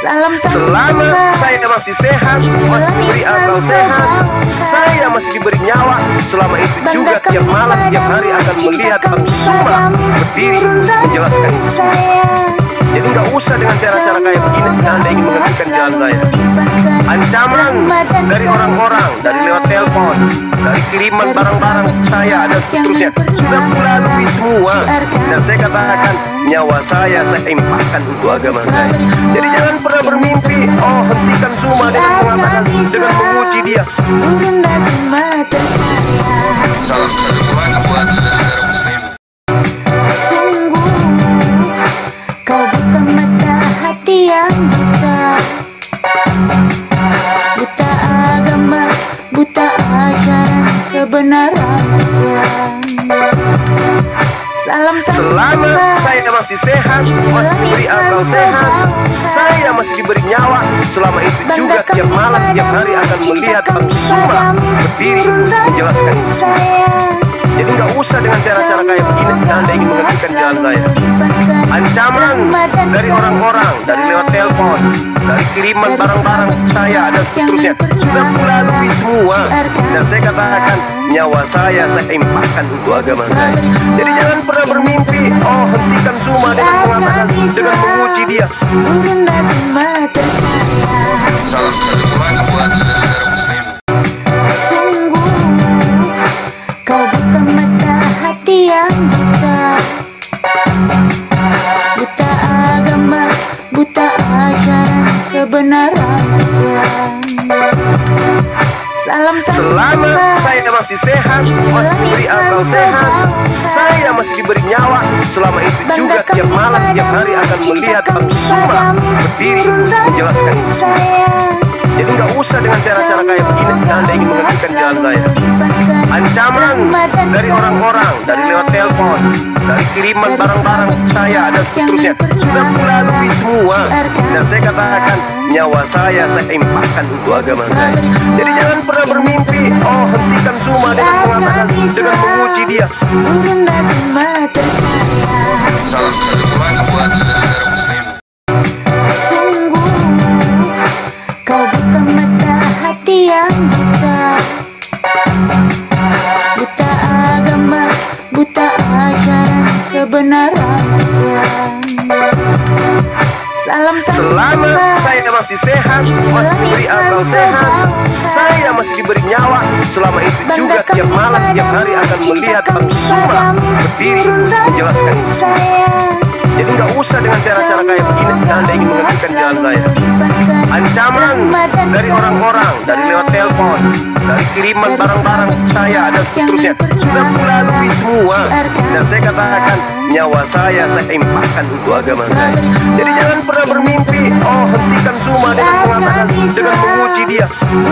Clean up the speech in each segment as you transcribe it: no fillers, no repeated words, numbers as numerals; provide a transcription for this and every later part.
Selama saya masih sehat, masih diberi akal sehat, saya masih diberi nyawa. Selama itu juga tiap malam, tiap hari akan melihat Bang Suma berdiri menjelaskan hidup saya. Jadi nggak usah dengan cara-cara kayak begini jika Anda ingin menghentikan jalan saya. Ancaman dari orang-orang, dari lewat telepon, dari kiriman barang-barang saya dan seterusnya sudah kulalui semua. Dan saya katakan nyawa saya impakkan untuk agama saya. Jadi jangan pernah bermimpi, oh hentikan Suma dengan mengatakan, dengan menguji dia. Salam satu semangat buat saudara muslim. Kau buka mata hati yang buta, buta agama, buta ajaran kebenaran Islam. Selama saya masih sehat, masih diberi akal sehat, saya masih diberi nyawa. Selama itu juga tiap malam, tiap hari akan melihat Bang Suma berdiri menjelaskan hidup saya. Jadi nggak usah dengan cara-cara kayak begini jika Anda ingin menghentikan jalan saya. Ancaman dari orang-orang, dari lewat telepon, dari kiriman barang-barang saya dan seterusnya sudah kulalui semua. Dan saya katakan nyawa saya impakkan untuk agama saya. Jadi jangan pernah bermimpi, oh hentikan Suma dengan mengatakan, dengan menguji dia. Salam satu semangat buat saudara muslim. Kau buka mata hati yang buta, buta agama, buta ajaran kebenaran Islam. Selama saya masih sehat, masih diberi akal sehat, saya masih diberi nyawa. Selama itu juga tiap malam, tiap hari akan melihat Bang Suma berdiri menjelaskan hidup saya. Jadi nggak usah dengan cara-cara kayak begini jika Anda ingin menghentikan jalan saya. Ancaman dari orang-orang, dari lewat telepon, dari kiriman barang-barang saya dan seterusnya sudah kulalui semua. Dan saya katakan nyawa saya impakkan untuk agama saya. Jadi jangan pernah bermimpi, oh hentikan Suma dengan mengatakan, dengan menguji dia. Salam satu semangat buat saudara muslim. Kau buka mata hati yang buta, buta agama, buta ajaran kebenaran Islam. Selama saya masih sehat, masih diberi akal sehat, saya masih diberi nyawa. Selama itu juga tiap malam, tiap hari akan melihat Bang Suma berdiri menjelaskan hidup saya. Jadi nggak usah dengan cara-cara kayak begini jika Anda ingin menghentikan jalan saya. Ancaman dari orang-orang, dari lewat telepon, dari kiriman barang-barang saya dan seterusnya sudah kulalui semua. Dan saya katakan nyawa saya impakkan untuk agama saya. Jadi jangan pernah bermimpi, oh hentikan Suma dengan mengatakan, dengan menguji dia.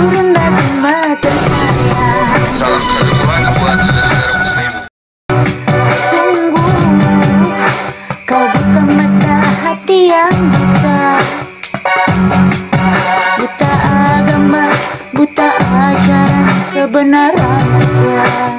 Salam satu semangat buat saudara muslim. Kau buka mata hati yang buta, buta agama, buta ajaran kebenaran Islam.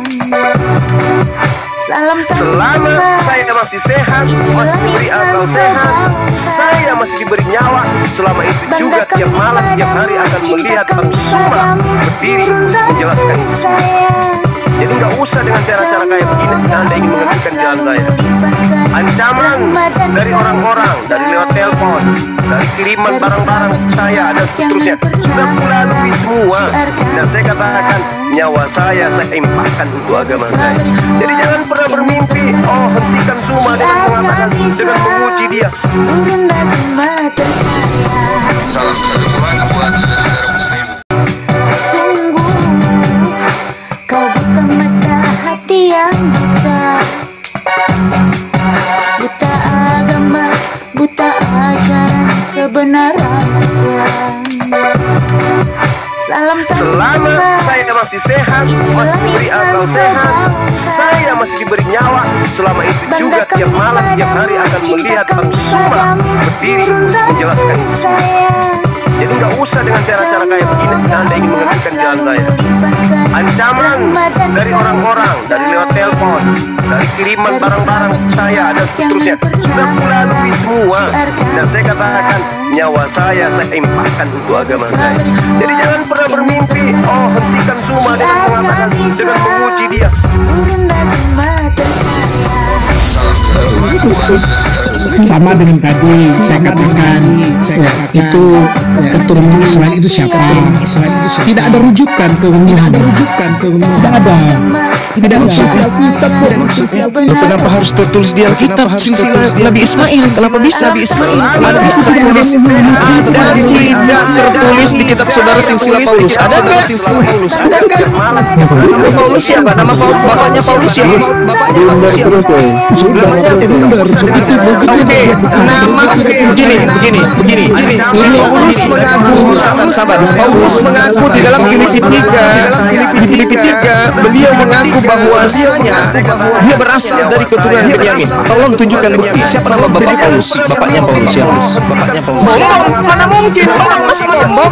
Selama saya masih sehat, masih diberi akal sehat, saya masih diberi nyawa. Selama itu juga tiap malam, tiap hari akan melihat Bang Suma berdiri menjelaskan hidup saya. Jadi nggak usah dengan cara-cara kayak begini jika Anda ingin menghentikan jalan saya. Ancaman dari orang-orang, dari lewat telepon, dari kiriman barang-barang saya dan seterusnya sudah kulalui semua. Dan saya katakan nyawa saya impakkan untuk agama saya. Jadi jangan pernah bermimpi, oh hentikan Suma dengan mengatakan, dengan menguji dia. Salam satu semangat buat saudara muslim. Kau buka mata hati yang buta, buta agama, buta ajaran kebenaran Islam. Selama saya masih sehat, masih diberi akal sehat, saya masih diberi nyawa. Selama itu juga tiap malam, tiap hari akan melihat Bang Suma berdiri menjelaskan hidup saya. Jadi Enggak usah dengan cara-cara kayak begini jika Anda ingin menghentikan jalan saya. Ancaman dari orang-orang, dari lewat telepon, dari kiriman barang-barang saya dan seterusnya sudah kulalui semua. Dan saya katakan nyawa saya impahkan untuk agama saya. Jadi jangan pernah bermimpi, oh hentikan Zuma dengan mengatakan, dengan menguji dia. Sama dengan tadi saya katakan itu keturunan Ismail itu siapa? Tidak ada rujukan ke tidak ada. Kenapa harus tertulis di Alkitab silsilah Nabi Ismail? Kenapa bisa Nabi Ismail? Ada tidak tertulis di kitab saudara silsilah Paulus? Ada nggak silsilah Paulus? Ada nggak? Nama Paulus siapa? Nama bapaknya Paulus siapa? Bapaknya Paulus siapa? Oke, nama begini. Paulus mengaku, sabar. Paulus mengaku di dalam Filipi 3, beliau mengaku bahwasanya dia berasal dari keturunan Benyamin. Tolong tunjukkan bukti. Siapa nama bapak Paulus? Bapaknya Paulus siapa? Bapaknya Paulus. Mana mungkin? Masih bohong.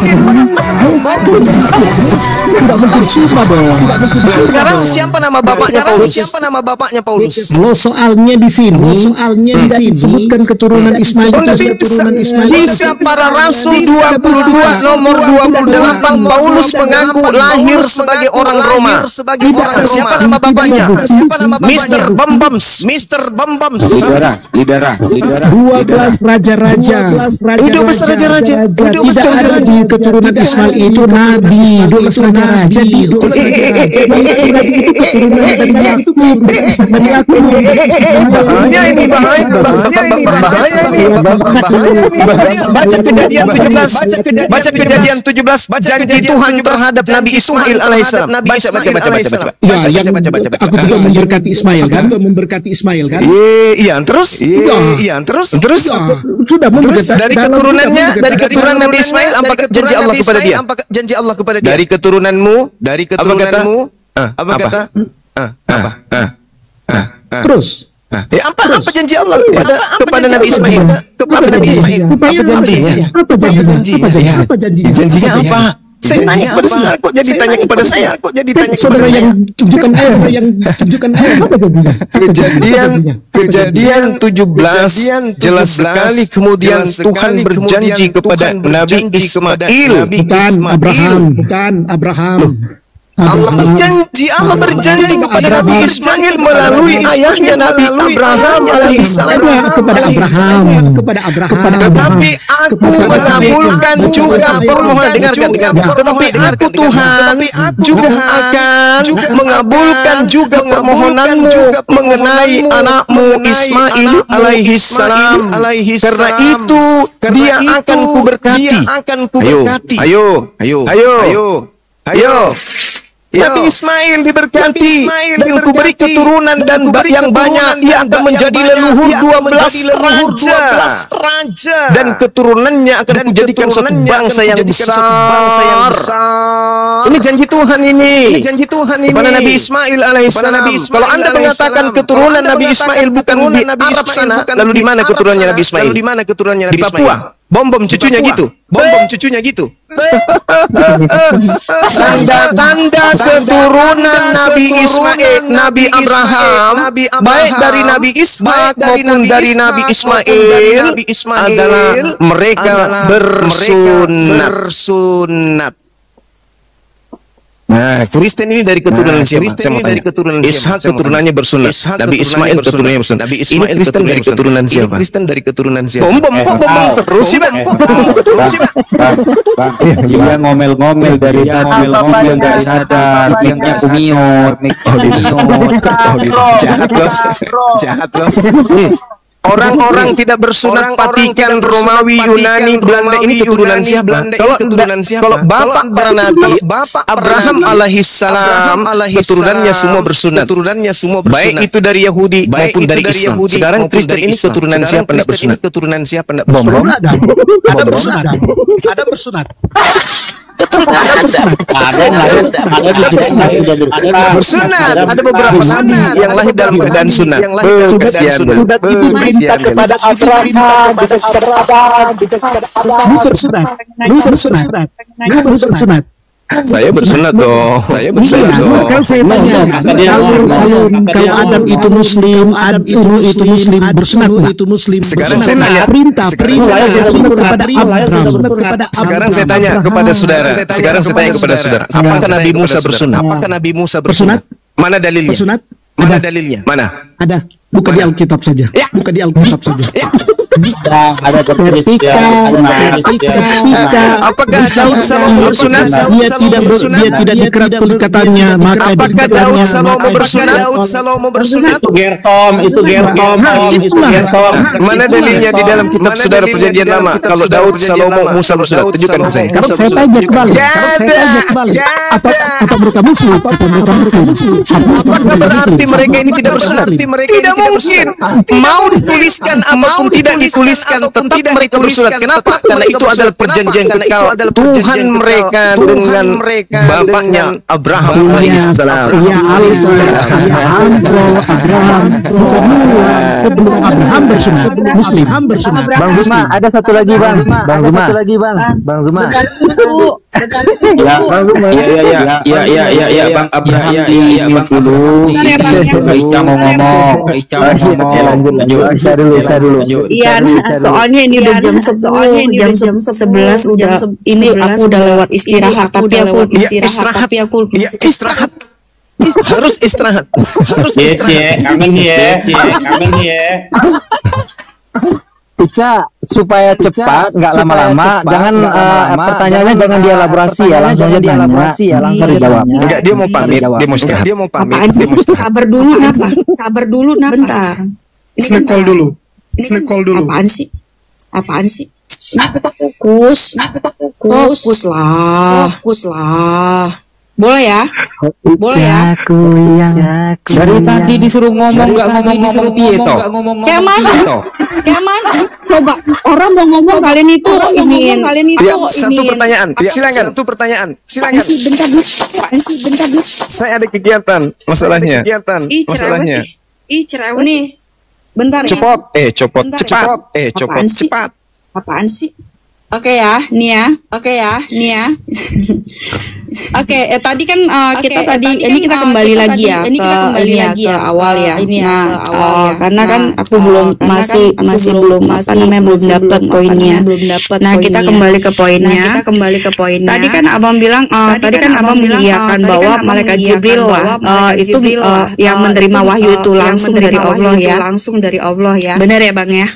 Tidak mungkin sumpah dong. Sekarang siapa nama bapaknya Paulus? Lo soalnya di sini sebutkan keturunan Ismail. Bisa para rasul 22 nomor 28 Paulus mengaku lahir sebagai orang Roma. Siapa nama bapaknya? Mr. Bambams. 12 raja-raja. Tidak ada di keturunan Ismail itu nabi. 12 raja-raja. Baca kejadian 17. Janji Tuhan terhadap Nabi Ismail alaihissalam. Baca. Aku juga memberkati Ismail kan? Iya, terus? Sudah memberkati. Dari keturunannya, dari keturunan Nabi Ismail, apa janji Allah kepada dia? Dari keturunanmu, apa kata? Terus? Apa janji Allah kepada Nabi Ismail? Apa janjinya? Janjinya apa? Saya tanya kepada saudara, kok jadi tanya kepada saya? Saudara yang tunjukkan air. Kejadian 17 jelas sekali kemudian Tuhan berjanji kepada Nabi Ismail. Bukan Abraham. Allah berjanji kepada Nabi Ismail melalui ayahnya Nabi Abraham alaihissalam kepada Abraham. Tetapi aku mengabulkan juga permohonan, dengarkan. Tetapi aku Tuhan juga akan mengabulkan juga permohonanmu mengenai anakmu Ismail alaihissalam. Karena itu dia akan kuberkati. Ayo. Nabi Ismail diberkati dan kuberi keturunan dan yang banyak. Ia akan menjadi leluhur 12 raja dan keturunannya akan menjadikan satu bangsa yang besar. Ini janji Tuhan ini kepada Nabi Ismail alaihissalam. Kalau Anda mengatakan keturunan Nabi Ismail bukan di Arab sana, lalu di mana keturunannya Nabi Ismail? Di Papua. Bom cucunya gitu. Tanda-tanda keturunan Nabi Ismail, Nabi Abraham, baik dari Nabi Ishak maupun dari Nabi Ismail adalah mereka bersunat. Nah, Kristen ini dari keturunan siapa? Ishak keturunannya bersunat. Nabi Ismail keturunannya bersunat. Ini Kristen dari keturunan siapa? Bom terus sih, Bang. Dia ngomel-ngomel dari tadi, ngomel nggak sadar, miknya kumiut. Jahat loh. Orang-orang tidak bersunat Vatikan, Romawi, Yunani, Belanda ini keturunan siapa? Kalau bapak para nabi, Abraham alaihissalam, keturunannya semua bersunat. Baik itu dari Yahudi maupun dari Islam. Sekarang Kristen ini keturunan siapa tidak bersunat? Ada bersunat. Bersunat. Ada beberapa nabi yang lahir dalam keadaan sunat. Kasihan. Itu perintah kepada Abraham. Lu bersunat. Saya bersunat dong. Sekarang saya tanya, kalau Adam itu Muslim, Nuh itu Muslim, bersunat itu Muslim. Sekarang saya tanya, perintah kepada Abraham. Sekarang saya tanya kepada saudara. Apakah Nabi Musa bersunat? Mana dalilnya? Mana? Ada. Buka di Alkitab saja. Ada Apakah Daud Salomo bersunat? Dia tidak dikerat perkataannya, maka apakah Daud Salomo bersunat? Itu Gersom. Mana dalilnya di dalam kitab saudara perjanjian lama kalau Daud Salomo Musa bersunat? Tunjukkan saya. Kalau saya tanya kembali, apa mereka muslim? Apakah berarti mereka ini tidak bersunat? Tidak mungkin. Mau dituliskan apapun tidak dituliskan, tetap mereka bersunat. Kenapa? Karena itu adalah perjanjian kekal Tuhan mereka dengan bapaknya Abraham alaihissalam. Abraham bersunat, Muslim bersunat. Bang Zuma, ada satu lagi Bang. Bang Zuma. Ya, Bang Abraham diingat dulu. Kak Ica mau ngomong. Lanjut dulu. Iya, soalnya ini udah jam 11 udah ini aku udah lewat istirahat tapi aku istirahat. Harus istirahat. Kangen ya. Ica, supaya cepat, nggak lama-lama, jangan pertanyaannya jangan dielaborasi ya, langsung dijawab. Enggak, dia mau pamit, dia mau pamit. Sabar dulu, bentar. Snack call dulu. Apaan sih? Fokus lah. Boleh ya? Dari tadi disuruh ngomong nggak ngomong piye toh? Kayak mana? Coba orang mau ngomong kalian itu ini. Satu pertanyaan. Silakan. Bentar. Saya ada kegiatan. Masalahnya. Ih, cerewet nih. Bentar ya. Cepat. Apaan sih? Oke ya, nih ya. Tadi kan kita kembali lagi ya ke awal ya. Karena kan aku masih belum dapat poinnya. Nah, kita kembali ke poinnya. Tadi kan abang bilang mengiyakan bahwa malaikat Jibril itu yang menerima wahyu itu langsung dari Allah ya. Benar ya, Bang ya?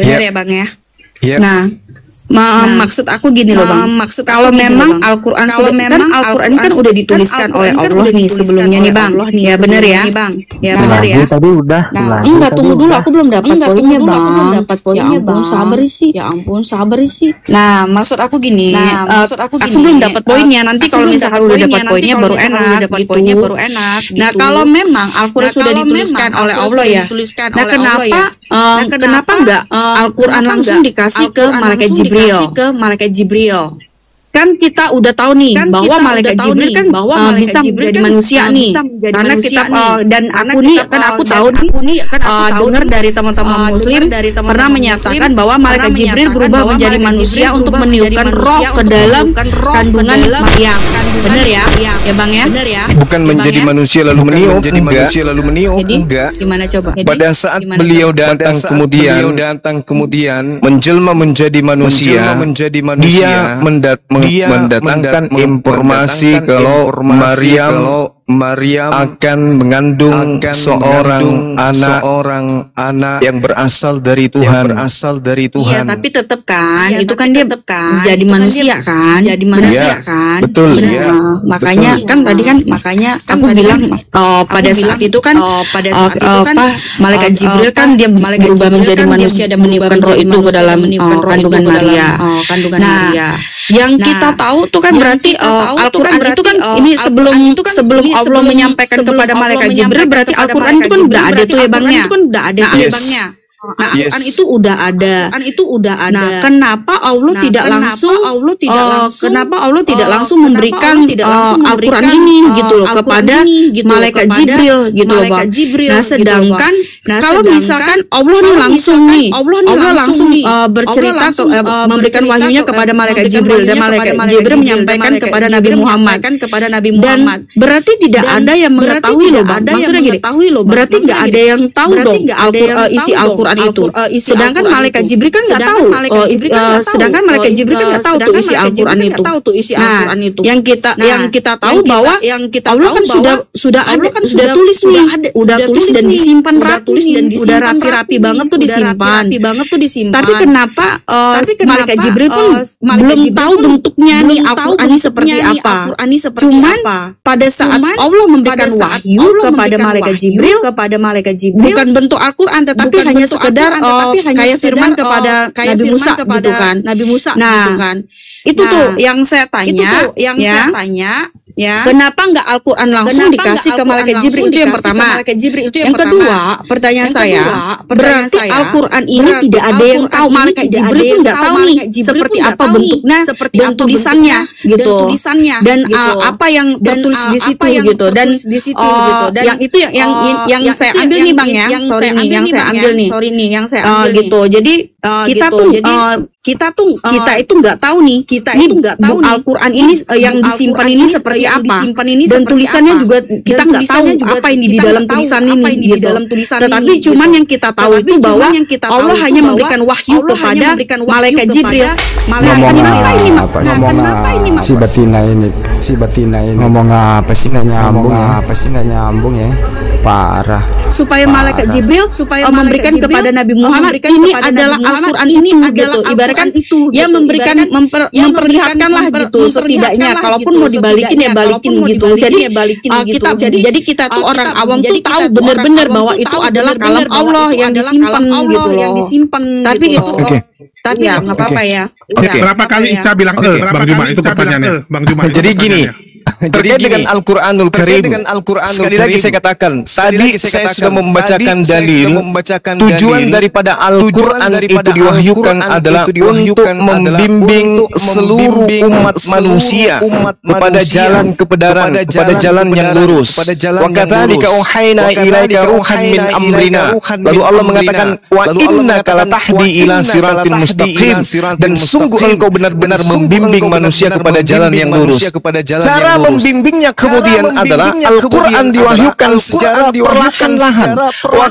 Nah, maksud aku gini loh Bang. Kalau memang Al-Qur'an kan udah dituliskan oleh Allah nih sebelumnya nih Bang. Ya benar ya. Tadi udah. Enggak, tunggu dulu, aku belum dapat poinnya Bang. Ya ampun, sabar sih. Nah, maksud aku gini. Aku belum dapat poinnya. Nanti kalau misalkan udah dapat poinnya baru enak gitu. Nah, kalau memang Al-Qur'an sudah dituliskan oleh Allah ya. Nah, kenapa enggak Al-Qur'an langsung dikasih ke malaikat Jibril? Kan kita udah tahu nih bahwa malaikat Jibril kan bisa menjadi manusia nih. Karena kita aku tahu nih dengar dari teman-teman muslim pernah menyatakan bahwa malaikat Jibril berubah menjadi manusia untuk meniupkan roh ke dalam kandungan Maryam. Benar ya? Ya Bang ya? Bukan menjadi manusia lalu meniup. Enggak. Gimana coba? Pada saat beliau datang kemudian menjelma menjadi manusia, dia mendatangkan informasi kalau Maryam akan mengandung seorang anak yang berasal dari Tuhan. Iya, tapi tetap kan, itu kan dia jadi manusia kan, Betul. Makanya kan tadi kan aku bilang pada saat itu kan malaikat Jibril kan dia berubah menjadi manusia dan meniupkan roh itu ke dalam kandungan Maria. Nah, yang kita tahu tuh kan berarti Al-Qur'an itu kan ini sebelum Allah menyampaikan kepada malaikat Jibril, berarti Al-Qur'an itu kan udah ada tuh ya Bang ya. Nah, Al-Quran itu udah ada. Nah, kenapa Allah tidak langsung kenapa Allah tidak langsung memberikan Al-Quran ini gitu loh kepada malaikat Jibril gitu loh, Bang. Nah, sedangkan kalau misalkan Allah nih langsung bercerita memberikan wahyunya kepada malaikat Jibril dan malaikat Jibril menyampaikan kepada Nabi Muhammad. Dan berarti tidak ada yang mengetahui loh, Bang. Maksudnya gini, berarti nggak ada yang tahu dong isi Al-Quran itu. Sedangkan malaikat Jibril kan nggak tahu. Sedangkan malaikat Jibril kan nggak tahu tuh isi Al-Quran itu. Nah, yang kita tahu bahwa Allah kan sudah tulis nih, udah tulis dan disimpan rapi, udah rapi-rapi banget tuh disimpan. Tapi kenapa malaikat Jibril pun belum tahu bentuknya nih Al-Quran ini seperti apa? Cuman pada saat Allah memberikan wahyu kepada malaikat Jibril, bukan bentuk Al-Quran tetapi hanya sekedar kayak firman kepada Nabi Musa gitu kan. Nah, itu tuh yang saya tanya, kenapa nggak Al-Quran langsung dikasih ke malaikat Jibril? Itu yang pertama. Yang kedua, pertanyaan saya, berarti Al-Quran ini tidak ada yang tahu, malaikat Jibril pun nggak tahu nih seperti apa bentuknya dan tulisannya gitu, dan apa yang tertulis di situ gitu, dan yang itu yang saya ambil nih, Bang, ya, yang saya ambil nih gitu. Jadi kita itu nggak tahu nih, Al-Quran ini yang disimpan ini seperti apa, dan tulisannya juga kita nggak tahu apa ini di dalam tulisan ini gitu. Tetapi cuman yang kita tahu itu bahwa Allah hanya memberikan wahyu kepada malaikat Jibril. Kenapa ini si Batina ini ngomong apa sih nggak nyambung ya, parah. Supaya malaikat Jibril memberikan kepada Nabi Muhammad ini adalah Al-Quran ini gitu. Ibaratkan ya memperlihatkan lah gitu, setidaknya kalaupun mau dibalikin ya balikin gitu. Jadi kita tuh orang awam tuh tahu benar-benar bahwa itu adalah kalam Allah yang disimpan gitu loh. Tapi itu tapi ya nggak apa-apa ya. Berapa kali Ica bilang Bang Juma, itu pertanyaannya. Bang Juma. Jadi gini, terkait dengan Al-Quranul Karim, sekali lagi saya katakan, tadi saya sudah membacakan dalil, tujuan daripada Al-Quran itu diwahyukan adalah untuk membimbing seluruh umat manusia kepada jalan kebenaran, kepada jalan yang lurus. Wa kadzalika auhayna ilaika ruhan min amrina. Lalu Allah mengatakan, wa innaka latahdi ila siratin mustaqim, dan sungguh engkau benar-benar membimbing manusia kepada jalan yang lurus. Cara membimbingnya kemudian adalah Al-Quran diwahyukan secara perlahan-lahan. Wa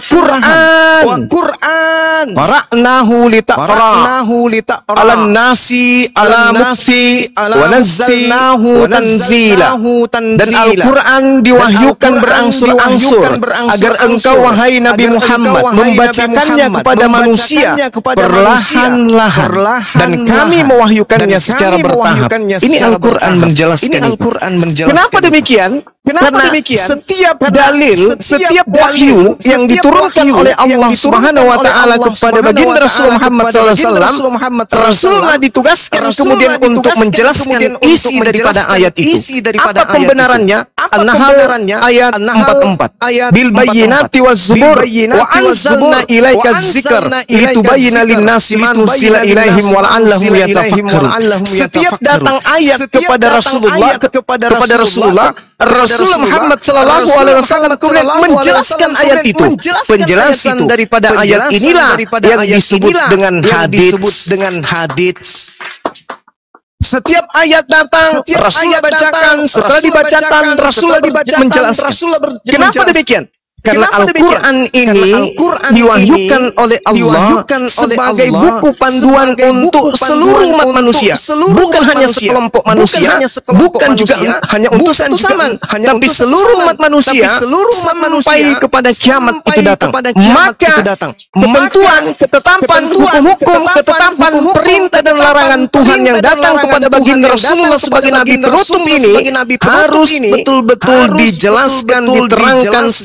Qur'an qara'nahu litaqra 'alan nasi 'ala mukti wa nazzalnahu tanzila. Dan Al-Quran diwahyukan berangsur-angsur agar engkau wahai Nabi Muhammad membacakannya kepada manusia perlahan-lahan, dan kami mewahyukannya secara bertahap. Ini Al-Quran menjelaskan. Kenapa demikian? Karena setiap dalil, setiap wahyu yang diturunkan oleh Allah Subhanahu wa taala kepada baginda Rasul Muhammad SAW, Rasulullah ditugaskan kemudian untuk menjelaskan isi daripada ayat itu. Apa pembenarannya? An-Nahl ayat 44. Bil bayyinati waz zubur wa anzalna ilaika dzikr litubayyana lin-nasi ma nuzila ilaihim wa la'allahum yatafakkarun. Setiap datang ayat kepada Rasulullah, Rasulullah Muhammad sallallahu alaihi wasallam kemudian menjelaskan ayat itu. Penjelasan daripada ayat inilah yang disebut dengan hadits. Setiap ayat datang, Rasul bacakan, setelah dibacakan, Rasul menjelaskan. Kenapa demikian? Karena Al-Quran ini diwahyukan oleh Allah sebagai buku panduan untuk seluruh umat manusia, bukan hanya sekelompok manusia, bukan juga hanya untuk satu zaman, tapi seluruh umat manusia sampai kepada kiamat itu datang. Maka ketentuan, ketetapan, hukum-hukum, ketetapan, perintah dan larangan Tuhan yang datang kepada baginda Rasulullah sebagai Nabi penutup ini harus betul-betul dijelaskan, diterangkan secara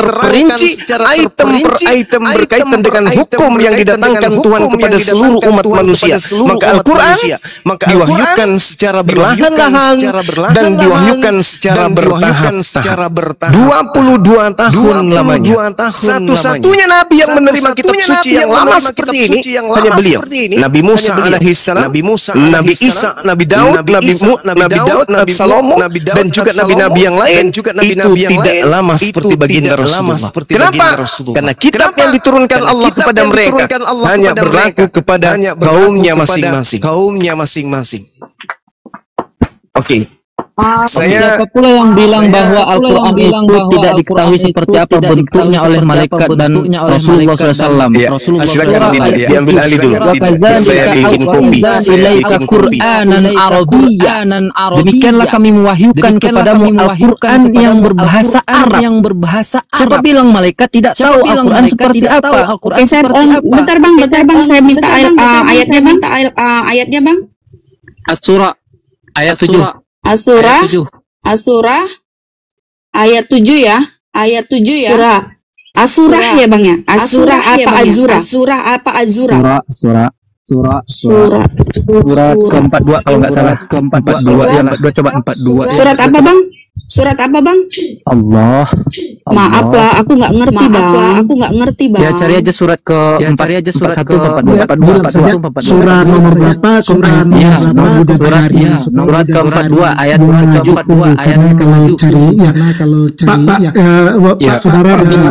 terperinci item per item berkaitan dengan hukum yang didatangkan Tuhan kepada seluruh umat manusia. Maka Al-Quran diwahyukan secara berlahan-lahan dan diwahyukan secara bertahap. 22 tahun lamanya. Satu-satunya nabi yang menerima kitab suci yang lama seperti ini hanya beliau. Nabi Musa alaihissalam, Nabi Isa, Nabi Daud, Nabi Salomo, dan juga nabi-nabi yang lain itu tidak lama seperti baginda Rasulullah. Kenapa? Karena kitab yang diturunkan Allah kepada mereka hanya berlaku kepada kaumnya masing-masing. Oke. Siapa pula yang bilang bahwa Al-Quran itu tidak diketahui seperti apa bentuknya oleh malaikat dan Rasulullah SAW. Rasulullah SAW diambil alih dulu. Saya ingin kopi. Qur'anan Arabiyyan. Demikianlah kami mewahyukan kepadamu Al-Quran yang berbahasa Arab. Siapa bilang malaikat tidak tahu Al-Quran seperti apa? Bentar bang, saya minta ayatnya bang. As-Surah ayat 7. Asurah ayat 7 ya. Asurah ya bang ya. Asurah apa Azura? Surat ke-42 kalau nggak salah. Ke-42 ya, 42 coba 42. Surat apa bang? Allah. Maaf lah, aku nggak ngerti bang. Ya cari aja surat ke 41, 42. Surat nomor berapa? Surat nomor berapa? Surat ke-42 ayat 7. Kalau cari Pak saudara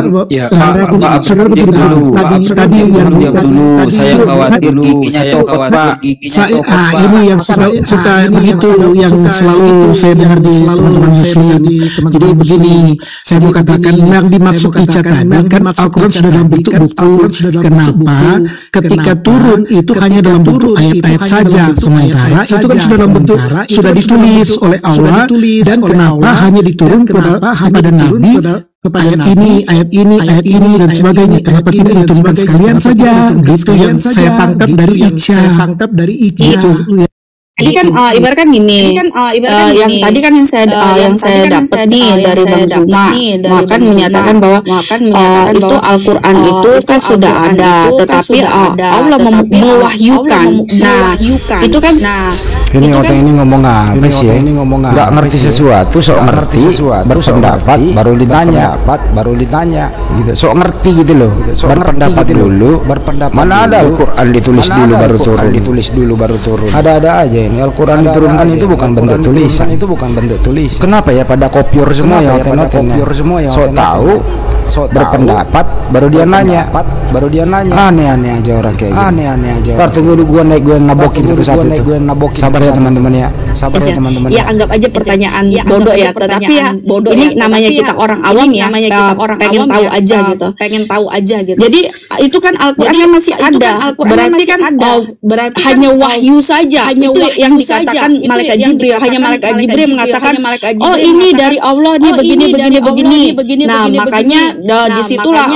tadi dulu saya khawatir giginya copot Pak. Ini yang suka itu yang selalu saya dengar di teman-teman muslim. Jadi begini, saya mau katakan yang dimaksud Ica tadi kan Al-Quran sudah dalam bentuk buku. Kenapa ketika turun itu hanya dalam bentuk ayat-ayat saja, sementara itu kan sudah dalam bentuk sudah ditulis oleh Allah, dan kenapa hanya diturun kepada Nabi ayat ini dan sebagainya. Kenapa tidak diturunkan sekalian saja? Gitu yang saya tangkap dari Ica. Tadi kan ibaratkan gini, yang tadi kan yang saya dapat nih dari Bang Zuma, makan menyatakan bahwa itu Al-Quran itu kan sudah ada, tetapi Allah mewahyukan. Nah, itu kan. Ini orang ini ngomong apa sih? Nggak ngerti sesuatu, sok ngerti, berpendapat, baru ditanya, gitu. Sok ngerti gitu loh, berpendapat dulu, Mana ada Al-Quran ditulis dulu baru turun. Ada aja ini Al-Quran diturunkan itu bukan bentuk tulisan. Kenapa ya pada kopior semua ya? Sok tahu, berpendapat, baru dia nanya. Aneh-aneh aja orang kayak gitu. Ntar tunggu gue nabokin satu-satu tuh. Sabar ya teman-teman ya. Ya anggap aja pertanyaan bodoh ya, tetapi ya ini namanya kita orang awam ya, pengen tahu aja gitu. Jadi itu kan Al-Quran masih ada, berarti kan hanya wahyu saja. Itu yang dikatakan malaikat Jibril, hanya malaikat Jibril mengatakan, oh ini dari Allah nih begini. Nah makanya disitulah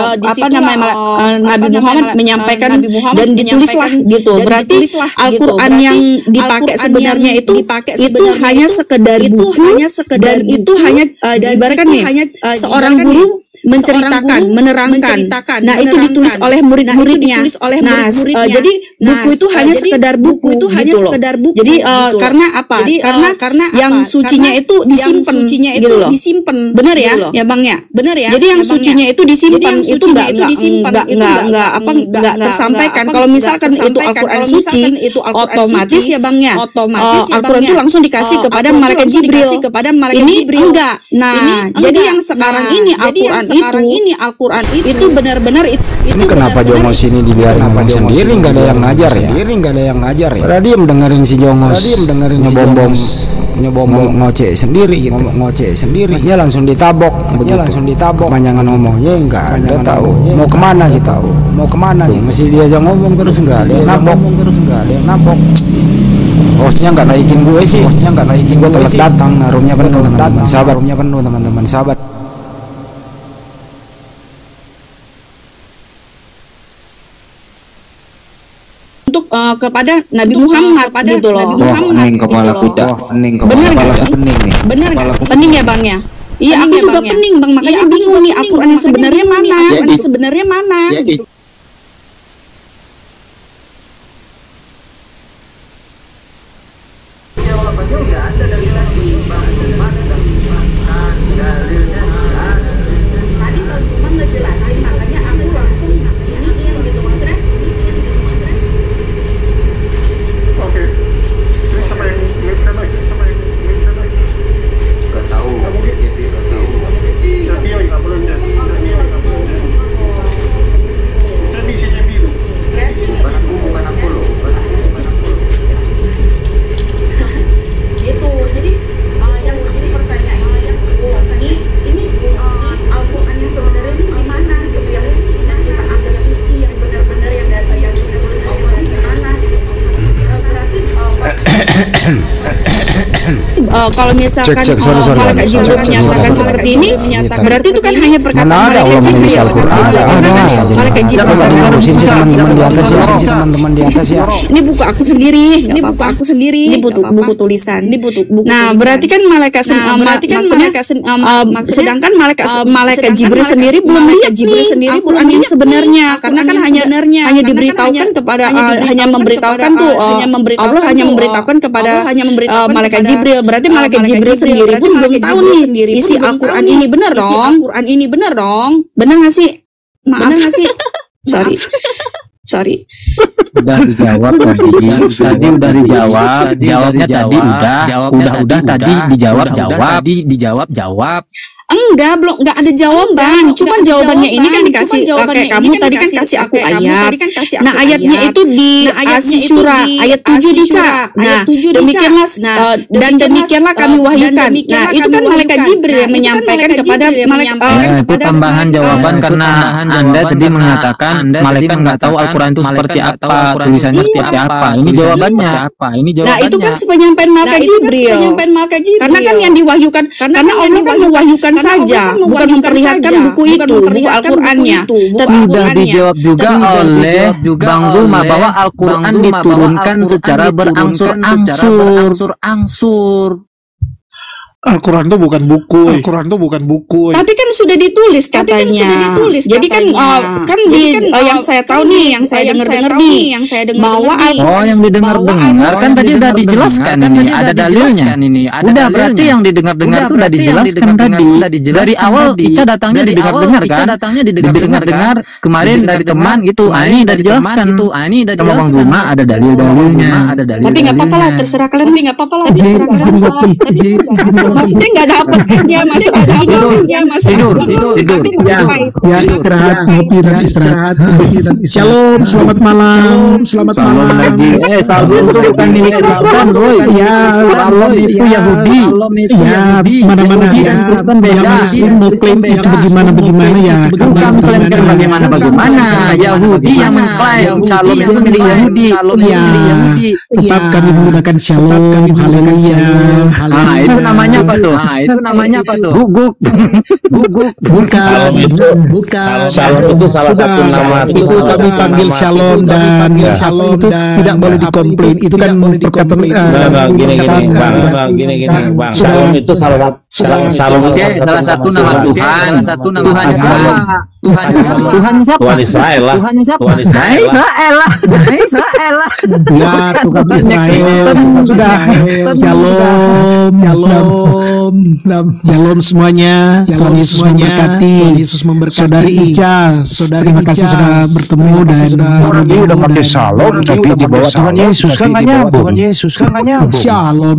Nabi Muhammad menyampaikan dan ditulislah gitu. Berarti Al-Quran yang dipakai sebenarnya itu hanya sekedar buku, dan itu hanya diibaratkan nih seorang guru menceritakan, menerangkan. Nah, itu ditulis oleh murid-muridnya. Nah, jadi buku itu hanya sekedar buku gitu loh. Jadi karena apa? Karena yang sucinya itu disimpan gitu loh. Bener ya? Ya Bang ya? Bener ya? Jadi yang sucinya itu disimpan, itu enggak tersampaikan. Kalau misalkan itu Al-Quran suci, otomatis ya Bang ya, Al-Quran itu langsung dikasih kepada malaikat Jibril. Ini enggak. Nah, jadi yang sekarang ini Al-Quran itu benar-benar itu. Ini kenapa Jongos sini dibiarin ngomong sendiri, nggak ada yang ngajar ya? Padahal dia mendengarin si Jongos nyebom ngoceh sendiri. Dia langsung ditabok. Kepanjangan ngomongnya enggak ada tahu mau kemana gitu. Masih dia aja ngomong terus enggak ada nabok. Hostnya nggak naikin gue sih. Gue telat datang. Roomnya penuh teman-teman. Sahabat. Untuk kepada Nabi Muhammad gitu loh. Pening kepala kuda. Bener ya Bang ya? Iya, aku juga pening Bang, makanya bingung nih Al-Qur'an yang sebenarnya mana? Sebenarnya mana? Jawabannya udah ada dari tadi, Bang. Mana dijelaskan dalilnya jelas. Tadi Bang Suman ngejelasin, makanya aku langsung iniin gitu maksudnya. Oke. Ini siapa yang lihat sana? Gak tahu. Gak tahu. Jabio nggak belum jadi. Si Jambi itu. Bukan aku loh. Gitu. Jadi yang jadi pertanyaan yang ini Al-Qur'an yang sebenarnya ini gimana gitu yang kita anggap suci yang benar-benar yang ditulis Allah ini gimana? Berarti kalau misalkan malaikat Jibril menyatakan seperti ini, berarti itu kan hanya perkataan malaikat Jibril. Malaikat Jibril. Teman-teman di atas ya. Ini buku aku sendiri. Ini buku tulisan. Nah, berarti kan malaikat sedangkan malaikat Jibril sendiri belum lihat Al-Qur'an yang sebenarnya, karena kan hanya diberitahukan kepada hanya memberitahukan tuh Allah hanya memberitahukan kepada malaikat Jibril. Berarti malaikat Jibril sendiri pun belum tahu nih isi Al-Qur'an ini benar dong. Benar nggak sih? Maaf. Sorry. Udah dijawab tadi udah dijawab. Jawabnya tadi udah tadi dijawab. Enggak ada jawaban. Cuman jawabannya ini kan dikasih kayak kamu tadi kan kasih aku ayat. Nah, ayatnya itu di Asy-Syura ayat 7 dica. Nah, demikianlah kami wahyukan. Nah, itu kan malaikat Jibril yang menyampaikan kepada malaikat. Itu tambahan jawaban karena Anda tadi mengatakan malaikat nggak tahu Al-Qur'an itu seperti apa, tulisannya seperti apa. Ini jawabannya. Nah, itu kan penyampaian malaikat Jibril. Karena kan yang diwahyukan, karena Allah kan mewahyukan saja, bukan memperlihatkan buku Al-Qur'annya. Sudah dijawab juga oleh Bang Zuma bahwa Al-Qur'an diturunkan secara berangsur-angsur. Al-Quran itu bukan buku. Tapi kan sudah ditulis katanya. Jadi kan yang saya tahu nih, yang saya dengar bahwa yang didengar-dengar kan tadi udah dijelaskan ini, ada dalilnya. Udah berarti yang didengar-dengar itu udah dijelaskan tadi. Dari awal Ica datangnya didengar-dengar kan? Didengar-dengar kemarin dari teman gitu. Ini udah dijelaskan. Sama Bang Zuma ada dalil-dalilnya. Tapi nggak apa-apa lah, terserah kalian. Maksudnya nggak dapat aja masuk tidur ya istirahat ngopi dan istirahat. Shalom, selamat malam. Salam itu bukan milik Kristen, boy. Ya, salam itu Yahudi. Ya, mana-mana ya. Kristen beda. Mau klaim itu bagaimana ya? Bukan klaim bagaimana. Yahudi yang mengklaim shalom itu milik Yahudi. Tetap kami menggunakan shalom, haleluya. Itu namanya apa tuh? Guguk. Bukan. Shalom itu salah satu nama. Itu kami panggil shalom dan shalom itu tidak boleh dikomplain. Itu kan Gini, Bang. Shalom itu salah satu nama Tuhan. Tuhan siapa? Tuhan Israel lah. Israel. Ya, Tuhan Israel. Sudah. Shalom semuanya. Tuhan Yesus memberkati. Saudari Ica, terima kasih sudah bertemu dan orang ini udah pakai shalom tapi di bawah Tuhan Yesus kan nggak nyambung. Shalom.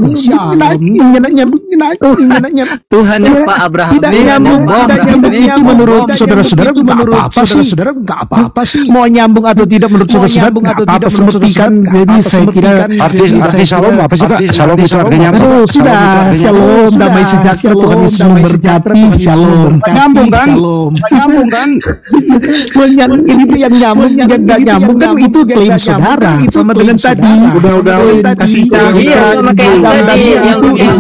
Tuhan Pak Abraham itu menurut saudara-saudara nggak apa-apa sih. Mau nyambung atau tidak menurut saudara nggak apa-apa. Seperti kan, jadi saya kira arti shalom apa sih Kak? Shalom itu artinya apa? Sudah, shalom, damai sejahtera, Tuhan Yesus memberkati. Shalom, nyambung kan? Ini tuh yang nyambung, yang nggak nyambung kan itu klaim saudara sama dengan tadi. Udah kasih sama kayak tadi yang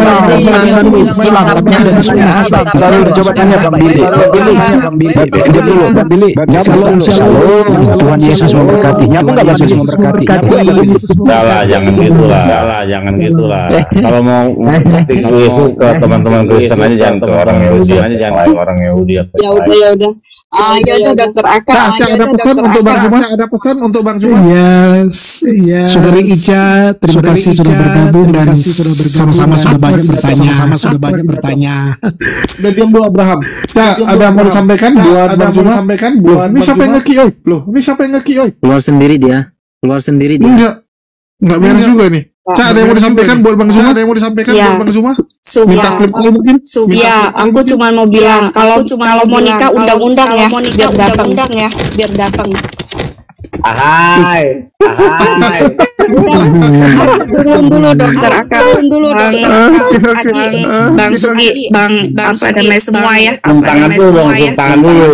coba tanya Bang Billy. Shalom, Tuhan Yesus memberkati. Nyambung nggak Bang Yesus memberkati? Jangan gitulah. Kalau mau Yesus ke teman-teman Kristen aja, jangan ke orang Yahudi aja, jangan ke orang Yahudi. Ya udah. Ya udah Dokter Aka. Ada pesan untuk Bang Juma. Ada pesan untuk Bang Juma. Yes. Saudari Ica, terima kasih sudah bergabung dan sama-sama sudah banyak bertanya. Dan diam dulu Abraham. Ada mau disampaikan buat Bang Juma? Ini siapa yang ngeki? Ini siapa yang ngeki? Keluar sendiri dia. Enggak beres juga nih. Ada yang mau disampaikan buat Bang Juma? Buat Bang Juma? Minta klip mungkin? Ya, aku cuma mau bilang kalau mau nikah undang-undang ya, biar datang. Ahai. Turun dulu Dokter Aka, Bang Sugi, Bang pada semua ya. Cium tangan dulu.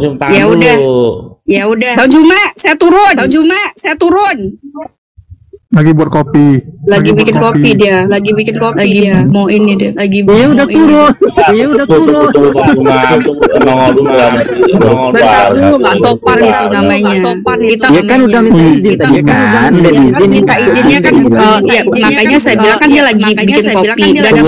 Ya udah. Bang Juma, saya turun. Lagi buat kopi. Lagi bikin kopi dia. Mau ini dia. Ya udah turun. Nongol dulu. Bentar dulu, nggak topan itu namanya. Dia kan udah minta izin tadi kan. Minta izinnya kan. Ya makanya saya bilang kan dia lagi bikin kopi.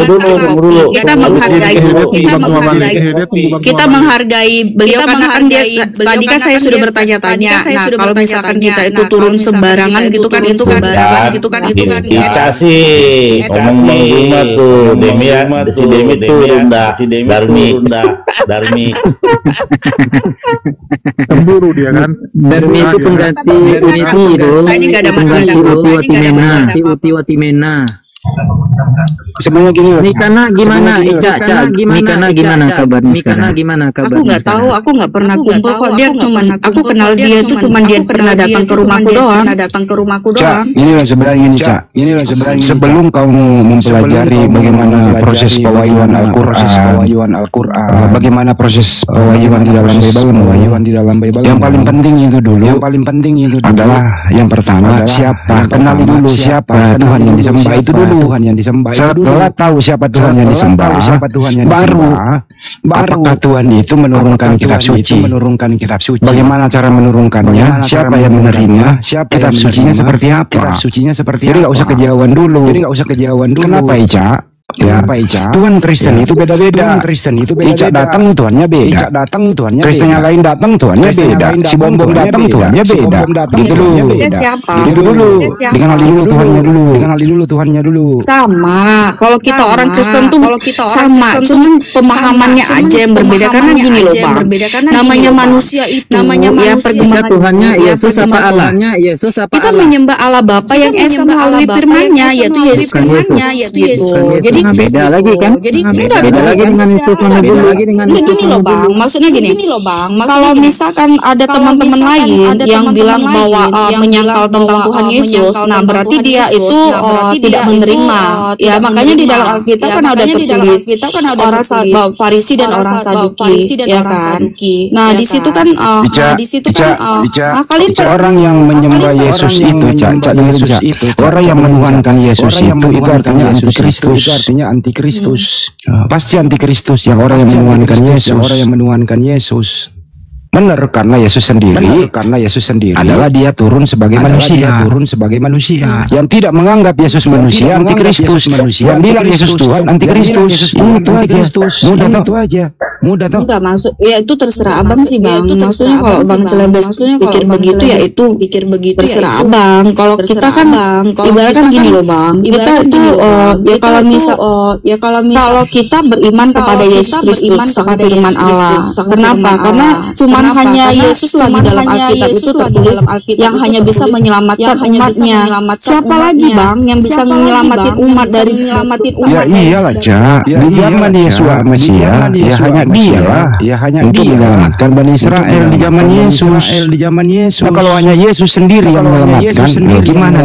Kita menghargai beliau karena kan dia. Tadi kan saya sudah bertanya-tanya. Nah kalau misalkan kita itu turun sembarangan gitu kan itu kan. Ica sih ngomong Bang Juma tuh, si Demi tuh rendah, Darmi. Cemburu dia kan. Darmi itu pengganti Uniti dong. Pengganti Uti Watimena. Sebenarnya gini loh. Nikana gimana? Gimana kabarnya? Aku nggak tahu, aku nggak pernah kumpul kok. Dia aku kenal dia tuh cuman dia pernah datang ke rumahku doang. Ini loh sebenarnya ini Cak. Sebelum kamu mempelajari bagaimana proses pewahyuan Al-Qur'an, bagaimana proses pewahyuan di dalam Bible, yang paling penting itu adalah yang pertama siapa? Kenali dulu siapa Tuhan yang disembah itu dulu. Setelah tahu siapa Tuhan yang disembah, baru apakah Tuhan itu menurunkan kitab suci. Bagaimana cara menurunkannya? Siapa yang menerima? Kitab sucinya seperti apa? Jadi nggak usah kejauhan dulu. Kenapa Ica? Tuhan Kristen itu beda-beda. Ica datang Tuhannya beda. Kristen yang lain datang Tuhannya beda. Si Bom datang Tuhannya beda. Gitu dulu. Dikenali dulu Tuhannya dulu. Sama. Kalau kita orang Kristen tuh sama. Cuman pemahamannya aja yang berbeda. Karena gini loh Bang. Namanya manusia itu. Ya pergumulan Tuhannya Yesus apa Allah? Kita menyembah Allah Bapa yang esa melalui firman-Nya, yaitu Yesus. Jadi beda lagi kan? Beda lagi dengan Yesus dulu. Gini loh Bang, maksudnya gini. Kalau misalkan ada teman-teman lain yang bilang bahwa menyangkal tentang Tuhan Yesus, nah berarti dia itu tidak menerima. Ya makanya di dalam Alkitab kan ada tertulis orang Farisi dan orang Saduki, ya kan? Nah di situ kan kalian orang yang menyembah Yesus itu, orang yang menuhankan Yesus itu artinya antikristus. Pasti antikristus yang orang yang menuhankan Yesus. Benar, karena Yesus sendiri adalah dia turun sebagai manusia. Yang tidak menganggap Yesus manusia antikristus. Yang bilang Yesus Tuhan antikristus. Itu aja. Mudah tuh. Enggak maksud ya itu terserah Abang sih Bang. Maksudnya kalau Bang Celebes pikir begitu ya itu terserah Abang. Kalau kita kan ibaratkan gini loh Bang. Kita itu kalau kita beriman kepada Yesus Kristus kepada firman Allah. Kenapa? Karena cuma hanya Yesus lah di dalam Alkitab itu tertulis yang hanya bisa menyelamatkan umatnya. Siapa lagi Bang yang bisa menyelamatin umat dari menyelamatin umat? Ya iyalah Cak. Di zaman Yesus Mesia ya hanya dialah untuk menyelamatkan Bani Israel di zaman Yesus. Nah kalau hanya Yesus sendiri yang menyelamatkan, gimana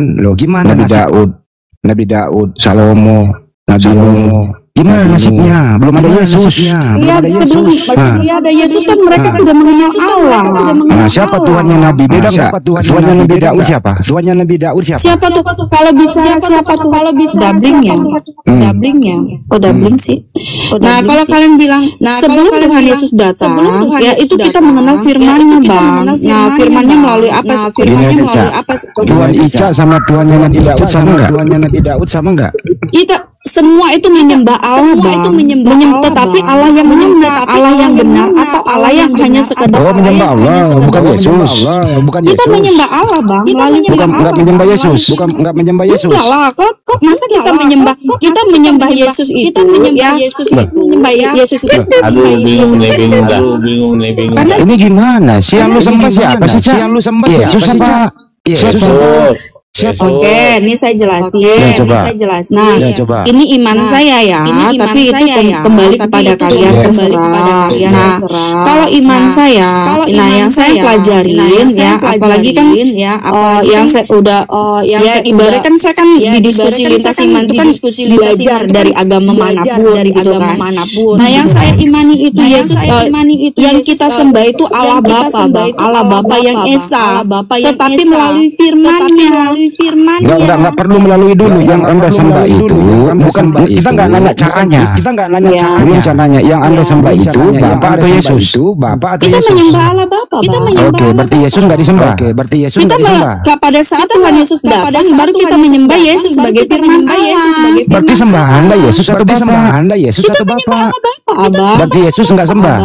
Nabi Daud, Salomo, Nabi Nuh, gimana nasibnya? Belum ada Yesus. Iya, sebelum ada Yesus kan mereka sudah mengenal Allah. Nah, siapa Tuhannya Nabi? Beda nggak? Tuhannya Nabi Daud siapa? Siapa tuh? Kalau bicara siapa tuh? Dablingnya. Oh, Dabling sih. Nah, kalau kalian bilang, sebelum Tuhan Yesus datang, ya itu kita mengenal firman-Nya, Bang. Nah, firman-Nya melalui apa? Tuhan Ica sama Tuhannya Nabi Daud sama nggak? Kita semua itu menyembah Allah, tetapi Allah yang mana? Allah yang benar atau Allah yang hanya sekedar menyembah Allah, bukan Yesus. Bukan Yesus. Kita menyembah Allah, Bang. Bukan enggak menyembah Yesus. Bukan enggak menyembah Yesus. Enggak lah, kok masa kita menyembah Yesus itu? Kita menyembah Yesus itu. Menyembah Yesus itu. Aduh, bingung nih. Ini gimana sih yang lu sembah siapa sih? Yang lu sembah Yesus apa? Yesus. Oke, ini saya jelasin. Nah, ini iman saya ya, tapi itu kembali kepada kalian. Nah, kalau iman saya, nah yang saya pelajarin ya, apalagi kan yang saya udah, ya ibarat kan saya kan di diskusi lintas iman itu kan belajar dari agama manapun, Nah, yang saya imani itu Yesus, yang kita sembah itu Allah Bapa, Allah Bapa yang esa, tetapi melalui firman-Nya. Enggak perlu melalui dulu. Yang Anda sembah itu bukan, kita enggak nanya caranya. Belum caranya. Yang Anda sembah itu Bapa atau Yesus? Kita menyembah Allah Bapa. Oke, berarti Yesus enggak disembah. Pada saat Tuhan Yesus datang, baru kita menyembah Yesus sebagai firman Allah. Berarti sembahan Yesus atau Bapa? Berarti Yesus enggak sembah.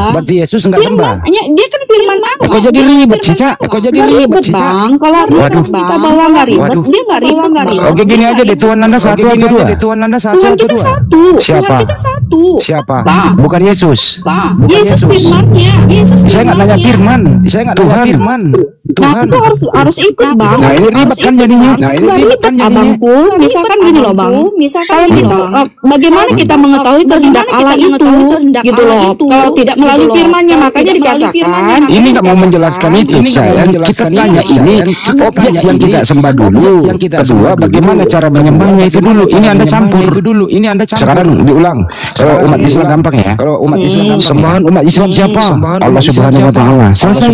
Dia kan firman Allah. Kok jadi ribet sih, Cak? Bang, kalau kita bawa nggak ribet, dia nggak ribet. Oke, gini aja deh, Tuhan Anda satu atau dua? Tuhan kita satu. Siapa? Bukan Yesus. Yesus firman-Nya. Saya nggak nanya firman. Nah, itu harus ikut, Bang. Nah, ini ribet kan jadinya. Abangku, misalkan gini loh, Bang. Kalau gini, bagaimana kita mengetahui kehendak Allah itu, gitu loh. Kalau tidak melalui firman-Nya, makanya dikatakan. Ini nggak mau menjelaskan itu, saya. Kita tanya ini objek yang kita sembah dulu. Kedua, bagaimana cara menyembahnya itu dulu. Ini Anda campur. Sekarang diulang. Kalau umat Islam gampang ya. Sembahan umat Islam siapa? Allah Subhanahu Wa Taala. Selesai.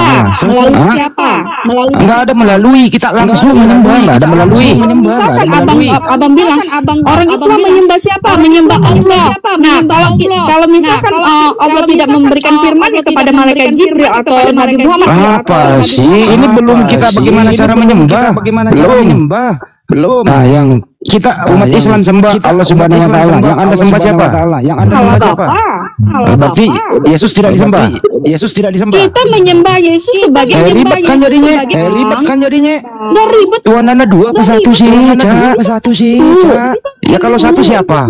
Siapa? Enggak ada melalui, kita langsung menyembah. Enggak ada melalui. Misalkan abang bilang orang Islam menyembah siapa? Menyembah Allah. Nah, kalau misalkan Allah tidak memberikan firman-Nya kepada malaikat Jibril atau Nabi Muhammad, apa sih? Ini belum kita bagaimana cara menyembah. Belum. Nah, yang kita umat Islam sembah Allah Subhanahu Wa Taala. Yang Anda sembah siapa? Berarti Yesus tidak disembah. Kita menyembah Yesus sebagai ribet kan jadinya. Nggak ribet. Tuhan Anda dua apa satu sih, Cak? Ya kalau satu siapa?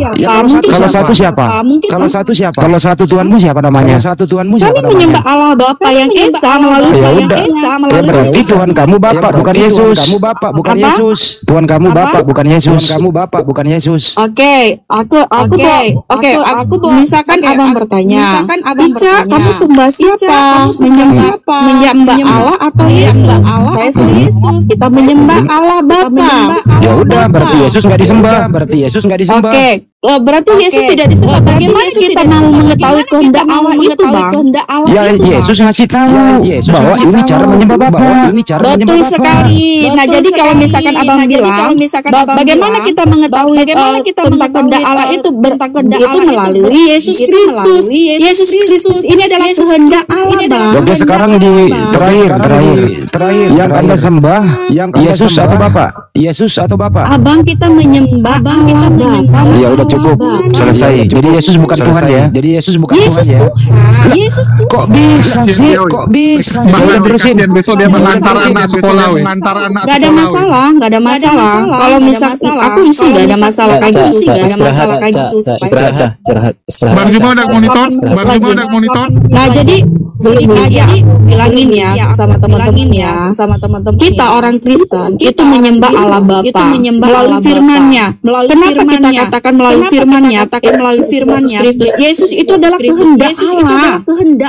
Kalau satu Tuhanmu siapa namanya? Kami menyembah Allah Bapa yang esa melalui Ya berarti Tuhan kamu Bapa bukan Yesus. Tuhan kamu Bapa bukan Yesus. Oke, aku misalkan abang bertanya, Ica, kamu sembah siapa? Menyembah Allah atau Yesus? Saya sembah Yesus. Kita menyembah Allah Bapa. Ya udah, berarti Yesus nggak disembah. Oke, berarti Yesus tidak disembah. Bagaimana kita mau mengetahui kehendak Allah itu, Bang? Ya Yesus ngasih tahu bahwa ini cara menyembah Bapa. Betul sekali. Nah, jadi kalau misalkan abang bilang, bagaimana kita mengetahui tentang kehendak Allah itu melalui Yesus Kristus. Yesus Kristus ini adalah kehendak Allah, Bang. Oke, sekarang di terakhir yang Anda sembah Yesus atau Bapa? Abang, kita menyembah Allah Bapa. Ya udah cukup, selesai. Jadi Yesus bukan Tuhan ya. Yesus Tuhan. Kok bisa sih? Saya terusin. Besok dia mengantar anak sekolah. Gak ada masalah. Kalau misalkan aku sih gak ada masalah kayak gitu. Istirahat. Bang Juma ada monitor. Nah, jadi bilangin ya sama teman-teman kita orang Kristen itu menyembah Allah Bapa melalui firman-Nya. Kenapa kita katakan melalui firman-Nya? Yesus itu adalah kehendak Allah.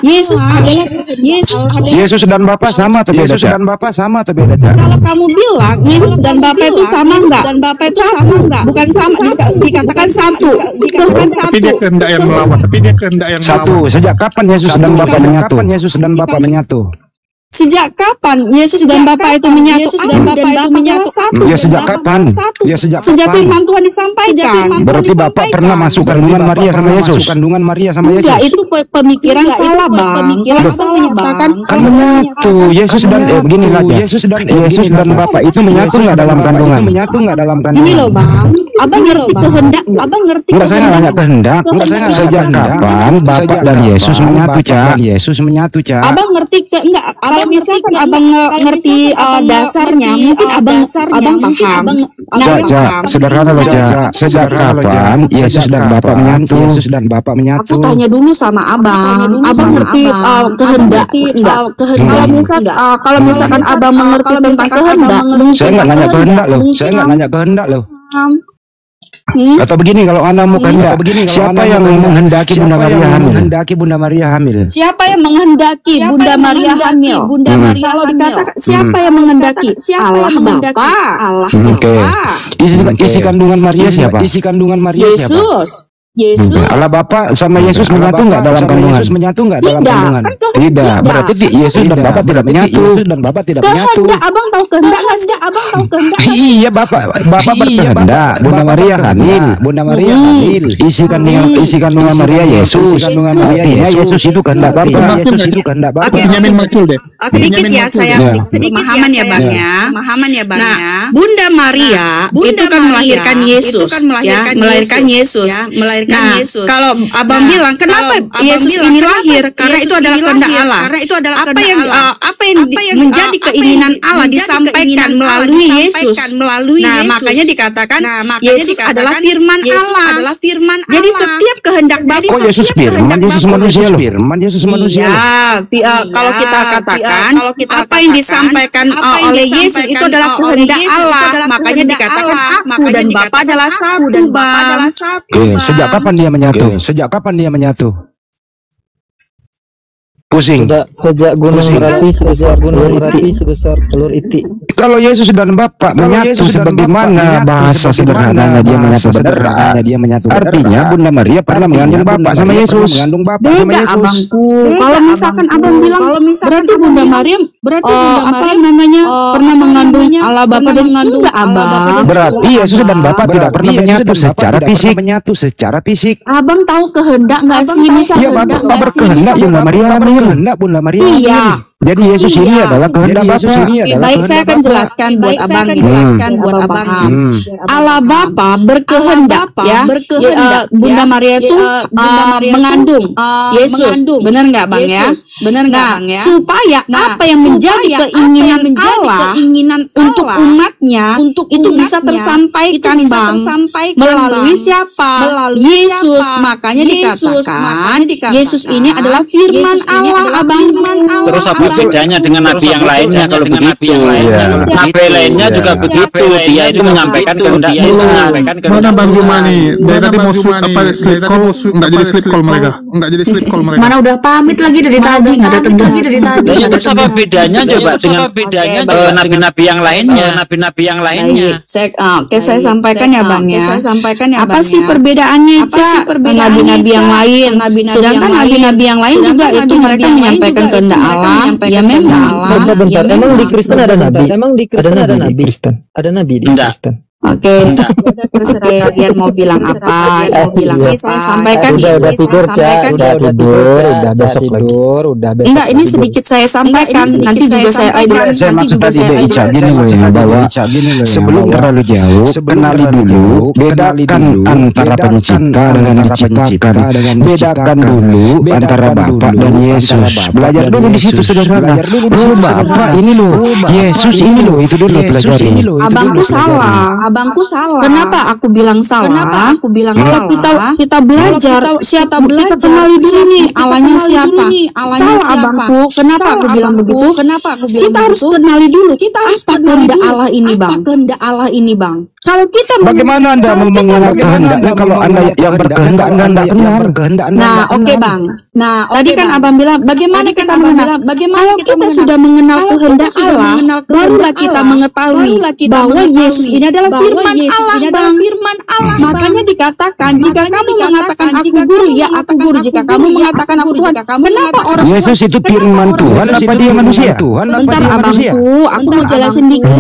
Yesus dan Bapa sama atau beda? Kalau kamu bilang Yesus dan Bapa itu sama enggak? Bukan sama, dikatakan satu. Tapi dia kehendak yang melawan. Satu. Sejak kapan Yesus dan Bapa menyatu? Sejak kapan Yesus dan Bapa itu menyatu? Satu. Ya sejak kapan? Ya sejak Sejak kapan? firman Tuhan disampaikan. Berarti Bapak pernah masuk kandungan Maria sama Yesus? Enggak, itu pemikiran salah, Bang. Pemikiran salah menyatakan Kan menyatu. Yesus dan beginilah ya. Yesus dan Bapak itu menyatu nggak dalam kandungan? Ini loh, Bang. Abang ngerti kehendak, Abang ngerti. Enggak, saya nggak nanya kehendak. Sejak kapan Bapak dan Yesus menyatu, Cak? Abang ngerti enggak? Kalau misalkan Abang ngerti dasarnya, mungkin Abang paham. Cak, sederhana loh, Cak. Sejak kapan Yesus dan Bapak menyatu? Aku tanya dulu sama Abang. Abang ngerti kehendak enggak? Kalau misalkan Abang mengerti tentang kehendak, Saya nggak nanya kehendak loh. Atau begini, kalau Anda mau kehendak, siapa yang menghendaki Bunda Maria hamil? Siapa yang menghendaki Bunda Maria hamil? Kalau dikatakan siapa yang menghendaki? Allah Bapa. Oke. Isi kandungan Maria siapa? Yesus. Allah Bapa sama Yesus menyatu nggak dalam kandungan? Tidak. Tidak. Berarti Yesus dan Bapa tidak menyatu. Kehendak, Abang tahu kehendak nggak sih? Iya, Bapak berkehendak Bunda Maria hamil. Isi kandungan Maria Yesus. Artinya Yesus itu kehendak Bapak. Benyamin makul deh. Sedikit ya saya pemahaman ya Bang ya. Nah, Bunda Maria itu kan melahirkan Yesus, melahirkan Yesus. Nah, kalau Abang bilang kenapa Yesus ini lahir? Karena itu adalah kehendak Allah. Apa yang menjadi keinginan Allah disampaikan melalui Yesus. Nah, makanya dikatakan Yesus adalah firman Allah. Jadi setiap kehendak Bapa. Kok Yesus firman? Yesus manusia. Iya, kalau kita katakan apa yang disampaikan oleh Yesus itu adalah kehendak Allah. Makanya dikatakan aku dan Bapa adalah satu, Bang. Sejak kapan dia menyatu? Pusing. Sejak gunung Merapi sebesar telur itik. Kalau Yesus dan Bapa menyatu sebagaimana bahasa sederhananya dia menyatu. Artinya Bunda Maria pernah mengandung Bapa sama Yesus. Beda, Abangku. Kalau misalkan Abang bilang berarti Bunda Maria pernah mengandung Allah Bapa dan mengandung Abang. Berarti Yesus dan Bapa tidak pernah menyatu secara fisik. Abang tahu kehendak nggak sih? Iya, Bapak berkehendak Bunda Maria hamil. Iya. Jadi Yesus ini adalah kehendak Bapa. Baik, saya akan jelaskan buat Abang. Allah Bapa berkehendak ya. Bunda Maria itu mengandung Yesus. Benar nggak Bang ya? Supaya apa yang menjadi keinginan Allah untuk umatnya itu bisa tersampaikan Bang. Melalui siapa? Yesus. Makanya dikatakan Yesus ini adalah firman Allah, Abang. Terus apa bedanya dengan nabi yang lainnya kalau begitu? Nabi lainnya juga begitu, dia itu menyampaikan kehendak. Mana Bang Juma nih? Dari tadi mau slip call, nggak jadi slip call mereka. Mana udah pamit lagi dari tadi, nggak datang lagi dari tadi. Itu apa bedanya coba dengan nabi-nabi yang lainnya? Oke, saya sampaikan ya Bang ya. Apa sih perbedaannya, Cak? Nabi-nabi yang lain. Sedangkan nabi-nabi yang lain juga itu mereka menyampaikan kehendak Allah. Ya memang. Bentar. Emang di Kristen ada nabi? Ada nabi di Kristen? Oke, terserah kalian mau bilang apa, saya sampaikan. Udah tidur, udah besok tidur, udah besok. Enggak, ini sedikit saya sampaikan. Nanti juga saya maksud tadi Ica gini loh ya, bahwa sebelum terlalu jauh, kenali dulu, bedakan antara pencipta dengan diciptakan, bedakan dulu antara Bapa dan Yesus. Belajar dulu di situ sederhana. Bapa ini loh, Yesus ini loh, itu dulu pelajari. Abangku salah. Kenapa aku bilang salah? Kita belajar. Kita kenali dulu nih Allahnya siapa. Salah abangku. Kenapa aku bilang begitu? Kita harus kenali dulu. Apa kehendak Allah ini, Bang? Kalau kita bagaimana Anda mau mengenal kehendaknya kalau Anda yang berkehendak Anda benar? Nah, oke Bang. Tadi kan Abang bilang bagaimana kita mengenal? Kalau kita sudah mengenal kehendak Allah, barulah kita mengetahui bahwa Yesus ini adalah firman Allah, Bang. Makanya dikatakan jika kamu mengatakan aku guru, ya aku guru. Jika kamu mengatakan aku Tuhan, kenapa orang Yesus itu firman Tuhan apa dia manusia? Bentar abangku, aku mau jelasin dikit.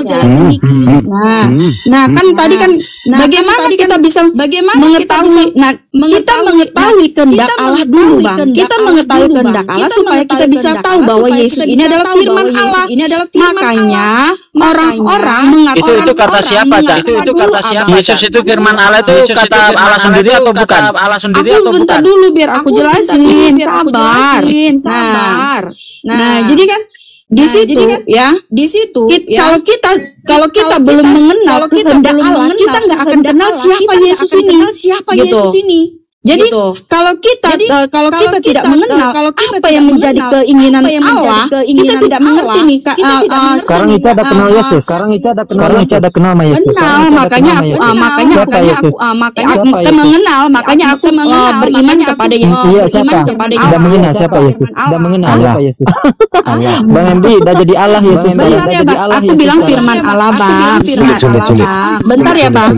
Nah kan tadi kan bagaimana kita bisa mengetahui? Nah kita mengetahui kehendak Allah dulu, Bang. Kita mengetahui kehendak Allah supaya kita bisa tahu bahwa Yesus ini adalah firman Allah. Makanya orang-orang mengatakan itu kata siapa, Cak? Itu kata siapa? Yesus itu firman Allah itu kata Allah sendiri atau bukan? Allah sendiri atau bukan? Bentar dulu biar aku jelasin. Sabar. Nah, jadi kan di situ kalau kita belum mengenal kehendak Allah, kita nggak akan kenal siapa Yesus ini. Jadi kalau kita tidak mengenal apa yang menjadi keinginan Allah, kita tidak mengerti nih. Sekarang Ica ada kenal Yesus. Sekarang Ica ada kenal sama Yesus. Makanya aku mengenal, makanya aku beriman kepada Yesus. Iya, siapa? Tidak mengenal siapa Yesus. Tidak mengenal siapa Yesus. Allah. Bang Andi udah jadi Allah Yesus. Aku bilang firman Allah, Bang. Bentar ya, Bang.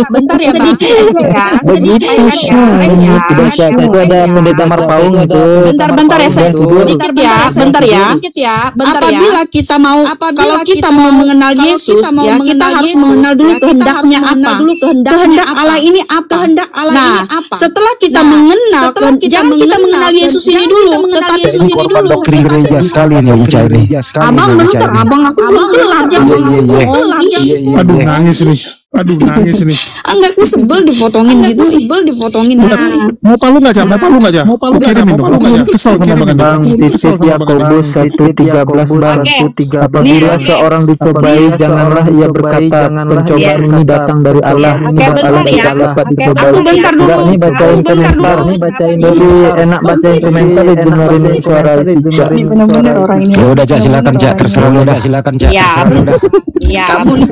Begitu. Tidak Caca itu ada pendeta Marpaung itu. Bentar ya, saya sedikit ya. Apabila kita mau mengenal Yesus, ya kita harus mengenal dulu kehendaknya apa. Kehendak Allah ini apa? Nah, setelah kita mengenal, jangan kita mengenal Yesus ini dulu, tetapi Yesus ini dulu. Doktrin gereja sekali nih Ica ini. Abang bentar, abang aku belum kelar jam. Aduh nangis nih. Enggak, aku sebel dipotongin gitu sih. Mau palu nggak, Jam? Mau palu kirimin dong. Kesel sama Bang. Titik Yakobus 1:13 apabila seorang dicobai, janganlah ia berkata pencobaan ini datang dari Allah. Ini Allah tidak dapat dicobai. Ini bacain komentar. Lebih enak baca instrumental dengerin suara si Cak. Ya udah Cak, silakan Cak, terserah lu dah, silakan Cak. Ya, kamu.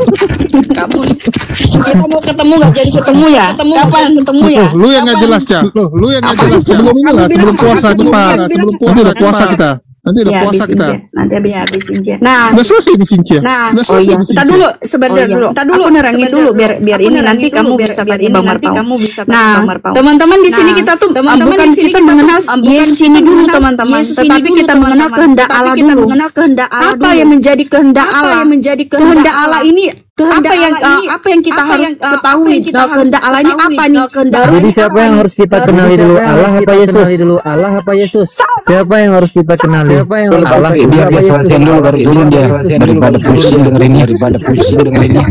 Kita mau ketemu nggak jadi ketemu ya? Kapan ketemu ya? Lu yang nggak jelas, Cak. Sebelum puasa cepat. Sebelum puasa kita. Nanti udah puasa kita. Nanti habis Inja. Nah, udah selesai nih Inja. Nah, kita dulu sebentar dulu. Aku nerangin dulu biar ini nanti kamu bisa tadi Bang Marpau. Nah, teman-teman di sini kita tuh bukan kita mengenal Yesus ini dulu teman-teman, tetapi kita mengenal kehendak Allah dulu. Apa yang menjadi kehendak Allah? Kehendak Allah ini apa yang kita harus ketahui? Kehendak Allah ini apa nih? Jadi siapa yang harus kita kenali dulu? Allah apa Yesus? Siapa yang harus kita kenali? Allah. Biar dia selesaiin dulu dari dulu dia, daripada pusing dengerin ini.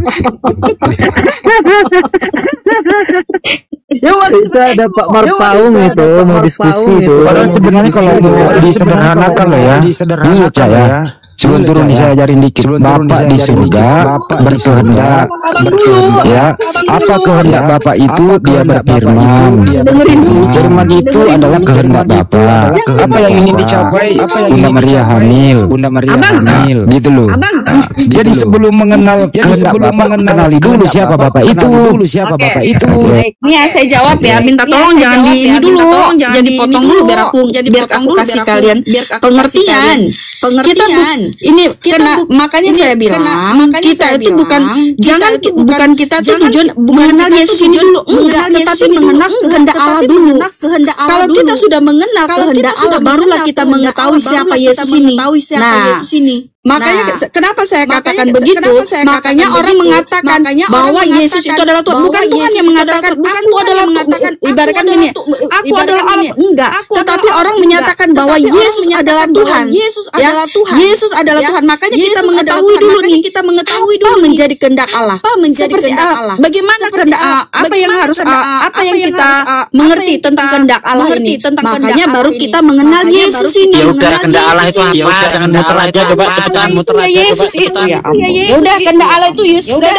Itu ada Pak Marpaung itu mau diskusi itu. Padahal sebenarnya kalau disederhanakan lah ya, ini Cak ya. Sebelum turun saya ajarin dikit. Bapak di surga berkehendak, ya. Apa kehendak Bapak itu? Dia berfirman. Firman itu adalah kehendak Bapak. Apa yang ingin dicapai? Bunda Maria hamil. Gitu loh. Jadi sebelum mengenal kehendak Bapak, kenali dulu siapa Bapak itu. Ini saya jawab ya. Minta tolong jangan di ini dulu, jangan dipotong dulu biar aku kasih kalian pengertian. Ini kita makanya saya bilang kita itu bukan kita tuh tujuan mengenal Yesus ini dulu, enggak, tetapi mengenal kehendak Allah dulu. Kalau kita sudah mengenal kehendak Allah, barulah kita mengetahui siapa Yesus ini. Makanya kenapa saya katakan begitu? Makanya orang mengatakan bahwa Yesus itu adalah Tuhan. Bukan Tuhan yang mengatakan aku adalah Tuhan. Ibaratkan ini, aku adalah Allah. Enggak. Tetapi orang menyatakan bahwa Yesus adalah Tuhan. Yesus adalah Tuhan. Makanya kita mengetahui dulu nih. Apa menjadi kehendak Allah? Bagaimana kehendak Allah? Apa yang kita mengerti tentang kehendak Allah ini? Makanya baru kita mengenal Yesus ini. Ya udah, kehendak Allah itu apa? Jangan muter aja, coba cepetan muter aja. Yesus itu ya. Udah, kehendak Allah itu Yesus. Udah.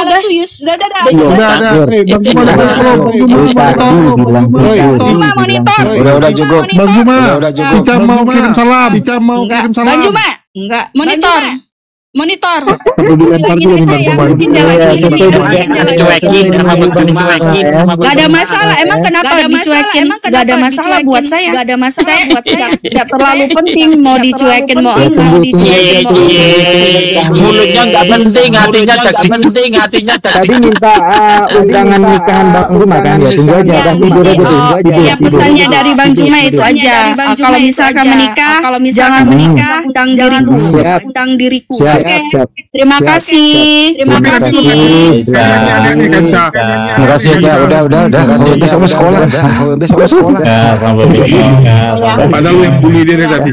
Monitor. Udah cukup. Bang Juma. Kita mau kirim salam. Bang Juma. Enggak. Monitor. Monitor. Perlu dilempar juga nih Bang Kumar. Dicuekin, Gak ada masalah. Emang kenapa dicuekin? Gak ada masalah buat saya. Gak ada masalah buat saya. Gak terlalu penting mau dicuekin mau enggak mau dicuekin mau enggak. Mulutnya nggak penting, hatinya Tadi minta undangan nikahan Bang Juma kan ya, tunggu aja kan tidur aja tunggu aja. Ya pesannya dari Bang Juma itu aja. Kalau misalkan menikah, jangan menikah, undang diriku. Siap. Terima kasih. Terima kasih aja. Udah. Besok mau sekolah. Padahal lu yang bully dia tadi.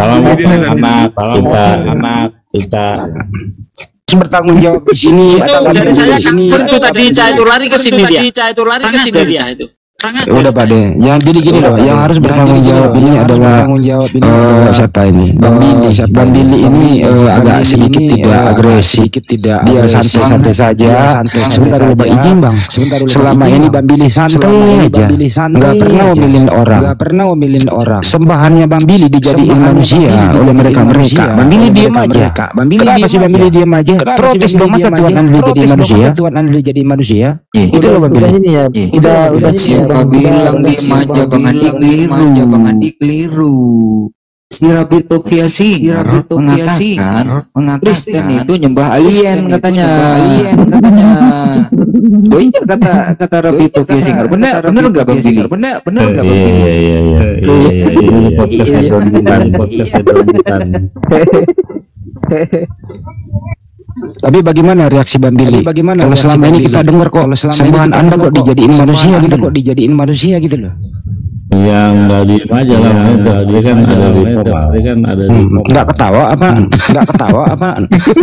Kita bertanggung jawab di sini. Dari saya itu tadi itu lari ke sini dia. Itu. Udah Pak De, yang jadi gini loh, yang harus bertanggung jawab ini adalah siapa ini? Bang Billy ini agak sedikit tidak agresif, dia santai saja. Sebentar dulu Bang izin Bang, selama ini Bang Billy santai aja, nggak pernah omelin orang. Sembahannya Bang Billy dijadiin manusia oleh mereka. Bang Billy diam aja. Kenapa sih Bang Billy diam aja? Protes dong, masa Tuhan Anda dijadiin manusia? Itu loh Bang Billy. Udah siapa bilang di maja Bang Andi keliru. Si Rabito Kiasi mengatakan Kristen itu nyembah alien katanya. Oh iya kata Rabito Kiasi. Benar enggak Bang Billy? Benar enggak Bang Billy? Iya. Tapi bagaimana reaksi Bang Billy? Kalau selama ini kita dengar kok sembahan Anda kok dijadiin manusia gitu loh. yang nggak diem aja lah, dia kan ada di formal, dia kan ada di nggak ketawa apaan?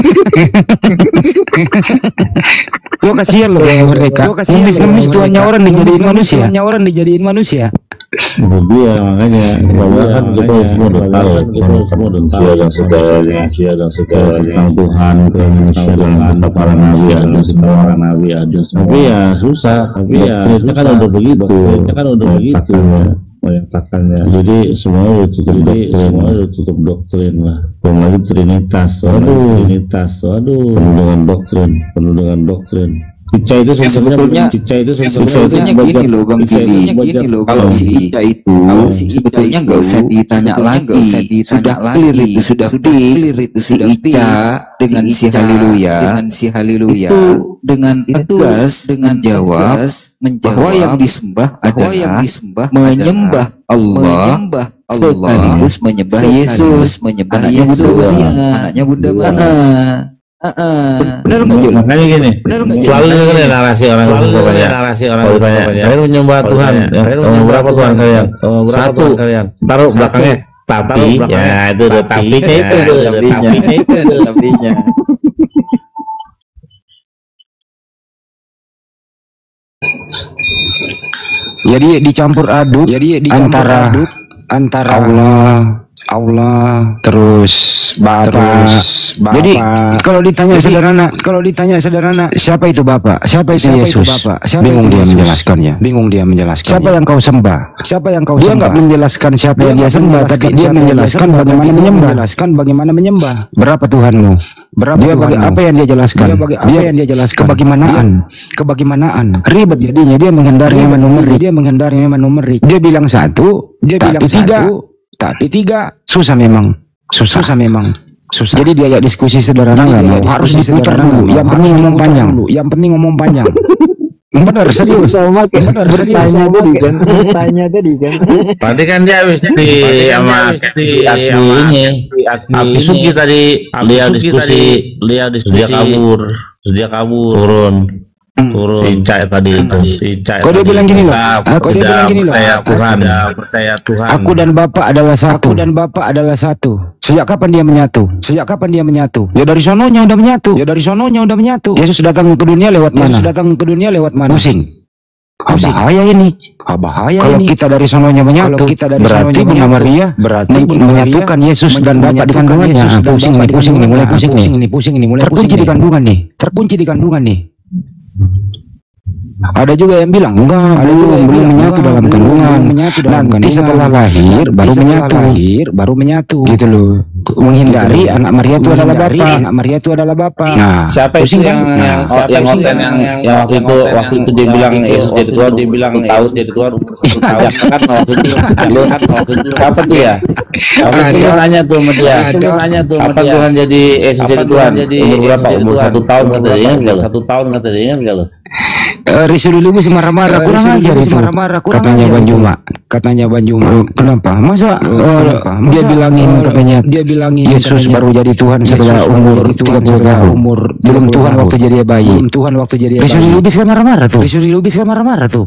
Gue kasihan loh mereka, ngemis tuanya orang dijadiin manusia. Dia makanya bahwa kan kita semua udah tahu, semua udah tahu dan segalanya tentang Tuhan, tentang para nabi ada, tapi ya susah, cerita kan udah begitu, menyatakannya. Jadi semua udah cukup doktrin lah. Belum lagi Trinitas, penuh dengan doktrin. Ica itu sebetulnya gini loh Bang Billy, kalau si Ica itu sebetulnya nggak usah ditanya lagi, sudah clear itu si Ica dengan si haleluya itu dengan tegas menjawab bahwa yang disembah adalah menyembah Allah sekaligus menyembah Yesus, anaknya Bunda Maria. Benar nggak Jul? Makanya gini, selalu dengerin narasi orang kalau ditanya, kalian menyembah Tuhan, berapa Tuhan kalian? Satu, taruh belakangnya tapi, ya itu udah tapinya itu. Jadi dicampur aduk antara Allah terus Bapak. Jadi kalau ditanya sederhana, siapa itu Bapak? Siapa itu Yesus? Bingung dia menjelaskannya. Siapa yang kau sembah? Dia nggak menjelaskan siapa yang dia sembah, tapi dia menjelaskan bagaimana menyembah. Berapa Tuhanmu? Dia apa yang dia jelaskan? Kebagaimanaan. Ribet jadinya, dia menghindari menumerik. Dia bilang satu, tapi tiga. Susah memang. Jadi dia diskusi sederhana nggak mau, harus diputar dulu. Yang penting ngomong panjang. Benar, serius. Bertanya tadi kan. Tadi kan dia habis di Abi Suki tadi, dia diskusi, dia kabur, turun Ica tadi itu. Kok dia bilang gini loh? Percaya Tuhan. Aku dan Bapak adalah satu. Sejak kapan dia menyatu? Ya dari sononya udah menyatu. Yesus datang ke dunia lewat mana? Pusing. Bahaya ini. Kalau kita dari sononya menyatu, berarti Bunda Maria menyatukan Yesus dan Bapak di kandungannya. Pusing nih. Terkunci di kandungan nih. Ada juga yang bilang enggak, belum menyatu dalam kandungan. Nanti setelah lahir baru menyatu gitu loh. menghindari anak Maria itu adalah Bapa. Anak Maria itu adalah Bapa. Nah, siapa itu yang waktu itu dia bilang Yesus jadi Tuhan, dia bilang tahu jadi Tuhan umur 1 tahun kan waktu itu apa tuh ya? Dia nanya tuh sama dia, apa Tuhan jadi Yesus jadi Tuhan? Umur berapa? Umur 1 tahun katanya, enggak 1 tahun katanya, enggak lo? Risuli Lubis marah-marah kurang ajar itu, katanya Banjuma. Kenapa? Masa dia bilangin Yesus baru jadi Tuhan setelah umur 30 tahun. Belum Tuhan waktu jadi bayi. Risuli Lubis kan marah-marah tuh.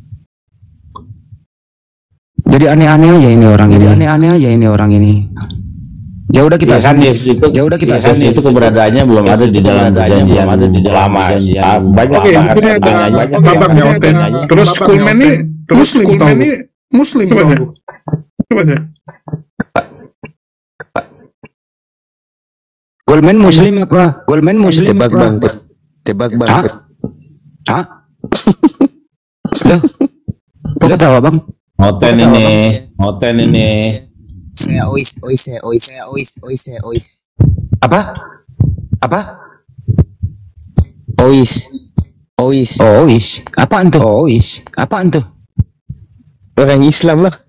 Jadi aneh-aneh aja ini orang ini. Ya udah kita Yesus itu keberadaannya belum ada di dalam perjanjian lama. Banyak babaknya Oten. Terus Kulmen ini Muslim tahu. Coba aja. Kulmen Muslim apa? Tebak bang. Hah? Udah tahu Bang? Oten ini. Saya ois. Apa? Ois. Apaan tuh? Orang Islam lah.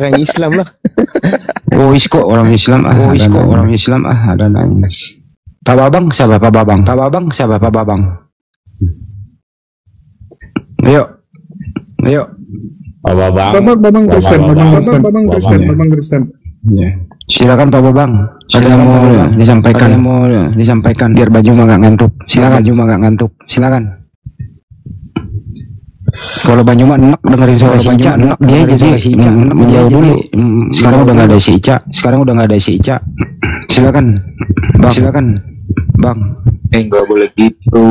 Ois kok orang Islam ada nanya. Pak Babang siapa Pak Babang? Ayo. Babang Kristen. Ya. Silakan Pak Babang. Ada yang mau disampaikan biar Banjuma nggak ngantuk. Silakan. Kalau Banjuma enak dengerin suara si Ica, enak dia jadi si Ica menjauh dulu. Sekarang udah nggak ada si Ica. Silakan, Bang. Nggak boleh gitu.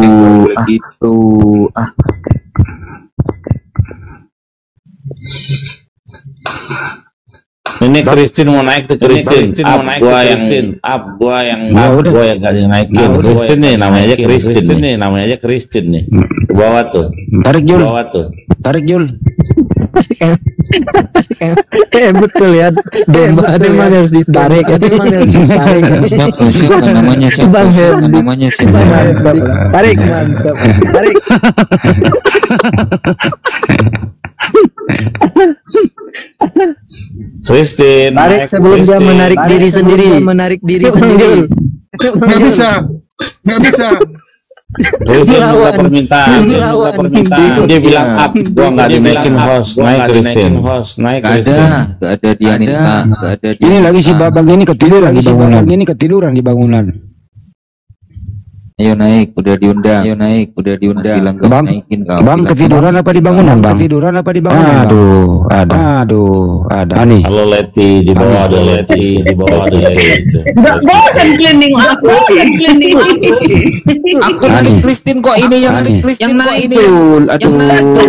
Ini Kristin mau naik tuh Kristin. Gua yang gak naikin. Kristin nih namanya aja Kristin nih. Ke bawah tuh. Tarik Jul. Betul ya. Domba itu emang harus ditarik. Siapa namanya? Tarik, mantap. Tarik. Kristin tarik sebelum dia menarik diri sendiri. Nggak bisa. Kristin minta permintaan. Dia bilang up. Gua nggak dinaikin host. Naik Kristin. Gak ada dia minta. Ini lagi si Babang ini ketiduran di bangunan. Ayo naik, udah diundang. Bilang Bang, naikin kau. Bang ketiduran apa di bangunan, Bang? Aduh, ada nih. Halo Leti, di bawah ada Leti. Enggak bosan cleaning aku. Aku naik Kristin kok ini yang naik ini. Aduh.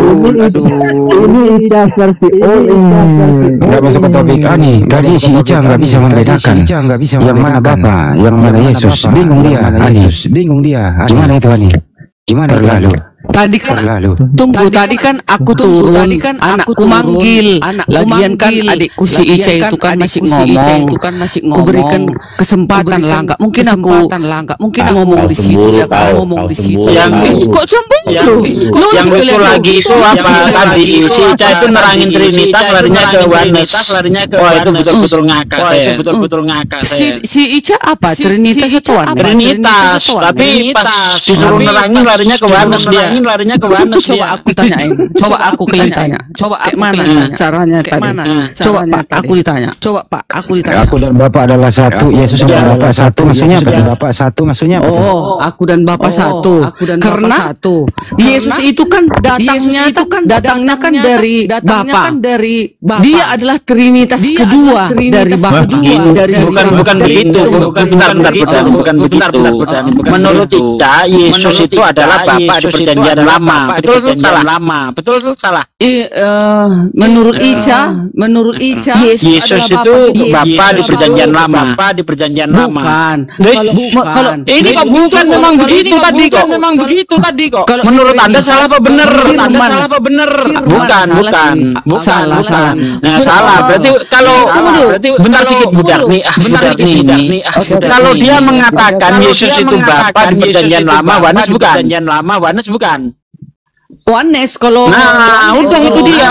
Ini Ica versi Udah masuk ke topik nih. Tadi si Ica nggak bisa membedakan. Yang mana Bapak, yang mana Yesus. Bingung dia. Gimana itu Ani? Terlalu. Tadi kan aku turun, anakku manggil, lagian kan adikku si Ica itu kan masih ngomong, aku berikan kesempatan lah, nggak mungkin aku ngomong di situ ya kan, kok sombong tuh, yang itu lagi itu apa tadi si Ica itu nerangin Trinitas larinya ke Oneness, wah itu betul-betul ngakak si Ica apa Trinitas itu Trinitas, tapi pas disuruh nerangin larinya ke Oneness dia. Coba aku tanyain. Coba aku tanya. Coba mana caranya tadi? Coba Pak, aku ditanya. Aku dan Bapak adalah satu. Yesus dan Bapak satu. Maksudnya apa? Bapak satu maksudnya apa? Oh, aku dan Bapak satu. Karena Yesus itu kan datangnya kan dari Bapa. Dia adalah Trinitas kedua dari Bapa. Bukan begitu. Bukan begitu. Menurut Ica, Yesus itu adalah Bapa di perjanjian perjanjian lama. Betul tuh salah. Betul tuh salah. Menurut Ica, Yesus itu Bapa di perjanjian lama. Bukan. Kalau ini kok bukan memang begitu tadi kok. Menurut Anda salah apa benar? Bukan. Salah. Nah, salah. Berarti kalau bentar sedikit budak nih. Kalau dia mengatakan Yesus itu Bapa di perjanjian lama, Wanes bukan. Wanes kalau udah itu dia.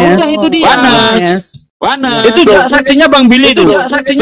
Wanes. Itu saksinya Bang Billy itu.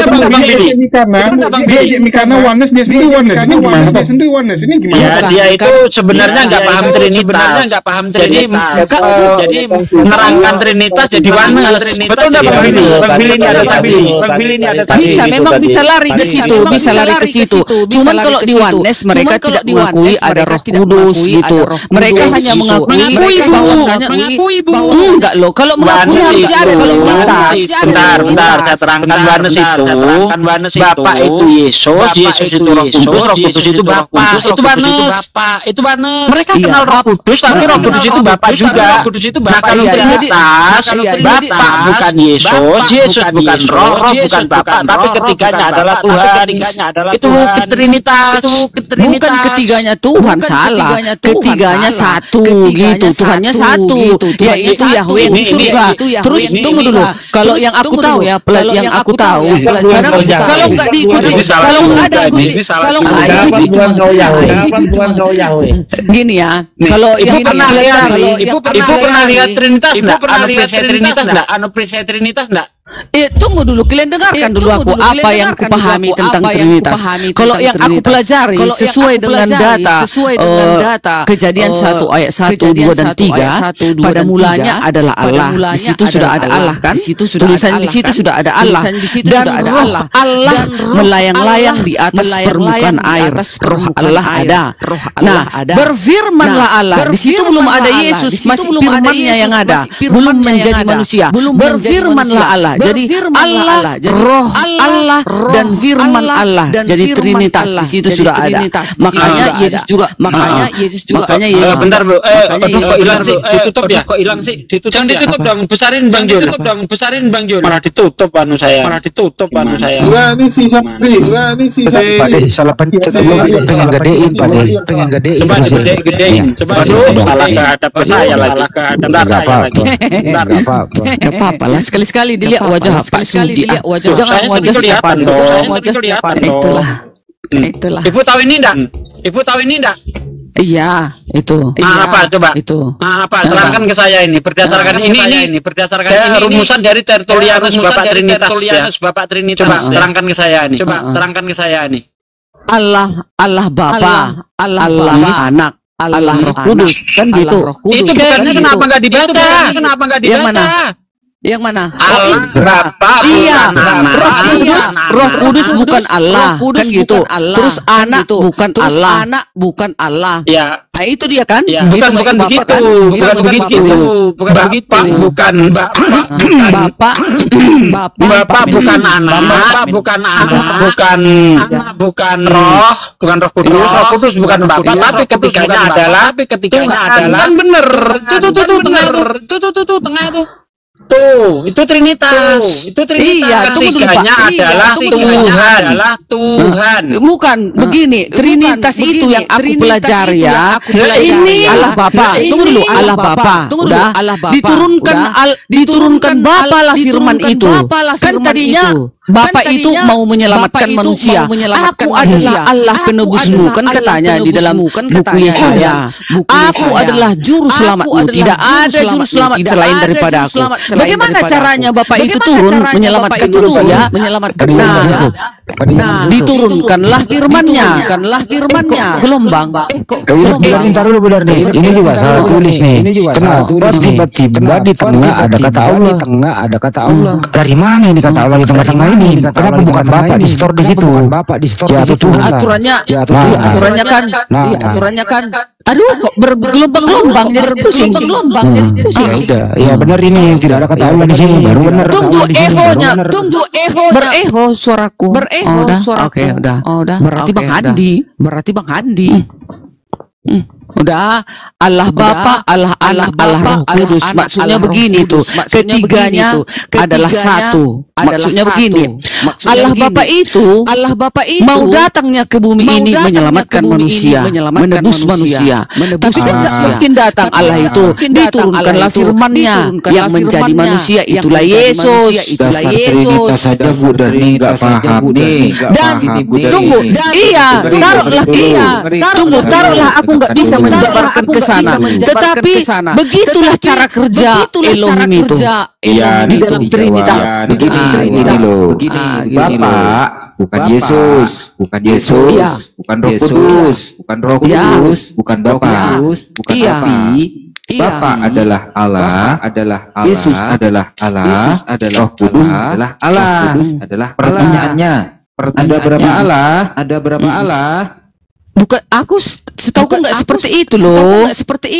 Karena Wanes dia sendiri Wanes. Ini gimana? Ini gimana? Ya, dia itu sebenarnya nggak paham Trinitas. Jadi menerangkan Trinitas jadi Wanes. Betul nggak Bang Billy? Bang Billy ini ada saksi. Bisa, memang bisa lari ke situ. Cuman kalau di Wanes mereka tidak mengakui ada Roh Kudus gitu. Mereka hanya mengakui bahwasanya enggak loh. Kalau mengakui harus ada Trinitas. Bentar, saya terangkan Wanes itu. Bapak itu Yesus itu Roh Kudus itu Bapak. Itu Wanes. Mereka kenal Roh Kudus, tapi Roh Kudus itu Bapak juga. Nah, kalau Trinitas, Bapak bukan Yesus bukan Roh bukan Bapak, tapi ketiganya adalah Tuhan. Itu Trinitas. Bukan ketiganya Tuhan, salah. Ketiganya satu gitu. Tuhannya satu, yaitu Yahweh yang di surga. Terus tunggu dulu. Kalau yang aku tahu ya, yang aku tahu, kalau nggak diikuti, kalau nggak ada ikuti, kalau nggak ada gini ya, kalau ibu pernah lihat Trinitas nggak? Anu percaya Trinitas nggak? Tunggu dulu, kalian dengarkan dulu aku apa yang kupahami tentang Trinitas. Kalau yang aku pelajari sesuai dengan data Kejadian 1 ayat 1, 2 dan 3, pada mulanya adalah Allah. Di situ sudah ada Allah kan? Tulisan di situ sudah ada Allah. Dan Roh Allah melayang-layang di atas permukaan air. Roh Allah ada. Nah, berfirmanlah Allah. Di situ belum ada Yesus, masih firman-Nya yang ada, belum menjadi manusia. Berfirmanlah Allah. Jadi Allah, Roh Allah dan Firman Allah. Jadi Trinitas di situ sudah ada. Makanya Yesus juga. Bentar bro. Kok hilang sih? Ditutup ya? Kok hilang sih? Jangan ditutup dong. Besarin Bang Jul. Malah ditutup anu saya. Ini si Sapri. Salah pencet. Pengen gedein. Coba gedein. Coba salah kehadap ke saya lagi. Enggak apa-apa lah, sekali-sekali dilihat wajah jangan wajah siapa dong. Itulah. Ibu tahu ini enggak? Iya, itu. Apa coba? Itu. Apa? Terangkan ke saya ini. Berdasarkan ini rumusan dari Tertullianus Bapak Trinitas ya. Coba terangkan ke saya ini. Allah Bapa, Allah Anak, Allah Roh Kudus, kan gitu. Itu bukannya kenapa nggak dibaca? Yang mana? Allah Bapa iya, Roh Kudus bukan Allah, kan gitu. Terus anak bukan Allah. Ya. Nah, itu dia kan? Ya. Bukan begitu. Bapak bukan Bapak bukan anak, bukan Roh Kudus. Roh Kudus bukan Bapak, tapi ketiganya adalah kan bener. Tuh tengah itu. Tuh, itu Trinitas. Iya, ketiganya adalah Tuhan. Bukan begini, Trinitas itu yang aku pelajari ya. Ini Allah Bapa. Tunggu dulu, Allah Bapa. Udah, diturunkan Bapa lah firman itu. Kan tadinya Bapa itu mau menyelamatkan manusia. Aku adalah Allah penebusmu, kan katanya di dalam buku Yesaya. Aku adalah juru selamatmu. Tidak ada juru selamat selain daripada aku. Bagaimana caranya Bapak itu turun menyelamatkan manusia? Nah, diturunkanlah firman-Nya. Gelombang. Bentar dulu benar nih. Ini juga salah tulis nih. Kenapa tiba-tiba di tengah ada kata Allah? Dari mana ini kata Allah di tengah-tengah ini? Kenapa bukan Bapak di store di situ? Ya itu Tuhan. Aturannya kan. Aduh, kok bergelombang-gelombang jadi pusing. Ya benar ini yang tidak ada kata Allah di sini. Baru benar. Tunggu ehonya. Bereho suaraku. Oke, udah. Berarti Bang Andi. Udah, Allah Bapa, Allah Anak, Allah Roh Kudus. Maksudnya begini tuh. Ketiganya adalah satu. Maksudnya begini. Allah Bapa itu mau datangnya ke bumi ini menyelamatkan manusia, menebus manusia. Tapi kan tidak mungkin datang Allah itu. Diturunkanlah firman-Nya yang menjadi manusia, itulah Yesus. Dasar Trinitas saja Bu Darni nggak paham nih. Dan tunggu, iya, taruhlah aku nggak bisa menjabarkan ke sana. Tetapi begitulah cara kerja Elohim itu. Iya, di dalam Trinitas. Begini loh. Bapak bukan Yesus, bukan Yesus, bukan Roh Kudus, bukan Roh Kudus, bukan Bapa, bukan Tapi Bapa adalah Allah, Yesus adalah Allah, Roh Kudus adalah Allah. Pertanyaannya, ada berapa Allah? Ada berapa Allah? Bukan, aku setahu nggak seperti itu loh.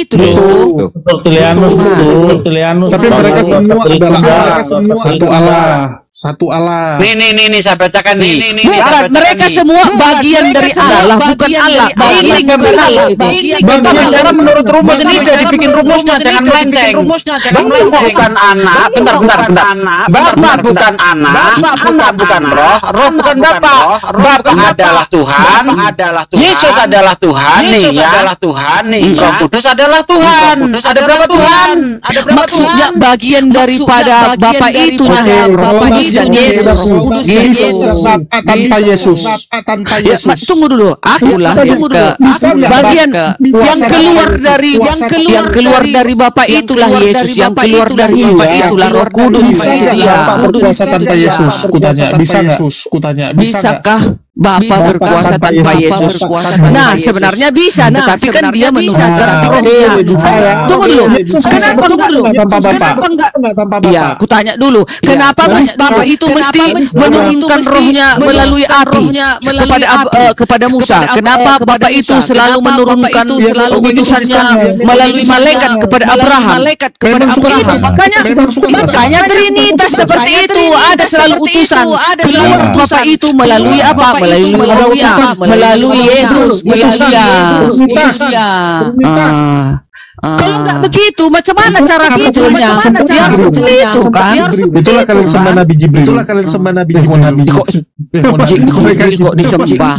Tertulianus. Tapi mereka semua adalah satu Allah. Nih, saya bacakan nih. Bukan, mereka semua bagian dari Allah, bukan Allah. Bagian bukan Allah. Bagian menurut rumus ini udah dibikin rumusnya, jangan melenceng. Bapak bukan anak, bentar. Bapak bukan anak, anak bukan roh, roh bukan bapak. Bapak adalah Tuhan, Yesus adalah Tuhan nih ya. Roh Kudus adalah Tuhan. Ada berapa Tuhan? Maksudnya bagian daripada Bapa itu ya, Roh Kudus dan Yesus. Tanpa Yesus. Tunggu dulu. Bagian yang keluar dari Bapa itulah Yesus, yang keluar dari Bapa itulah Roh Kudus. Berkuasa tanpa Yesus. Kutanya, bisakah Bapa berkuasa tanpa Yesus? Nah, sebenarnya bisa, tetapi kan dia menurunkan rohnya. Tunggu dulu. Kenapa enggak? Iya, kutanya dulu. Kenapa Bapa itu mesti menurunkan rohnya melalui api kepada Musa? Kenapa Bapa itu selalu menurunkan utusannya melalui malaikat kepada Abraham? Makanya Trinitas seperti itu, ada selalu utusan. Keluar Bapa itu melalui apa? Melalui Yesus, kalau nggak begitu, macam mana cara kerjanya? Itu kan? Itulah kalian sembah Nabi Jibril. Kok disembah?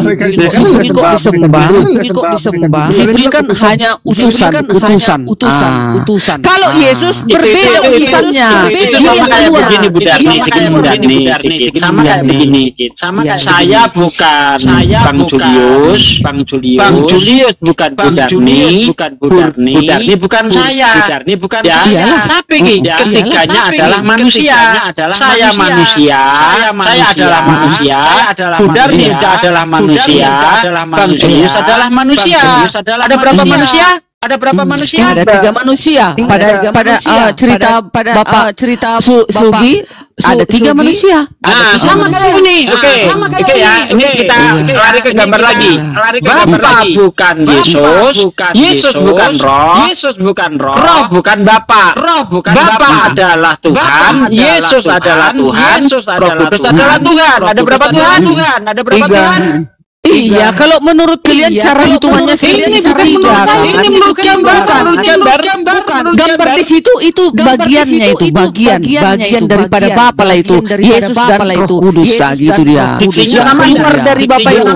Jibril kan hanya utusan. Kalau Yesus berbeda utusannya. Dia keluar. Sama kayak begini. Saya bukan Bang Julius bukan Budarni. Ini bukan saya. Tapi ketiganya adalah manusia. Saya manusia. Saya adalah manusia. Budarni adalah manusia. Bang Julius adalah manusia. Ada berapa manusia? Ada 3 manusia. Pada cerita Sugi ada 3 manusia. Sama kayak ini. Oke ya. Ini kita lari ke gambar lagi. Bapak bukan Yesus. Yesus bukan roh. Roh bukan Bapa. Bapa adalah Tuhan. Yesus adalah Tuhan. Roh Kudus adalah Tuhan. Ada berapa Tuhan? Ada berapa Tuhan? Iya, kalau menurut kalian cara hitungannya ini menurut gambar. Gambar di situ itu bagiannya itu bagian daripada Bapa lah itu. Yesus dan Roh Kudus gitu dia. Keluar dari Bapa itu.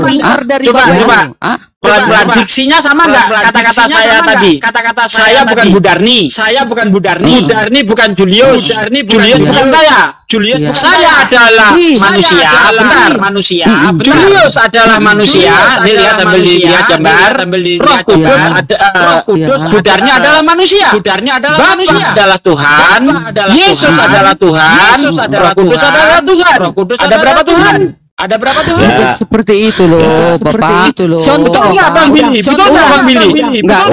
Pelan-pelan diksinya sama nggak kata-kata saya tadi? Kata-kata saya bukan Budarni. Budarni bukan Julius. Julius bukan saya. Saya adalah manusia. Benar, manusia. Julius adalah manusia. Ini lihat sambil dilihat gambar. Roh Kudus. Budarni adalah manusia. Bapa adalah Tuhan. Yesus adalah Tuhan. Roh Kudus adalah Tuhan. Ada berapa Tuhan? Ada berapa Tuhan? Seperti itu loh, Bapak. Contoh. Bang Billy. Betul nggak Bang Billy? Enggak.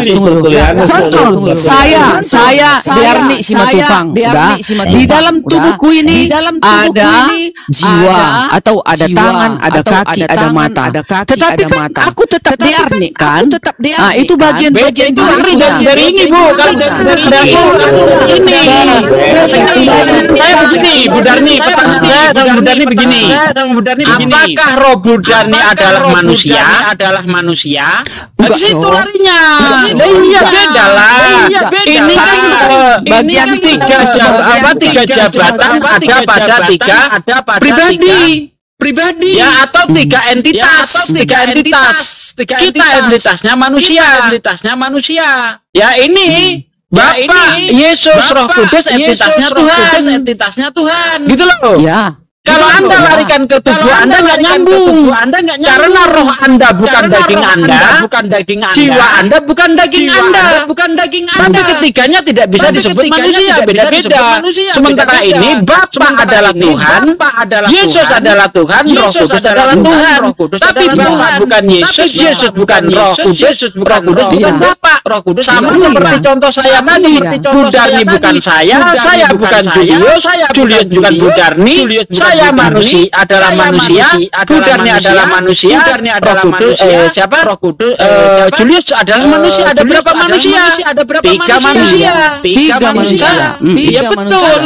Contoh. Saya Biarni Simatupang. Di dalam tubuhku ini ada jiwa atau ada tangan, ada kaki, ada mata. Tetapi kan aku tetap Biarni kan? Nah, itu bagian-bagian dari ini, Bu. Kalau dari ini. Saya begini, Budarni. Pertanyaan saya Apakah roh Budarni adalah manusia? Ke situ larinya. Iya beda lah. Ini kan bagian tiga jabatan ada pada tiga pribadi ya, atau tiga entitas. Kita entitasnya manusia. Ya ini Bapa, Yesus, Roh Kudus entitasnya Tuhan. Gitu loh. Ya. Kalau Anda larikan ke tubuh Anda nggak nyambung. Karena roh Anda bukan daging Anda, jiwa Anda bukan daging Anda, Tapi ketiganya tidak bisa disebut manusia, beda-beda. Sementara ini Bapa adalah Tuhan, Yesus adalah Tuhan, Roh Kudus adalah Tuhan. Tapi Bapa bukan Yesus, Yesus bukan Roh Kudus, Roh Kudus bukan Bapa. Sama seperti contoh saya tadi, Budarni bukan saya bukan Julius, Julius bukan Budarni, saya manusia adalah manusia, Budarni adalah manusia, Roh Kudus, Julius adalah manusia. Ada berapa manusia? Tiga manusia. Iya betul.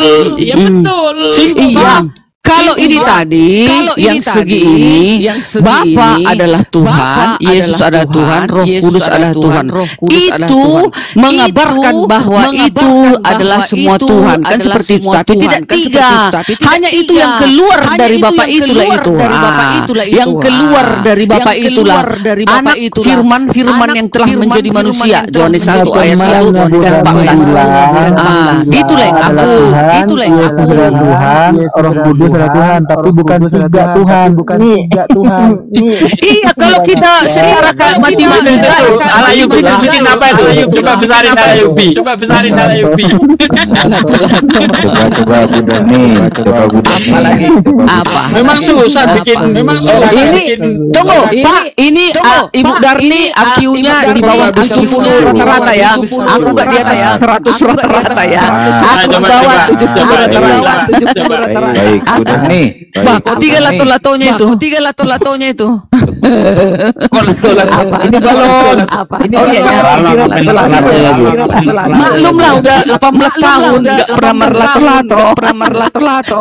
Iya. Kalau ini tadi, yang segi ini, Bapa adalah Tuhan, Yesus adalah Tuhan, Roh Kudus adalah Tuhan. Itu mengabarkan bahwa itu adalah semua Tuhan, kan seperti itu. Tapi tidak tiga. Hanya itu yang keluar dari Bapa itulah itu. Yang keluar dari Bapa itulah anak firman yang telah menjadi manusia. Yohanes 1 ayat 1 dan 14. Itulah yang aku. Tuhan, Roh Kudus adalah Tuhan, tapi bukan tiga Tuhan, Iya, kalau kita secara matematika Alayubi bikin apa itu? Coba besarin Alayubi. Coba Budarni. Apa? Memang susah bikin. Ini tunggu, Pak. Ini Ibu Darni IQ-nya di bawah 70 rata-rata ya. Aku nggak di atas 100 rata-rata ya. Aku di bawah 70 rata-rata. Baik, Budarni. Bah, kok tiga lato-latonya itu? Ini balon. Maklum lah, udah 18 tahun nggak pernah merlato-lato.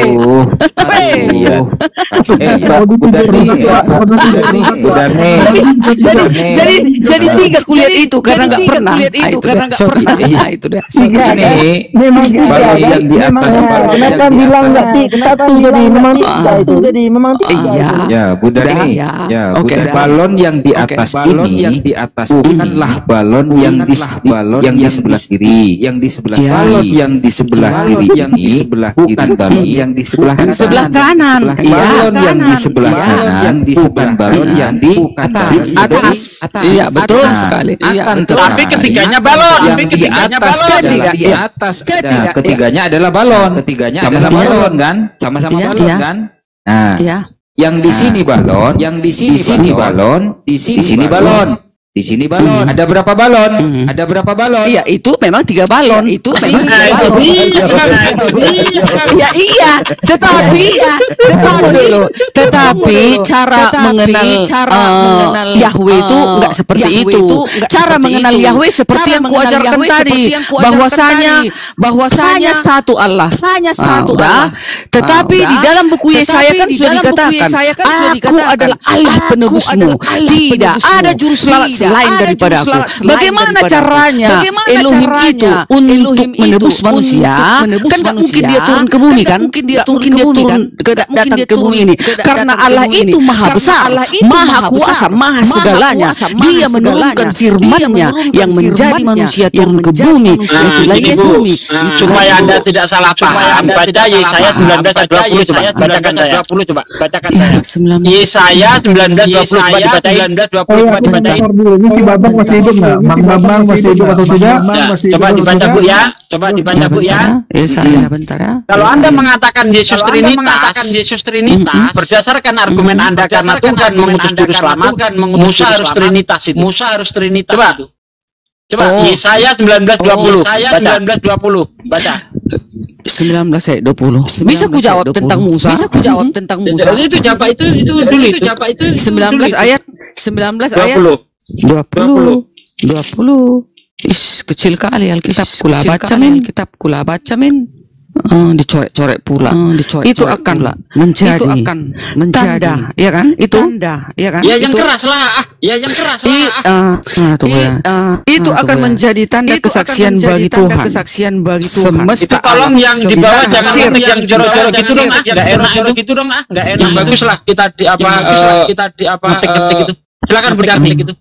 Jadi tiga kuliah itu karena nggak pernah. Itu deh. Ini memang balon yang di atas. Mereka bilang nggak satu jadi memang tiga. Ya, Budarni. Balon yang di atas bukanlah balon yang di sebelah kiri. Balon yang di sebelah kiri ini bukan balon yang di sebelah kanan. Balon yang di sebelah kanan bukan balon yang di atas. Iya, betul sekali. Tapi ketiganya balon. Di atas. Ketiganya adalah balon. Sama-sama balon kan? Sama-sama balon kan? Nah, yang di sini balon, di sini balon. Ada berapa balon? Iya, itu memang 3 balon. Ya iya, tetapi cara mengenal Yahweh itu enggak seperti itu. Cara mengenal Yahweh seperti yang kuajarkan tadi, bahwasanya satu Allah. Tetapi di dalam buku Yesaya kan sudah dikatakan, aku adalah Allah penebusmu. Tidak ada juru selamat selain daripada aku. Bagaimana caranya Elohim itu untuk menebus manusia? Kan gak mungkin dia turun ke bumi kan? Datang ke bumi ini. Karena Allah itu maha besar, maha kuasa, maha segalanya. Dia menurunkan firman-Nya yang menjadi manusia turun ke bumi. Itulah Yesus. Supaya Anda tidak salah paham, baca Yesaya 19:20. Coba bacakan saya. Coba bacakan saya. Yesaya 19:20. Coba dibacain. Ini si Babang masih hidup nggak? Mang Babang masih hidup atau tidak? Coba dibaca Bu ya. Saya bentar ya. Kalau Anda mengatakan Yesus Trinitas, berdasarkan argumen Anda karena Tuhan mengutus juru selamat, Musa harus Trinitas itu. Coba Yesaya 19:20. Baca. 19:20. Bisa ku jawab tentang Musa? Itu jawab itu dulu itu. 19 ayat 20. Kecil kali Alkitab kula baca men. dicoret-coret pula. Itu akan menjadi tanda, ya kan? Itu tanda, ya kan? Ya yang keras lah, yang keras lah. Itu akan menjadi tanda kesaksian bagi Tuhan. Semesta tolong yang di bawah jangan yang jorok-jorok gitu dong, nggak enak gitu dong, nggak enak. Yang bagus lah kita di apa ngetik gitu. Silakan Bu Darni gitu.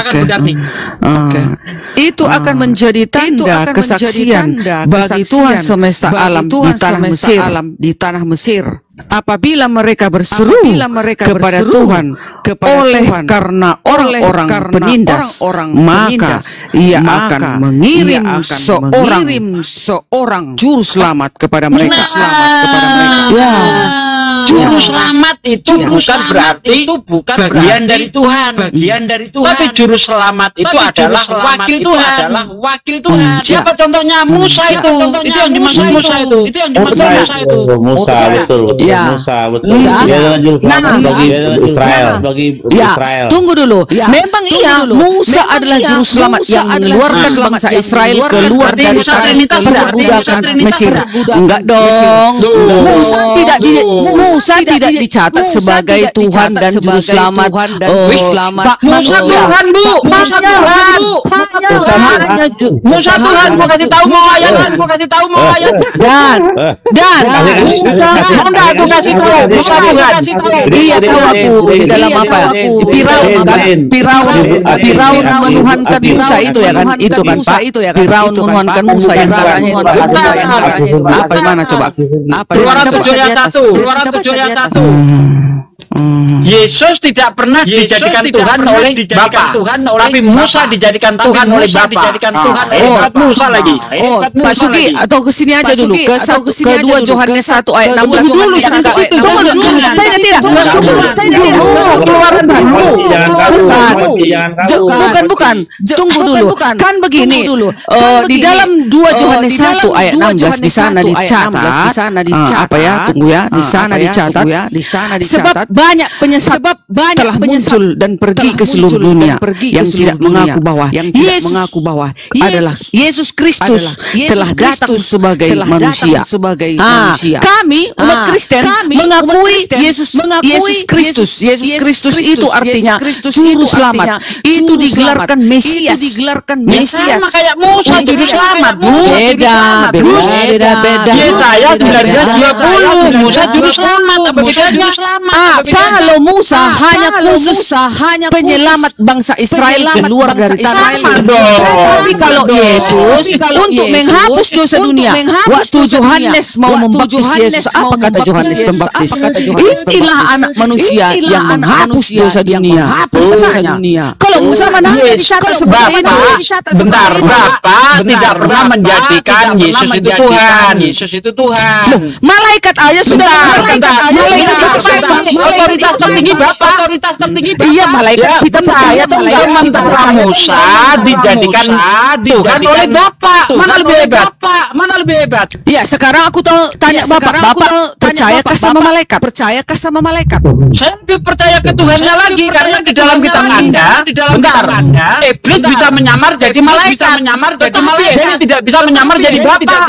Itu akan menjadi tanda kesaksian bagi Tuhan semesta alam di tanah Mesir. Apabila mereka berseru kepada Tuhan oleh karena orang-orang penindas, maka Ia akan mengirim seorang juru selamat kepada mereka. Juru selamat itu bukan berarti bagian dari Tuhan. Tapi juru selamat itu adalah wakil Tuhan. Siapa contohnya? Musa itu. Itu yang dimaksud Musa itu. Musa betul. Musa betul. Dia adalah juru selamat bagi Israel. Tunggu dulu. Memang Musa adalah juru selamat yang mengeluarkan bangsa Israel keluar dari perbudakan Mesir. Enggak dong. Musa tidak dicatat sebagai Tuhan dan juru selamat. Musa Tuhan, Bu. Musa Tuhan. Gua kasih tahu mau ayat. Dan aku kasih tahu. Dia tahu aku di dalam apa? Firaun menuhankan Musa itu ya kan? Itu kan Pak. Firaun menuhankan Musa yang katanya itu. Apa gimana coba? Apa? 207 ayat 1. Yesus tidak pernah dijadikan Tuhan oleh Bapa, tapi Musa dijadikan Tuhan oleh Bapa. Hebat Musa lagi. Pak Suki atau kesini aja dulu ke 2 Yohanes 1 ayat 16. Bukan. Tunggu dulu. Kan begini. Di dalam 2 Yohanes 1 ayat 16 di sana dicatat. Apa ya? Tunggu ya. Di sana dicatat. Sebab banyak penyesat telah muncul dan pergi ke seluruh dunia yang tidak mengaku bahwa adalah Yesus Kristus telah datang sebagai manusia. Kami umat Kristen mengakui Yesus Kristus. Yesus Kristus itu artinya juru selamat. Itu digelarkan Mesias. Sama kayak Musa juru selamat, Bu. Beda. Yesaya 19:20 Musa juru selamat. Kalau Musa hanya penyelamat bangsa Israel keluar dari tanah Mesir. Tapi kalau Yesus untuk menghapus dosa dunia, waktu Yohanes mau membaptis Yesus, apa kata Yohanes Pembaptis? Inilah anak manusia yang menghapus dosa dunia. Kalau Musa mana dicatat seperti itu? Bentar, Bapak tidak pernah menjadikan Yesus itu Tuhan. Malaikat aja sudah. Otoritas tertinggi Bapak. Iya, malaikat kita percaya atau enggak? Sementara Musa dijadikan Tuhan oleh Bapak. Mana lebih hebat? Iya, sekarang aku tanya Bapak percayakah sama malaikat? Saya lebih percaya ke Tuhannya lagi karena di dalam kitab Anda, iblis bisa menyamar jadi malaikat. Tetapi saya tidak bisa menyamar jadi Bapak.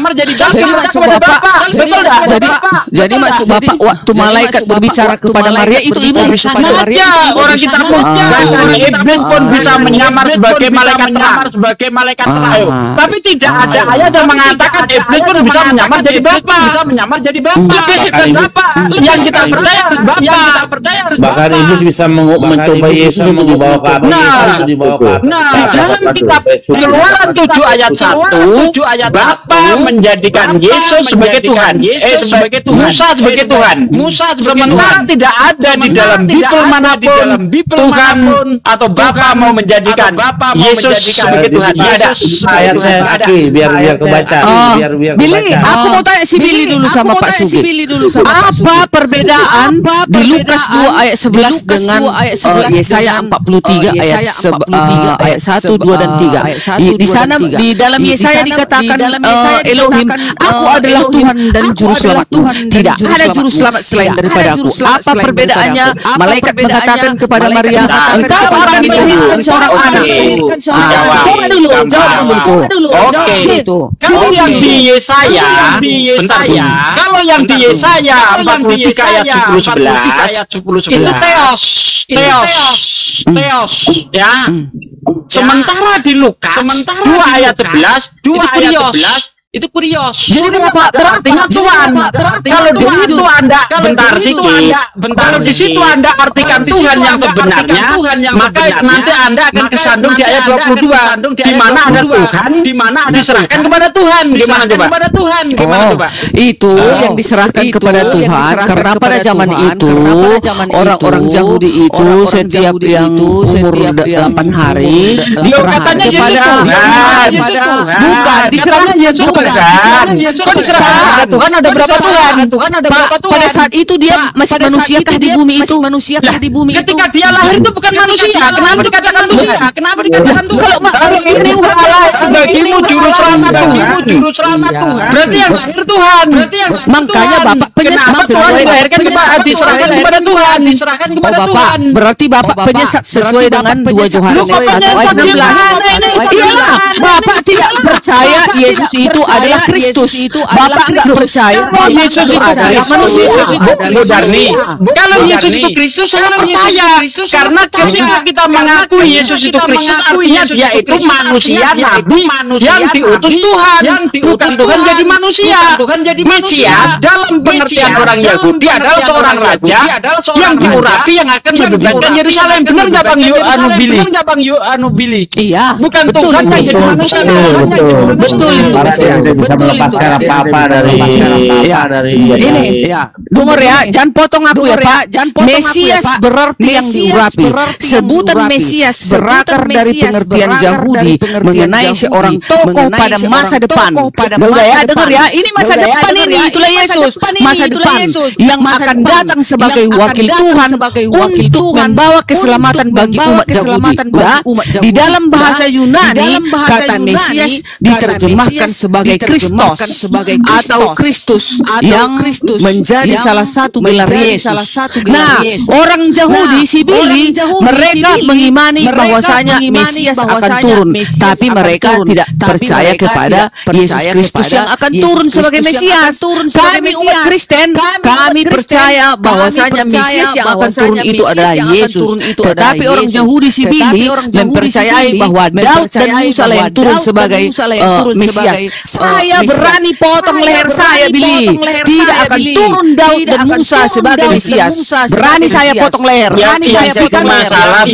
Betul enggak? Jadi maksud Bapak waktu malaikat berbicara kepada Maria itu iblis. Orang kita iblis pun bisa menyamar sebagai malaikat terakhir. Tapi tidak ada ayat yang mengatakan iblis pun bisa menyamar jadi Bapa. Tapi Bapak yang kita percaya harus Bapak. Bahkan iblis bisa mencoba Yesus untuk dibawa ke api. Dalam kitab Keluaran 7 ayat 1, Bapa menjadikan Yesus sebagai Tuhan, Musa sebagai Tuhan. Sementara tidak ada di dalam Bible manapun Tuhan atau Bapa mau menjadikan Yesus sebagai Tuhan. Ada ayatnya biar kebaca. Billy, aku mau tanya si Billy dulu sama Pak Sugi. Apa perbedaan di Lukas 2 ayat 11 dengan Yesaya 43 ayat 1, 2 dan 3? Di sana di dalam Yesaya dikatakan Elohim, aku adalah Tuhan dan juru selamatmu. Tidak ada juru selamat selain daripada aku. Apa apa perbedaannya? Malaikat mengatakan kepada Maria, engkau akan melahirkan seorang anak. Coba dulu, jawab dulu. Oke. Kalau yang di Yesaya, kalau yang di Yesaya 43 ayat 10 11 itu Theos, ya. Sementara di Lukas 2 ayat 11 itu kurios. Jadi artinya Tuhan. Kalau di situ Anda kalau di situ Anda artikan Tuhan yang sebenarnya, maka nanti Anda akan kesandung di ayat 22 di mana ada Tuhan, di mana diserahkan kepada Tuhan. Gimana coba? Itu yang diserahkan kepada Tuhan karena pada zaman itu orang-orang Yahudi itu setiap yang umur 8 hari diserahkan kepada bukan diserahkan Kok diserahkan kepada Tuhan? Ada berapa Tuhan? Pada saat itu dia masih manusiakah di bumi itu? Ketika dia lahir itu bukan manusia. Kenapa dikatakan Tuhan? Kalau ini bagimu juru selamat Tuhan. Berarti yang lahir Tuhan. Makanya Bapak penyesat sesuai diserahkan kepada Tuhan. Bapak berarti Bapak penyesat sesuai dengan 2 Yohanes 1 ayat 16. Iya, Bapak tidak percaya Yesus itu adalah Kristus. Bapak tidak percaya Yesus itu adalah manusia. Moderni. Kalau Yesus itu Kristus, saya percaya. Karena ketika kita mengakui Yesus itu Kristus, artinya dia itu manusia, nabi yang diutus Tuhan. Bukan Tuhan jadi manusia. Mesias dalam pengertian orang Yahudi adalah seorang raja yang diurapi yang akan membebankan Yerusalem. Benar nggak Bang Yobili? Iya. Bukan Tuhan yang jadi manusia. Betul itu. Bisa melepaskan apa-apa dari ini ya. Dengar ya, jangan potong aku ya Pak. Mesias berarti yang diurapi. Sebutan Mesias berakar dari pengertian Yahudi mengenai seorang tokoh pada masa depan. Dengar ya, ini masa depan ini, itulah Yesus. Masa depan yang akan datang sebagai wakil Tuhan untuk membawa keselamatan bagi umat Yahudi. Di dalam bahasa Yunani kata Mesias diterjemahkan sebagai Kristos atau Kristus yang menjadi salah satu gelar Yesus. Nah, orang Yahudi Sibili mereka mengimani bahwasanya Mesias akan turun, tapi mereka tidak percaya kepada Yesus Kristus yang akan turun sebagai Mesias. Kami umat Kristen, kami percaya bahwasanya Mesias yang akan turun itu adalah Yesus. Tetapi orang Yahudi Sibili mempercayai bahwa Daud dan Musa yang turun sebagai Mesias. Saya berani potong leher saya, Billy. Tidak akan turun Daud dan Musa sebagai Mesias. Berani saya potong leher. Berani saya potong leher.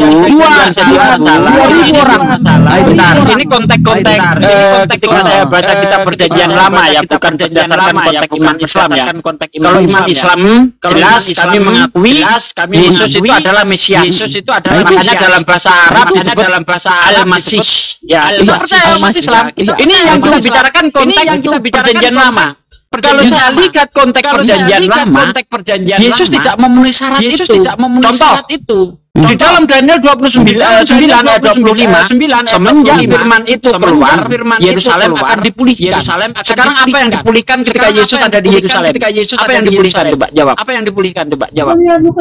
2.000 orang. Ini konteks ketika saya baca kitab Perjanjian Lama ya, bukan berdasarkan konteks iman Islam ya. Kalau iman Islam jelas kami mengakui Yesus itu adalah Mesias. Makanya dalam bahasa Arab disebut dalam bahasa Al-Masih. Ya, kita percaya umat Islam. Ini yang kita bicarakan konteks Perjanjian Lama. Kalau saya lihat konteks Perjanjian Lama, Yesus tidak memenuhi syarat itu. Contoh, di dalam Daniel 29 ayat 25, semenjak firman itu keluar, Yerusalem akan dipulihkan. Sekarang apa yang dipulihkan ketika Yesus ada di Yerusalem? Apa yang dipulihkan? Coba jawab. Apa yang dipulihkan? Coba jawab.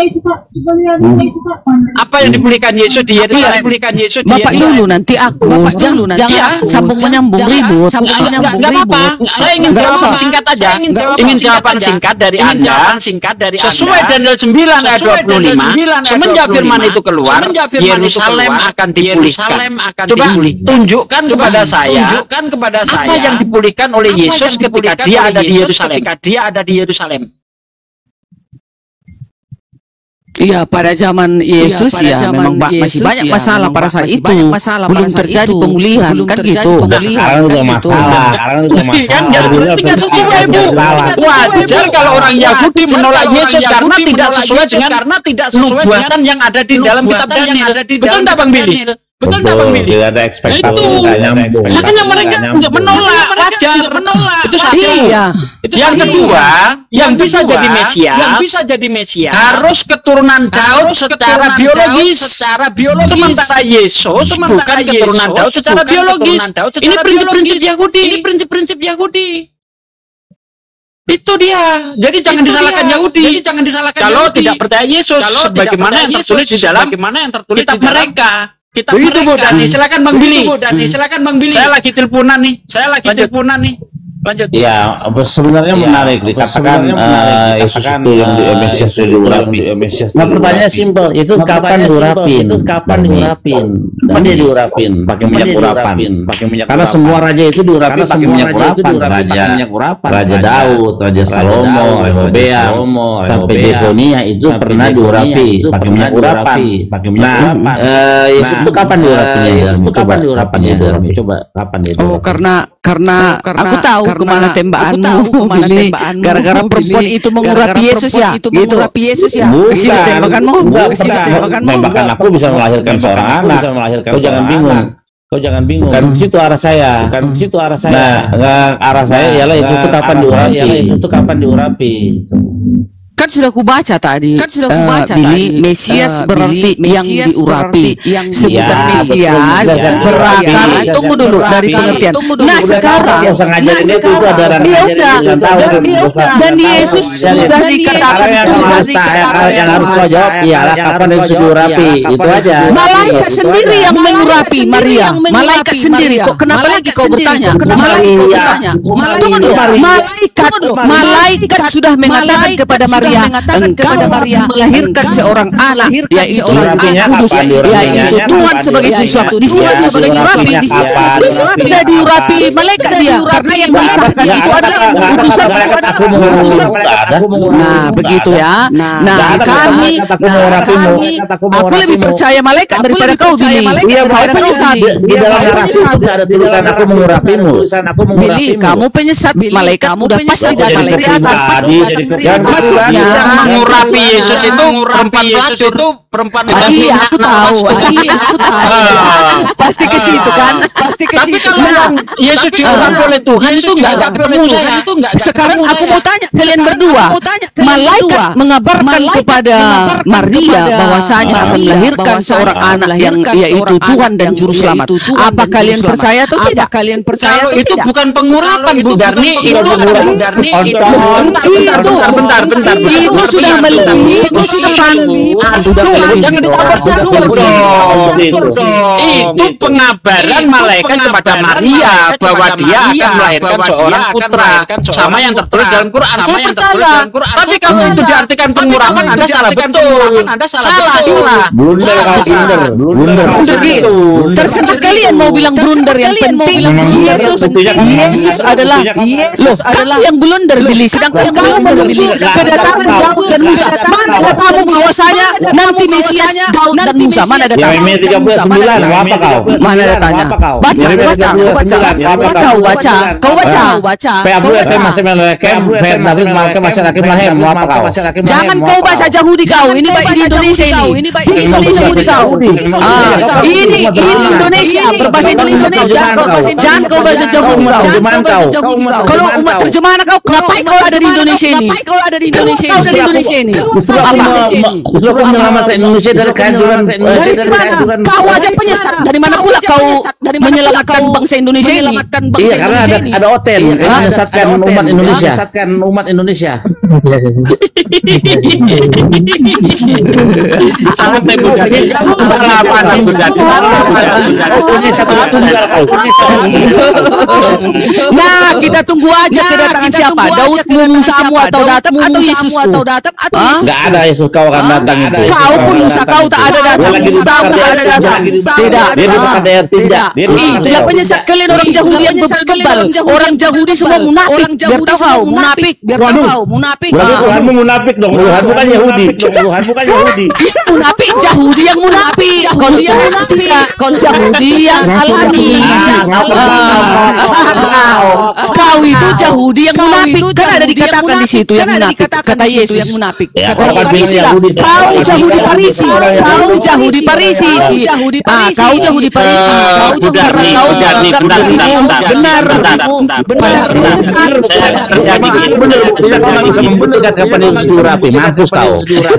Apa yang dipulihkan Yesus di Yerusalem? Bapak dulu nanti aku. Jangan sambung menyambung ribut. Nggak apa-apa. Saya ingin jawaban singkat aja. Ingin jawaban singkat dari Anda. Sesuai Daniel 9 ayat 25, semenjak firman itu keluar, Yerusalem akan dipulihkan. Coba tunjukkan kepada saya apa yang dipulihkan oleh Yesus ketika dia ada di Yerusalem. Iya, pada zaman Yesus memang masih banyak masalah pada saat itu. Belum terjadi pemulihan kan gitu. Sekarang itu masalah. Wajar kalau orang Yahudi menolak Yesus karena tidak sesuai dengan nubuatan yang ada di dalam kitab Daniel. Betul enggak Bang Billy? Betul nggak Bang Billy? Tidak ada ekspektasi nggak nyambung. Makanya mereka nggak menolak, wajar. Itu satu. Yang kedua, yang bisa jadi Mesias, harus keturunan Daud secara biologis. Sementara Yesus bukan keturunan Daud secara biologis. Ini prinsip-prinsip Yahudi. Itu dia. Jadi jangan disalahkan Yahudi. Kalau tidak percaya Yesus, sebagaimana yang tertulis di dalam kitab mereka. Begitu Bu Dani, silakan Bang Billy. Saya lagi teleponan nih. Lanjut. Ya, sebenarnya menarik dikatakan Yesus itu yang di Mesias itu diurapi. Nah, pertanyaannya simpel, itu kapan diurapin? Kapan dia diurapin? Pakai minyak urapan. Karena semua raja itu diurapi pakai minyak urapan. Raja Daud, Raja Salomo, Rehobeam, sampai Jekonia itu pernah diurapi pakai minyak urapan. Nah, Yesus itu kapan diurapinya? Coba kapan dia? Oh, karena aku tahu kemana tembakanmu, gara-gara perempuan itu mengurapi Yesus ya, gitu. Ke sini tembakanmu. Tembakan aku bisa melahirkan seorang anak. Kau jangan bingung. Bukan ke situ arah saya. Nah, arah saya ialah itu kapan diurapi. Kan sudah kubaca tadi. Billy, Mesias berarti yang diurapi. Sebutan Mesias berarti tunggu dulu dari pengertian. Nah sekarang dan Yesus sudah dikatakan yang harus kau jawab ialah kapan Yesus diurapi. Itu aja. Malaikat sendiri yang mengurapi Maria. Malaikat sendiri. Kok kenapa lagi kau bertanya? Malaikat sudah mengatakan kepada Maria, engkau melahirkan seorang anak, yaitu Roh Kudus, yaitu Tuhan sebagai juru selamat. Di sini dia sudah diurapi, di sini tidak diurapi malaikat dia, karena yang melahirkan itu adalah utusan. Nah begitu ya. Nah kami, aku lebih percaya malaikat daripada kau Billy. Kau penyesat. Di dalam narasi ada tulisan aku mengurapimu. Billy, kamu penyesat. Malaikat udah pasti datang dari atas. Mengurapi Yesus itu perempuan pelacur itu perempuan iya aku tahu pasti ke situ kan tapi kalau Yesus diurapi oleh Tuhan itu enggak ketemu saya itu enggak. Sekarang aku mau tanya kalian berdua, malaikat mengabarkan kepada Maria bahwasanya akan melahirkan seorang anak yang yaitu Tuhan dan juru selamat. Apa kalian percaya atau tidak? Itu bukan pengurapan Bu Darni, bentar. Itu sudah melebihi, itu sudah itu pengabaran malaikat kepada Maria bahwa dia akan melahirkan seorang putra, sama yang tertulis dalam Quran. Saya percaya. Tapi kalau itu diartikan pengurapan, Anda salah betul. Blunder. Terserah kalian mau bilang blunder, yang penting Yesus adalah yang blunder Billy, sedangkan kamu Billy kedatangan Daud dan Musa. Mana katamu bahwasanya nanti Mesias Daud dan Musa? Mana ada tanya? Apa kau? Mana ada tanya? Baca. Jangan kau bahasa Yahudi kau. Ini baik di Indonesia ini. Ini Indonesia kau. Ini Indonesia berbahasa Indonesia. Jangan kau bahasa Yahudi kau. Kalau umat terjemahan kau, kenapa kau ada di Indonesia ini? Justru kau menyelamatkan Indonesia dari kehancuran. Kau aja penyesat. Dari mana pula kau menyelamatkan bangsa Indonesia ini? Iya, karena ada OTEN menyesatkan umat Indonesia. Nah, kita tunggu aja kedatangan siapa? Daud, Musamu atau datang atau Yesus Enggak ada Yesus kau akan datang itu. Kau pun Musa kau tak ada datang. Musa tak ada datang. Tidak. Itulah penyesat kalian orang Yahudi yang kebal. Orang Yahudi semua munafik. Biar tahu kau munafik. Tuhanmu munafik dong. Tuhan bukan Yahudi. Munafik Yahudi yang munafik. Kalau Yahudi yang alami. Kau itu Yahudi yang munafik. Kan ada dikatakan di situ yang munafik. Kata Yesus yang munafik. Kau Yahudi Parisi. Kau Yahudi Parisi. Tidak kau bisa membuktikan kapan yang jujur rapi. Mampus kau.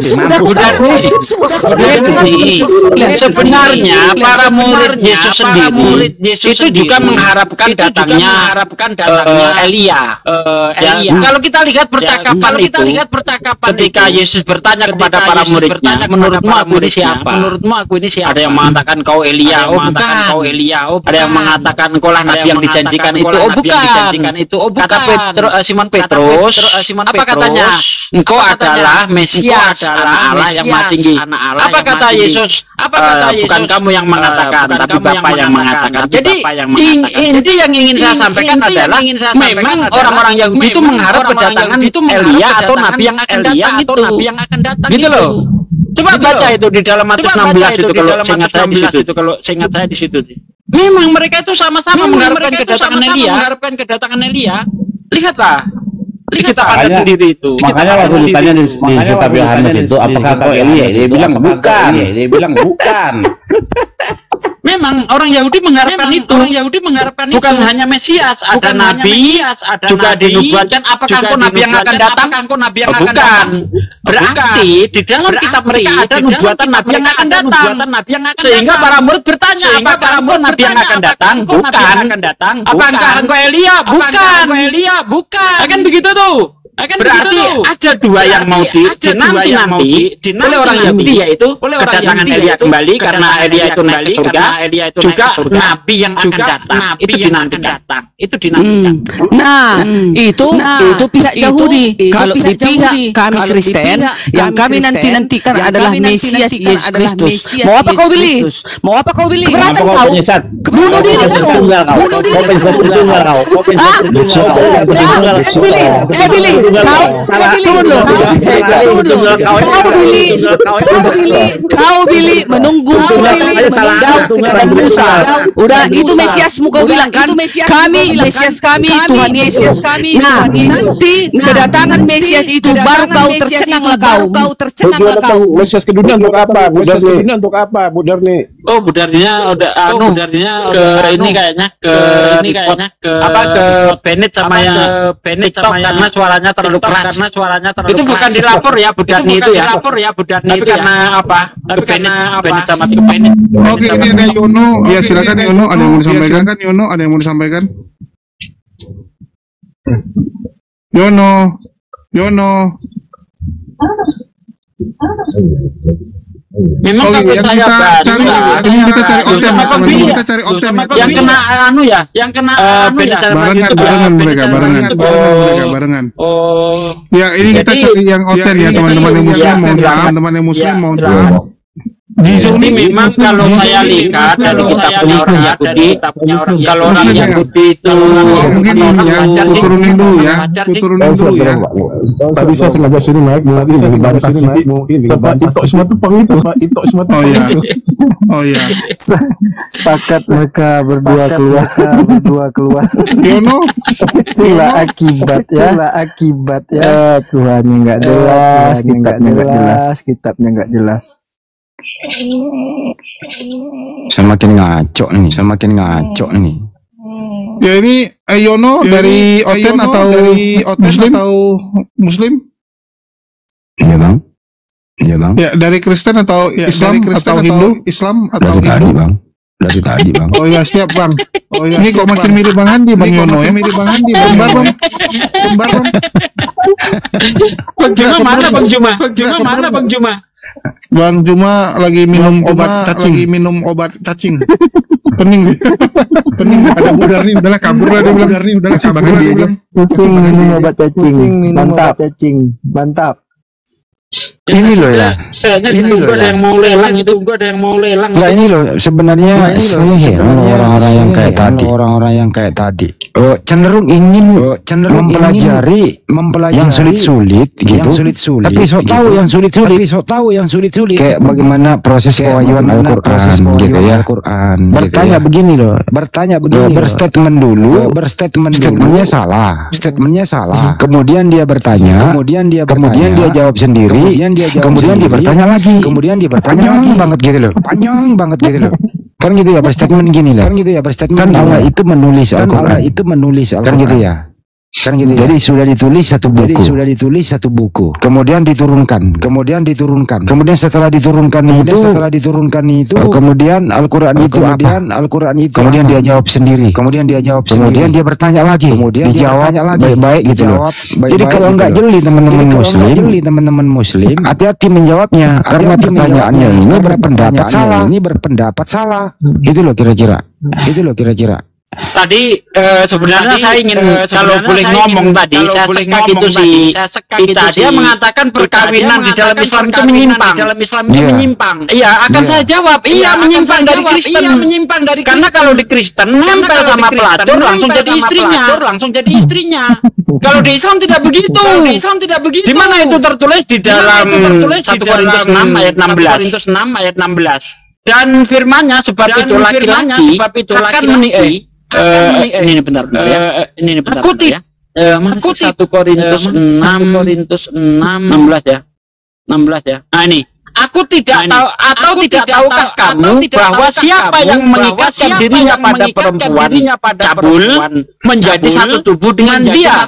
Sebenarnya para murid Yesus sendiri itu juga mengharapkan datangnya Elia. Kalau kita lihat percakapan itu, ketika Yesus bertanya kepada para muridnya, menurutmu aku ini siapa? Ada yang mengatakan kau Elia, oh bukan. Ada yang mengatakan kau lah nabi yang dijanjikan itu, oh bukan. Kata Simon Petrus, apa katanya? Engkau adalah Mesias, anak Allah yang maha tinggi. Apa kata Yesus? Bukan kamu yang mengatakan, tapi Bapa yang mengatakan. Jadi yang ingin saya sampaikan adalah memang orang-orang Yahudi itu mengharap kedatangan Elia atau nabi yang akan datang itu. Gitu loh. Coba baca itu di dalam Matius 16 itu kalau seingat saya di situ. Memang mereka itu sama-sama mengharapkan kedatangan Elia. Lihatlah. Kita pandang sendiri itu. Makanya waktu ditanya di kitab Yohanes itu, apakah kau Elia? Dia bilang bukan. Memang orang Yahudi mengharapkan itu. Bukan hanya Mesias, ada nabi, juga dinubuatkan apakah engkau nabi yang akan datang? Bukan. Berarti di dalam kitab mereka ada nubuatan nabi yang akan datang. Sehingga para murid bertanya, apakah engkau nabi yang akan datang? Bukan. Apakah engkau Elia? Bukan. Akan begitu tuh. Berarti ada dua yang mau dinanti oleh orang Yahudi, yaitu kedatangan Elia kembali karena Elia itu naik ke surga, juga nabi yang akan datang itu dinantikan. Nah, itu pihak Yahudi. Kalau di pihak kami Kristen, yang kami nantikan adalah Mesias Yesus Kristus. Mau apa kau beli? Keberatan kau? Bunuh diri kau. Pilih. Kau pilih menunggu kedatangan Musa. Udah itu Mesiasmu kau bilang kan? Kami Mesias kami Tuhan Yesus. Nah, nanti kedatangan Mesias itu baru kau tercenanglah kau. Mesias ke dunia untuk apa? Budarni. Oh, budarnya udah ke ini kayaknya ke Bennett sama yang karena suaranya terlalu keras. Itu bukan dilapor ya Budarni itu ya. Tapi karena apa? Tapi karena Bennett sama Bennett. Oke, ini ada Yono. Ya silakan Yono, ada yang mau disampaikan? Yono. Memang kalau saya kita cari otem. Yang kena barengan. Oh. Ya, ini kita cari yang otem ya, teman-teman yang muslim mohon maaf. Di zona memang kalau saya lihat dari kita punya orang Yahudi, kalau orang Yahudi itu mungkin turunin dulu ya. Bisa sengaja sini naik, itu semua tuh pang itu. Oh ya. Sepakat mereka berdua keluar. Yono, itulah akibat ya. Tuhan nggak jelas, kitabnya nggak jelas. Semakin ngaco nih. Ya ini Yono dari Oten atau Muslim? Iya bang. Ya dari Kristen atau Islam atau Hindu? Dari tadi bang. Oh ya siap bang. Ini kok makin mirip Bang Handi Bang Yono ya? Kembar bang. Bang Juma? Bang Juma lagi minum obat cacing. Pening ada budar nih, udahlah kabur lah dia bilang. Sabar dia bilang. Pusing minum obat cacing. Mantap. Ini loh ya. Ini loh ada yang mau lelang itu. Nah ini loh sebenarnya saya heran orang-orang yang kayak tadi. Cenderung ingin mempelajari yang sulit-sulit gitu. Tapi sok tahu yang sulit. Kayak bagaimana proses pewahyuan Al-Qur'an gitu ya. Bertanya begini loh. Berstatement dulu. Statementnya salah. Kemudian dia bertanya. Kemudian dia jawab sendiri. Kemudian dia bertanya lagi. Panjang banget gitu loh. Kan gitu ya berstatement gini lah. Kan Allah itu menulis Al-Quran. Kan gitu ya. Kan gitu. Jadi sudah ditulis satu buku. Kemudian diturunkan. Kemudian setelah diturunkan itu, kemudian Al-Qur'an itu apa? Kemudian dia jawab sendiri. Kemudian dia bertanya lagi. Kemudian dijawab baik-baik gitu loh. Jadi kalau nggak jeli teman-teman muslim, hati-hati menjawabnya karena pertanyaannya ini berpendapat salah. Itu loh kira-kira. Tadi sebenarnya saya ingin kalau boleh ngomong tadi saya sekat itu si Ica, dia mengatakan perkawinan di dalam Islam itu menyimpang. Iya, akan saya jawab, iya menyimpang dari Kristen. Karena kalau di Kristen nempel sama pelacur langsung jadi istrinya. Kalau di Islam tidak begitu. Di mana itu tertulis di dalam 1 Korintus 6 ayat 16. Dan firman-Nya sebab itu laki-laki akan menikah. Ini bentar ya. Aku tidak. 1 Korintus 6 16 ya. Nah ini. Aku tidak tahu atau tidak tahukah kamu bahwa siapa yang mengikatkan dirinya pada perempuan cabul menjadi satu tubuh dengan dia.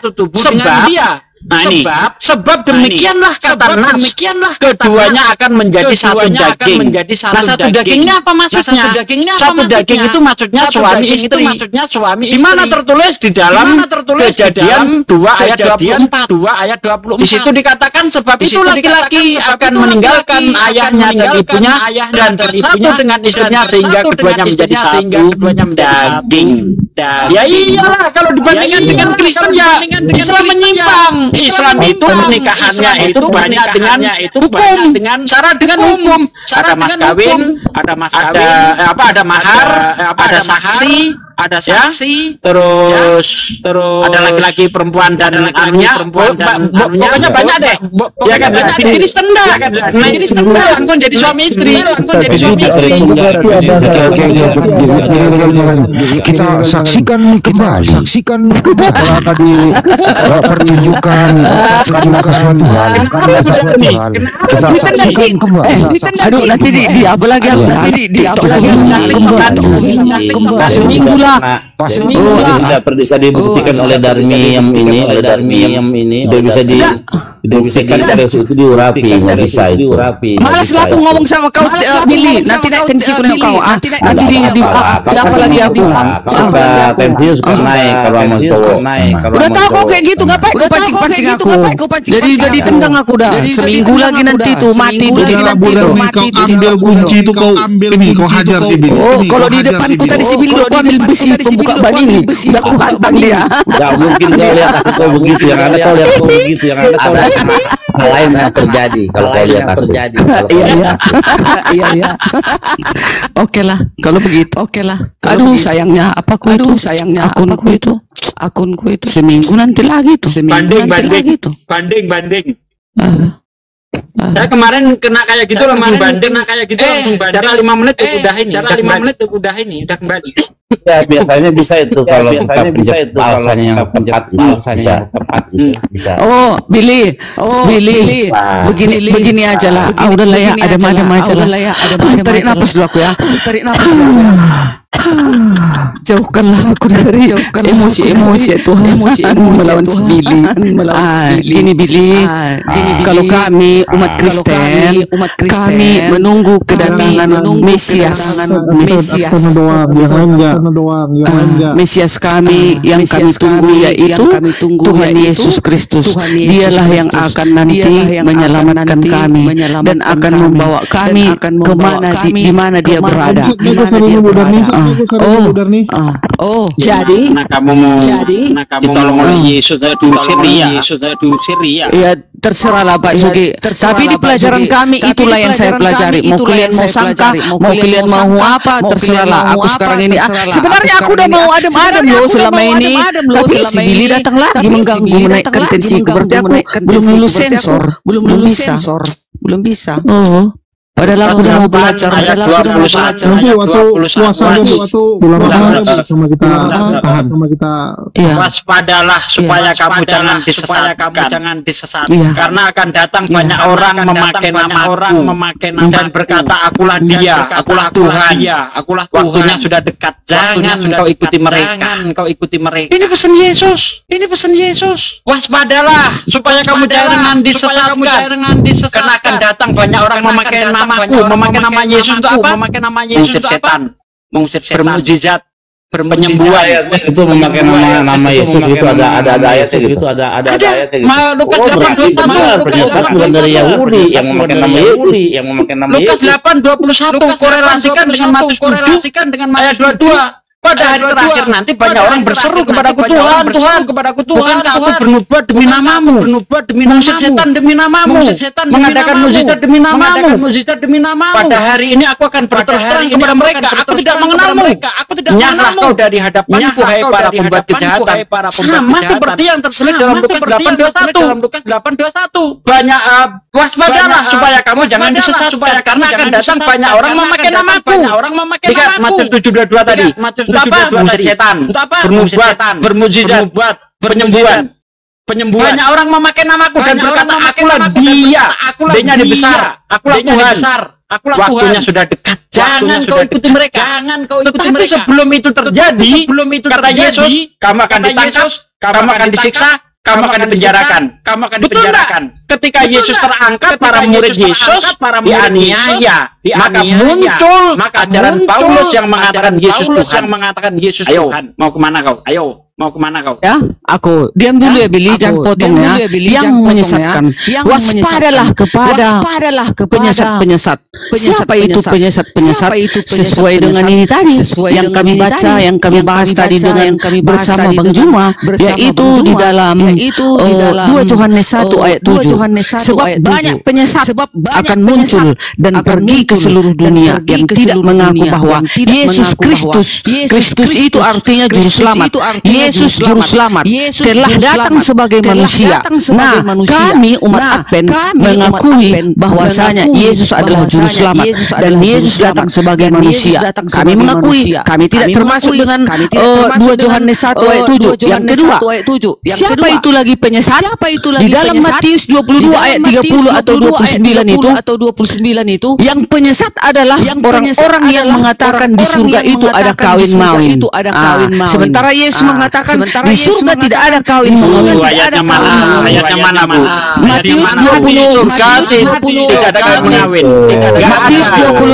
Sebab demikianlah kata Nas, keduanya akan menjadi satu daging. Nah, satu daging ini apa maksudnya? Satu daging itu maksudnya suami istri. Di mana tertulis di dalam Kejadian 2 ayat 24. Di situ dikatakan sebab itu laki-laki akan meninggalkan ayahnya dan ibunya dan bersatu dengan istrinya sehingga keduanya menjadi satu daging. Ya iyalah, kalau dibandingkan dengan Kristen ya Islam menyimpang. Islam itu pernikahannya itu banyak dengan hukum, syarat dengan hukum. Ada mas kawin, ada mahar, ada saksi, terus ada laki-laki, perempuan dan anunya. Pokoknya banyak deh. Ya kan, di Kristen dah. Langsung jadi suami istri. Kita saksikan kembali tadi pertunjukan sesuatu hal. Kita saksikan kembali. Aduh, nanti di apa lagi aku? Seminggu lah. Tidak bisa dibuktikan oleh Darmiyam ini. Tidak bisa dibuktikan terus itu diurapi, nggak bisa itu. Malas lah aku ngomong sama kau, Billy. Nanti naik tensi dengan kau. Nanti apa lagi aku? Tensinya suka naik kalau sama cowok. Udah tahu kau kayak gitu, ngapain kau pancing aku? Jadi udah ditendang aku dah. Seminggu lagi nanti tuh mati tuh di nanti tuh. Kau ambil kunci itu, kau ambil ini, kau hajar si Billy. Oh, kalau di depanku tadi si Billy aku ambil besi pembuka ban ini. Udah aku hantam dia. Ya mungkin kau lihat kau begitu, yang ada kau lihat kau begitu, yang ada kau hal lain yang terjadi kalau kau lihat aku. Iya. Oke lah, kalau begitu. Aduh sayangnya akunku itu seminggu nanti lagi tuh. Banding. Saya kemarin kena kayak gitu langsung banding. Cara 5 menit udah kembali. Ya biasanya bisa itu kalau alasan yang tepat bisa. Oh Billy, begini aja lah. Udahlah ya, adem aja lah. Tarik nafas dulu aku ya. Jauhkanlah aku dari emosi Tuhan melawan si Billy. Gini Billy, kalau kami umat Kristen, kami menunggu kedatangan Mesias kami yang kami tunggu, yaitu Tuhan Yesus Kristus. Dialah yang akan nanti menyelamatkan kami dan akan membawa kami kemana di mana dia berada. Jadi ditolong oleh Yesus diusir ya. Ya terserahlah Pak Sugi. Tapi di pelajaran kami itulah yang saya pelajari. Mau kalian mau sangka, mau kalian mau apa, terserahlah. Aku sekarang ini sebenarnya aku udah mau adem loh selama ini. Tapi si Billy datang lagi mengganggu, menaikkan tensiku. Berarti aku belum lulus sensor. Belum bisa. Oh. Padahal aku udah mau belajar. Padahal aku udah mau belajar. Nanti waktu puasa sama kita tahan sama kita. Waspadalah supaya kamu jangan disesatkan. Karena akan datang banyak orang memakai namaku dan berkata akulah dia, akulah Tuhan. Waktunya sudah dekat. Jangan kau ikuti mereka. Ini pesan Yesus. Waspadalah supaya kamu jangan disesatkan. Karena akan datang banyak orang memakai namaku, memakai nama Yesus untuk apa? Mengusir setan, bermujizat, penyembuhan. Itu memakai nama Yesus itu ada ayatnya gitu. Itu ada ayatnya gitu. Lukas 8:21 penyesat bukan dari Yahudi yang memakai nama Yesus. Lukas 8:21 korelasikan dengan ayat 22. Pada hari terakhir nanti banyak orang berseru kepadaku, Tuhan, bukankah aku bernubuat demi namamu, mengusir setan demi namamu, mengadakan mujizat demi namamu. Pada hari ini aku akan berterus terang kepada mereka, aku tidak mengenalmu. Nyahlah kau dari hadapanku, hai para pembuat kejahatan. Sama seperti yang terselip dalam Lukas 8:21. Banyak waspadalah supaya kamu jangan disesatkan, karena akan datang banyak orang memakai namaku. Lihat Matius 7:22 tadi. Mengusir setan, bernubuat, bermujizat, penyembuhan. Banyak orang memakai namaku dan berkata akulah dia, D-nya besar, akulah Tuhan. Waktunya sudah dekat. Jangan kau ikuti mereka. Tetapi sebelum itu terjadi, kata Yesus, kamu akan ditangkap, kamu akan disiksa, kamu akan dipenjarakan. Betul enggak? Ketika Yesus terangkat, para murid Yesus dianiaya. Maka muncul ajaran Paulus yang mengatakan Yesus Tuhan. Mau kemana kau? Ya, aku diam dulu ya Billy, jangan potongnya. Yang menyesatkan, waspadalah kepada penyesat. Siapa itu penyesat? Sesuai dengan ini tadi yang kami baca, yang kami bahas tadi dengan yang kami bersama Bang Juma, yaitu di dalam 2 Yohanes 1 ayat 7. Sebab banyak penyesat akan muncul dan pergi ke seluruh dunia yang tidak mengaku bahwa Yesus Kristus itu artinya juru selamat. Yesus juru selamat telah datang sebagai manusia. Nah, kami umat Advent mengakui bahwasanya Yesus adalah juru selamat dan Yesus datang sebagai manusia. Kami mengakui, kami tidak termasuk dengan 2 Yohanes 1 ayat 7. Yang kedua, siapa itu lagi penyesat? Di dalam Matius 22 ayat 30 atau 29 itu, yang penyesat adalah orang-orang yang mengatakan di surga itu ada kawin mawin. Sementara Yesus mengatakan di surga tidak ada kawin mawin. Ayatnya mana, Bu? Matius 20 tidak ada kawin mawin. Matius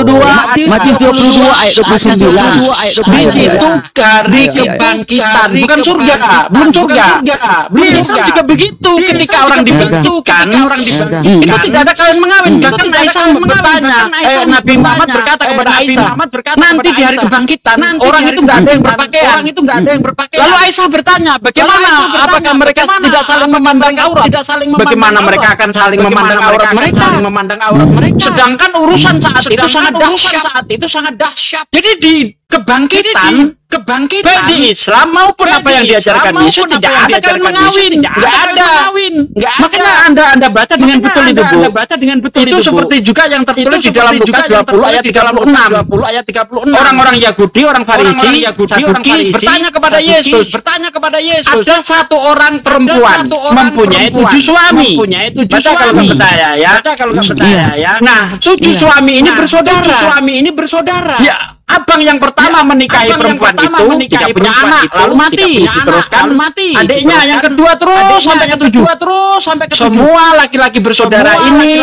22 ayat 29. Di situ hari kebangkitan, bukan surga, belum surga. Juga begitu ketika orang dibentukkan, itu tidak ada kawin mengawin. Bahkan Aisyah bertanya, Nabi Muhammad berkata kepada Aisyah, nanti di hari kebangkitan orang itu nggak ada yang berpakaian. Lalu Aisyah bertanya, bagaimana? Apakah mereka tidak saling memandang aurat? Bagaimana mereka akan saling memandang aurat mereka? Sedangkan urusan saat itu sangat dahsyat. Jadi di kebangkitan baik di Islam maupun apa yang diajarkan Yesus tidak ada kawin mengawin, nggak ada. Makanya anda baca dengan betul itu, Bu. Itu seperti juga yang tertulis di dalam Lukas 20 ayat 36. Orang-orang Yahudi, orang Farisi, Saduki bertanya kepada Yesus, ada satu orang perempuan mempunyai 7 suami. Baca kalau nggak percaya ya. Nah, 7 suami ini bersaudara. Ya. Abang yang pertama menikahi perempuan itu tidak punya anak, lalu mati. Diteruskan adiknya yang kedua terus sampai ke-7. Semua laki-laki bersaudara ini,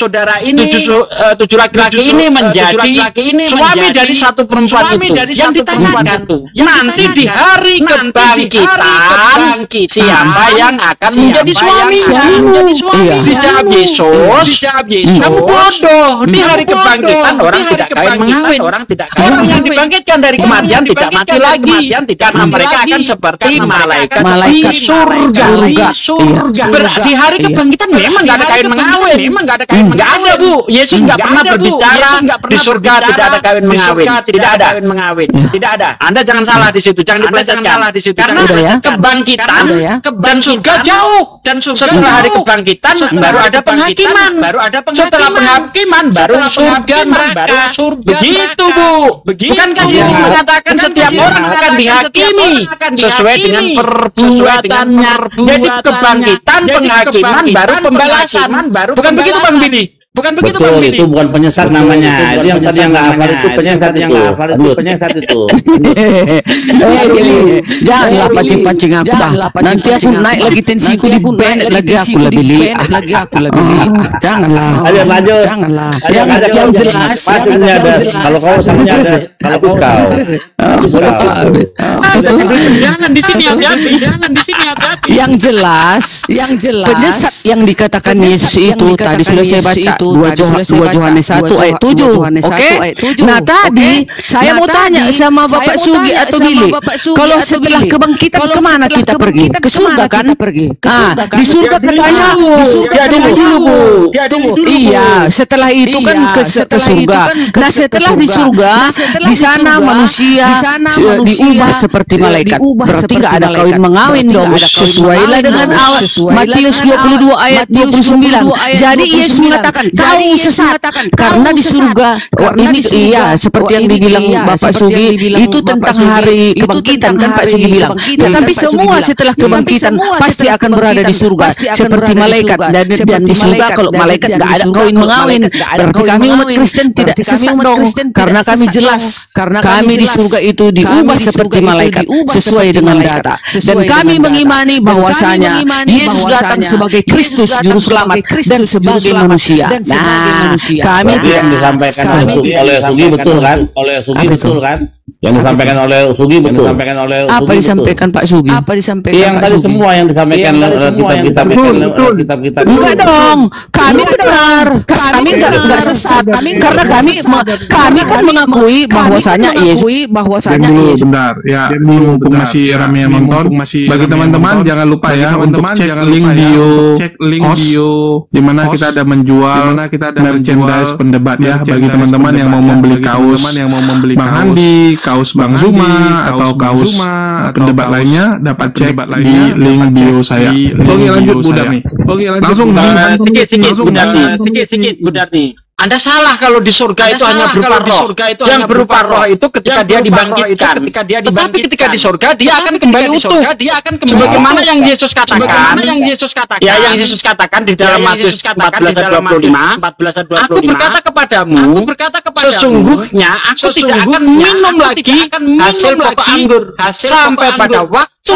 7 laki-laki ini menjadi suami dari satu perempuan itu. Yang ditanyakan nanti di hari kebangkitan siapa yang akan menjadi suami? Dijawab Yesus, kamu bodoh. Di hari kebangkitan orang tidak kawin mengawin. yang dibangkitkan dari kematian tidak mati lagi, karena mereka akan seperti malaikat di surga. Di hari kebangkitan memang nggak ada kain mengawin, nggak ada Bu. Yesus nggak pernah berbicara di surga tidak ada kawin mengawin, tidak ada. Anda jangan salah di situ, jangan dipelesetkan. Karena kebangkitan dan surga jauh, dan setelah hari kebangkitan baru ada penghakiman, setelah penghakiman baru surga neraka. Begitu Bu. Bukankah Yesus mengatakan setiap orang akan dihakimi sesuai dengan perbuatannya? Jadi kebangkitan, penghakiman, baru pembalasan. Bukan begitu Bang Billy? Bukan begitu Bang Billy? Itu bukan penyesat namanya. Itu yang tadi yang nggak hafal itu penyesat itu. Penyesat itu. Janganlah pancing-pancing aku Bang. Nanti aku naik lagi tensiku di band lagi aku lebih Janganlah. Lanjut. Janganlah. Yang jelas. Kalau kau sananya ada. Kalau kau. Jangan di sini hati-hati. Yang jelas. Penyesat yang dikatakan Yesus itu tadi sudah saya baca. 2 Yohanes 1 ayat 7. Oke. Nah tadi saya mau tanya sama Bapak Sugi atau Billy, kalau setelah kebangkitan kemana kita pergi? Ke surga kan? Di surga katanya. Tunggu. Iya, setelah itu kan ke surga. Nah setelah di surga, di sana manusia diubah seperti malaikat. Berarti nggak ada kawin mengawin dong. Sesuailah dengan Matius 22 ayat 29. Jadi Yesus mengatakan kamu sesat karena di surga ini iya seperti yang dibilang Bapak Sugi itu tentang hari kebangkitan kan Pak Sugi bilang. Tetapi semua setelah kebangkitan pasti akan berada di surga seperti malaikat, dan di surga kalau malaikat nggak ada kawin mengawin berarti kami umat Kristen tidak sesat dong, karena kami jelas kami di surga itu diubah seperti malaikat sesuai dengan data, dan kami mengimani bahwasanya Yesus datang sebagai Kristus juru selamat dan sebagai manusia. Nah, kami yang disampaikan oleh Sugi betul kan? Yang disampaikan oleh Sugi betul. Apa disampaikan Pak Sugi? Apa disampaikan yang Pak tadi Sugi? semua yang disampaikan kitab-kitab. Enggak dong. Kami benar. Kami enggak sesat. Karena kami kan mengakui bahwasanya Yesus Bentar ya, mumpung masih ramai yang nonton, bagi teman-teman jangan lupa ya untuk cek link bio di mana kita ada menjual merchandise pendebat ya, bagi teman-teman yang mau membeli kaos Bang Handi, kaos Bang Zuma atau kaos pendebat lainnya, dapat cek di link bio saya. Oke lanjut Budak nih. Langsung sedikit Budak nih. Anda salah kalau di surga itu hanya berupa roh. Yang berupa roh itu ketika dia dibangkitkan. Tetapi ketika di surga dia akan kembali utuh. Sebagaimana yang Yesus katakan. Ya yang Yesus katakan di dalam Matius 14:25. Aku berkata kepadamu, sesungguhnya aku tidak akan minum lagi hasil pokok anggur sampai pada waktu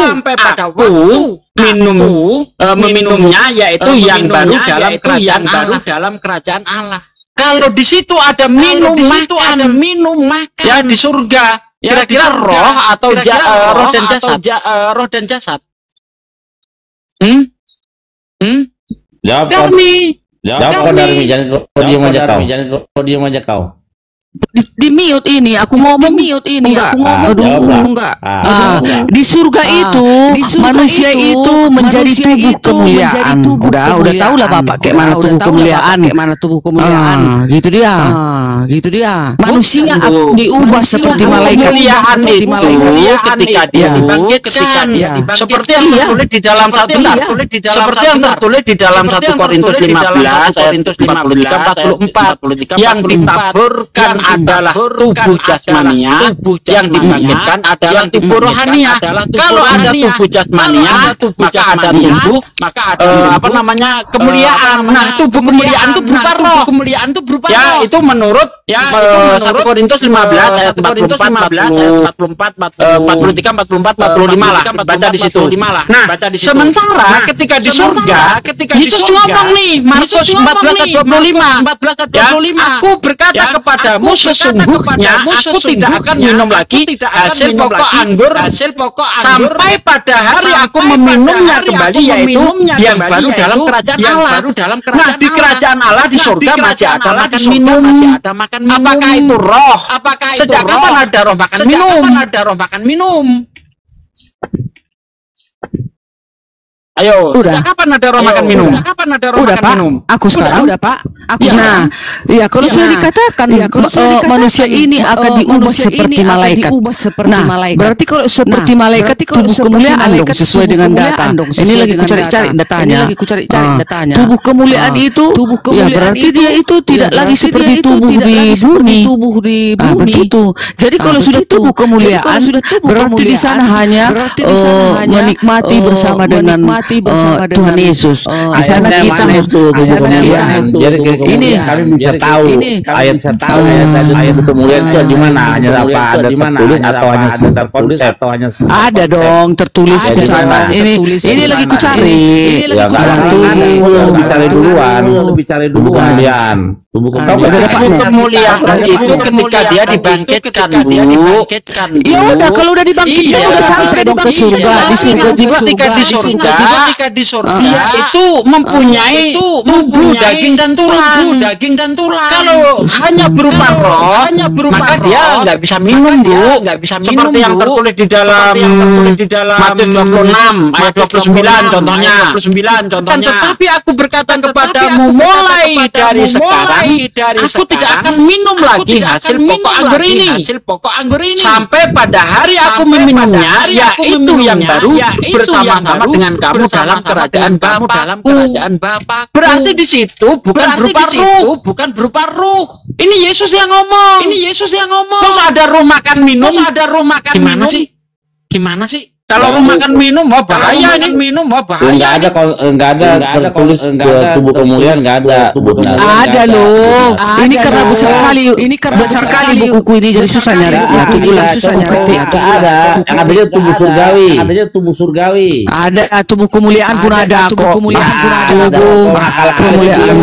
meminumnya, yaitu yang baru dalam kerajaan Allah. Kalau di situ ada minum makan ya di surga, kira-kira roh atau roh dan jasad. Jawab Darmi, jangan kau diam aja kau. Di mute ini aku ngomong enggak. Di surga itu manusia itu menjadi tubuh kemuliaan. Udah tahu lah Bapak kayak mana tubuh kemuliaan. Gitu dia. Manusia diubah seperti malaikat. Kemuliaan itu ketika dia dibangkitkan, seperti yang tertulis di dalam seperti yang tertulis di dalam 1 Korintus 15 ayat 43-44 yang ditaburkan adalah tubuh jasmania, yang dibangkitkan adalah tubuh rohania. Kalau ada tubuh jasmania, maka ada kemuliaan. Nah, tubuh kemuliaan itu berupa roh. Ya, itu menurut 1 Korintus 15 ayat 44, 45 lah. Baca di situ. Nah, sementara ketika di surga, Yesus ngomong nih, Markus 14:25. Ya, aku berkata kepadamu sesungguhnya sesungguhnya aku tidak akan minum lagi hasil pokok anggur sampai pada hari aku meminumnya kembali, yaitu yang baru dalam kerajaan Allah. Nah, di kerajaan Allah di surga masih ada makan minum. Apakah itu roh? Sejak kapan ada roh makan minum? Ayo, udah. Kapan ada roh makan minum? Udah Pak, aku sekarang. Udah Pak, aku sekarang. Ya kalau sudah dikatakan manusia ini akan diubah seperti malaikat. Nah, berarti kalau seperti malaikat tubuh kemuliaan dong sesuai dengan data. Ini lagi ku cari-cari datanya. Tubuh kemuliaan itu, ya berarti dia itu tidak lagi seperti tubuh di bumi. Begitu. Jadi kalau sudah tubuh kemuliaan, berarti di sana hanya menikmati bersama dengan Tuhan Yesus. Di sana kita ini kami bisa tahu ayat kemuliaan itu di mana, hanya apa ada tertulis atau hanya sekedar konsep ada dong tertulis ini lagi ku cari cari dulu kemuliaan tubuh kemuliaan itu ketika dia dibangkitkan, Bu. Ya udah, kalau udah dibangkitkan udah sampai dong ke surga. Di surga juga ketika di surga dia itu mempunyai tubuh daging dan tulang. Kalau hanya berupa roh, maka dia nggak bisa minum, Bu. Seperti yang tertulis di dalam Matius 26 ayat 29 contohnya. Tetapi aku berkata kepadamu, mulai dari sekarang aku tidak akan minum lagi hasil pokok anggur ini sampai pada hari aku meminumnya, yaitu yang baru bersama-sama dengan kamu dalam kerajaan Bapa. Berarti di situ bukan berupa ruh. Ini Yesus yang ngomong. Kok ada ruh makan minum? Gimana sih? Kalau ruh makan minum, wah bahaya ini. Enggak ada tertulis tubuh kemuliaan, enggak ada. Ada loh. Ini karena besar kali bukuku ini, jadi susah nyari. Susah nyari. Ada. Yang adanya tubuh surgawi. Ada tubuh kemuliaan pun ada kok. Tubuh kemuliaan.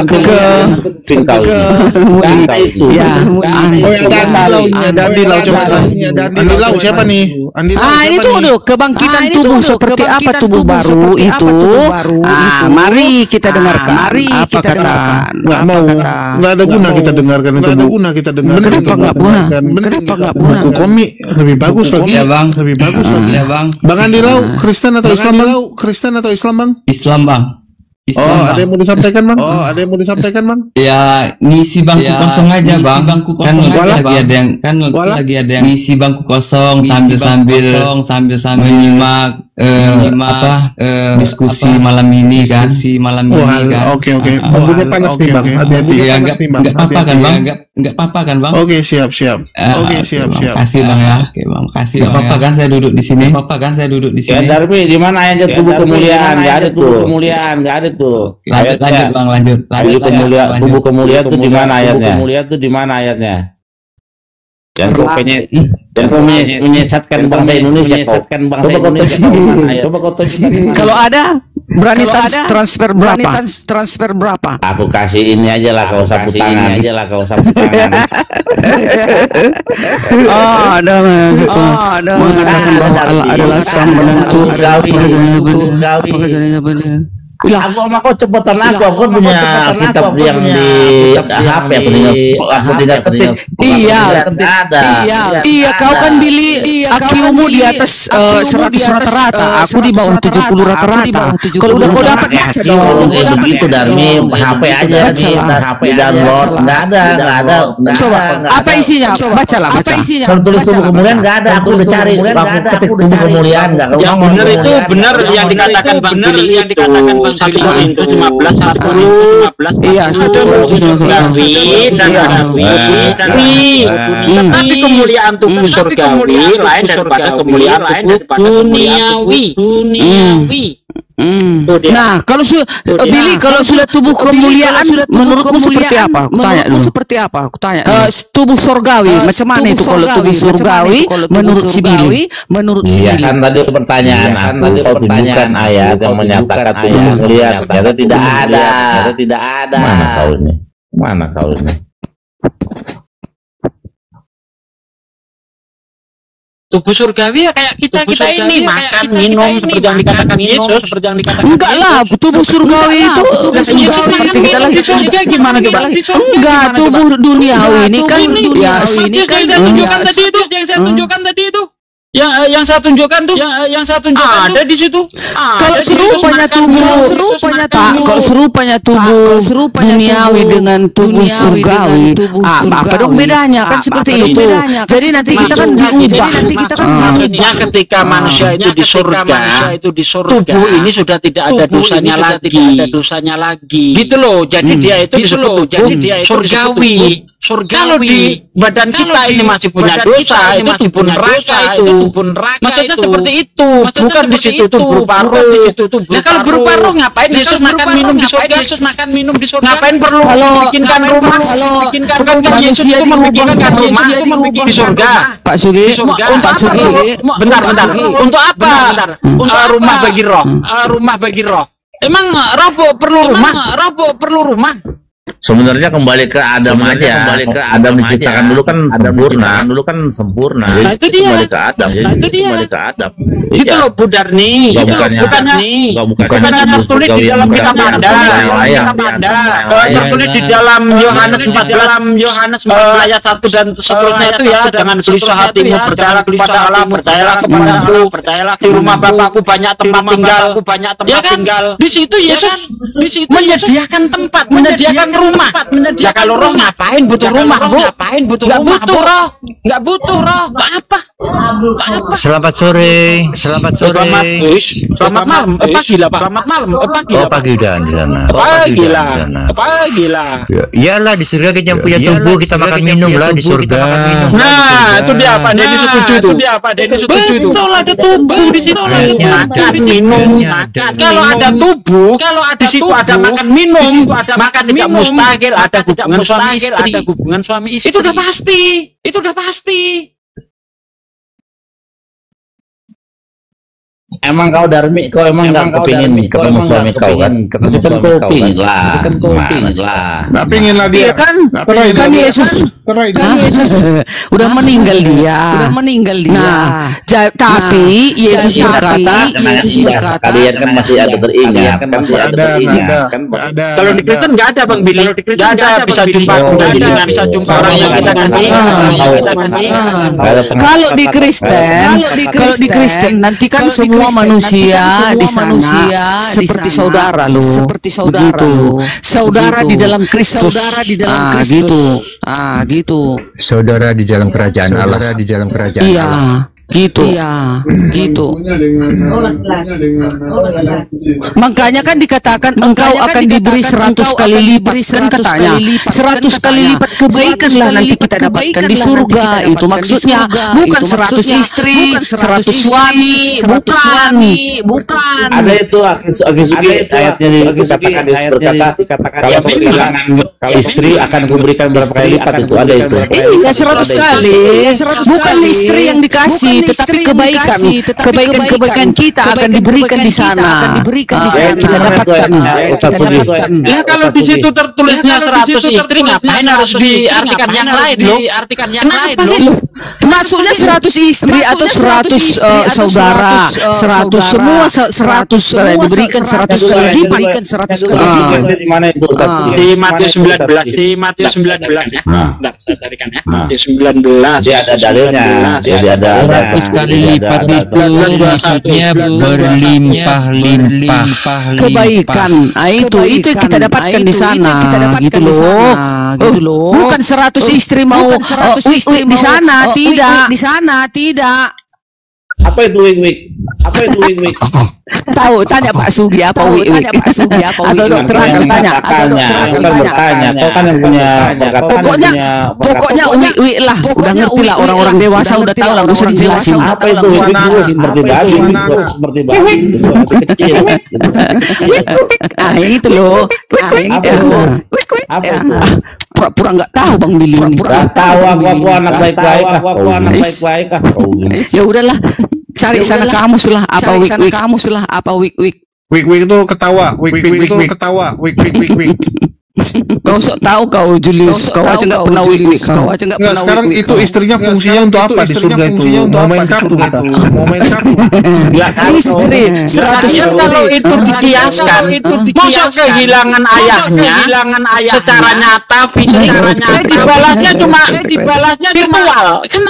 Andi siapa nih? Ini tuh kebangkitan tubuh seperti apa tubuh baru itu? Mari kita dengarkan. Nggak mau. Nggak ada guna kita dengarkan itu. Kenapa nggak guna? Buku komik lebih bagus lagi. Ya bang. Bang Andi Lau, Kristen atau Islam bang? Islam bang. Ada yang mau disampaikan bang? Ya ngisi bangku kosong aja bang. Lagi ada yang ngisi bangku kosong sambil menyimak diskusi malam ini kan. Oke. Bambunya panas nih bang. Hati-hati. Enggak apa-apa kan bang? Oke, siap. Kasih bang ya. Oke bang, kasih. Enggak apa-apa kan saya duduk di sini. Ya Darmi, di mana ayatnya tubuh kemuliaan? Enggak ada tuh. Lanjut. Tubuh kemuliaan itu di mana ayatnya? Yang kau menyesatkan bangsa Indonesia. Coba kau tunjukkan. Kalau ada berani transfer berapa? Aku kasih ini aja lah, kau sapu tangan. Ada mengatakan bahwa Allah adalah sang penentu Aku sama kau cepetan aku punya kitab yang di HP aku tinggal ketik. Iya, kau kan Billy IQ-mu di atas 100 rata-rata, aku di bawah 70 rata-rata. Kalau udah kau dapat baca dong. Begitu Darmi, HP aja nih, HP download enggak ada. Coba, apa isinya? Bacalah. Kalau tulis tubuh kemuliaan enggak ada, aku udah cari. Aku ketik tubuh kemuliaan enggak. Yang benar itu benar yang dikatakan Bang Billy itu 1 Korintus 15 iya, tapi kemuliaan tubuh surgawi lain daripada kemuliaan tubuh duniawi. Nah, kalau Billy, kalau sudah tubuh kemuliaan, menurutmu seperti apa? Aku tanya. Tubuh surgawi, macam mana itu kalau tubuh surgawi? Menurut si Billy, Iya kan tadi pertanyaan aku, kau tunjukkan ayat yang menyatakan tubuh kemuliaan. Ternyata tidak ada. Mana kau ini? Tubuh surgawi ya kayak kita ini makan, minum seperti yang dikatakan Yesus, Enggak lah, tubuh surgawi itu seperti kita lagi surga gimana enggak, tubuh duniawi ini kan ya ini kan yang saya tunjukkan tadi itu yang saya tunjukkan tuh ada di situ. Kalau serupanya tubuh duniawi dengan tubuh surgawi, apa dong bedanya? Kan seperti itu. Jadi nanti kita kan diubah. Artinya ketika manusia itu di surga, tubuh ini sudah tidak ada dosanya lagi. Gitu loh. Jadi dia itu disebut tubuh surgawi. Kalau di badan kita ini masih punya dosa, itu tubuh neraka itu. Maksudnya seperti itu, bukan di situ tuh berupa roh. Nah, kalau berupa roh ngapain Yesus makan minum di surga? Ngapain perlu bikinkan rumah? Bukankah Yesus itu membikinkan rumah di surga? Pak Sugi, bentar. Untuk apa? Rumah bagi roh. Emang roh perlu rumah? Sebenarnya kembali ke Adam aja. Adam diciptakan dulu kan sempurna. Nah, itu dia. Kembali ke Adam. Itu loh Budarni. Bukannya tertulis di dalam kitab Anda. Tertulis di dalam Yohanes 14 ayat 1 dan seterusnya itu ya. Jangan gelisah hatimu, percayalah kepada Allah, percayalah kepadaku, di rumah Bapakku banyak tempat tinggal. Ya kan? Di situ Yesus menyediakan tempat, menyediakan rumah. Ya kalau roh ngapain butuh rumah, Bu? Nggak butuh roh. Apa? Selamat sore. Selamat malam. Pagi lah, Pak. Selamat malam. Pagi. Oh, pagi udah di sana. Pagi lah. Iyalah di surga kita punya tubuh, kita makan minum lah di surga. Nah, itu dia Pak Denny setuju itu. Betul, ada tubuh di situ. Makan minum. Kalau ada tubuh, di situ ada makan minum, maka tidak mustahil ada hubungan suami istri. Itu udah pasti. Emang kau Darmi, kau emang nggak kepingin ketemu suami kau kan? Pasti kan kau pingin lah. Nggak pingin lah dia. Kan Yesus udah meninggal dia. Nah, tapi Yesus berkata, kalian kan masih ada teringat, Kalau di Kristen nggak ada Bang Billy, nggak ada bisa jumpa orang yang kita kasih. Kalau di Kristen nanti kan semua manusia di sana seperti saudara lo, saudara di dalam Kristus, gitu. Saudara di dalam kerajaan Allah. Iya. Gitu. Makanya kan dikatakan engkau akan diberi 100 kali lipat, kan katanya 100 kali lipat kebaikanlah nanti kita dapatkan di surga. Itu maksudnya bukan 100 istri, 100 suami, bukan. Ada itu Akisugi ayatnya dikatakan kalau istri akan kuberikan berapa kali lipat, itu ada itu. Iya 100 kali, bukan istri yang dikasih, tetapi kebaikan kita akan diberikan di sana. Kita dapatkan. Ya kalau di situ tertulisnya 100 istri, ngapain harus diartikan yang lain loh? Maksudnya 100 istri atau 100 saudara, 100 semua 100 diberikan 100 kali lipat. Di mana itu? Di Matius 19 ya. Bentar, saya carikan ya. Matius 19. Dia ada dalilnya. Dia ada 100 kali lipat itu maksudnya berlimpah kebaikan. Itu kita dapatkan di sana. Gitu loh. Bukan 100 istri mau di sana, tidak. Apa itu wik-wik? Tahu, tanya Pak Sugi apa wik-wik. Atau dokter akan tanya. Aku kan bertanya. Kau kan yang punya perkataan. Pokoknya wik-wik lah. Udah ngerti lah, orang-orang dewasa udah tahu lah, usah dijelasin. Apa itu wik-wik? Seperti babi, seperti kecil. Yang itu loh. Apa itu? Pura-pura nggak tahu Bang Billy ini. Nggak tahu, aku anak baik-baik. Ya udahlah, cari sana kamus lah apa wik-wik. Wik-wik itu ketawa. Wik-wik itu ketawa. Wik-wik. Kau sok tahu kau Julius, kau aja nggak pernah weekly, kau aja nggak pernah. Sekarang itu istrinya fungsinya untuk apa di surga itu? Mau main kartu kata, mau main kartu. Istri 100 kalau itu dikiaskan, masa kehilangan ayahnya secara nyata, dibalasnya cuma virtual,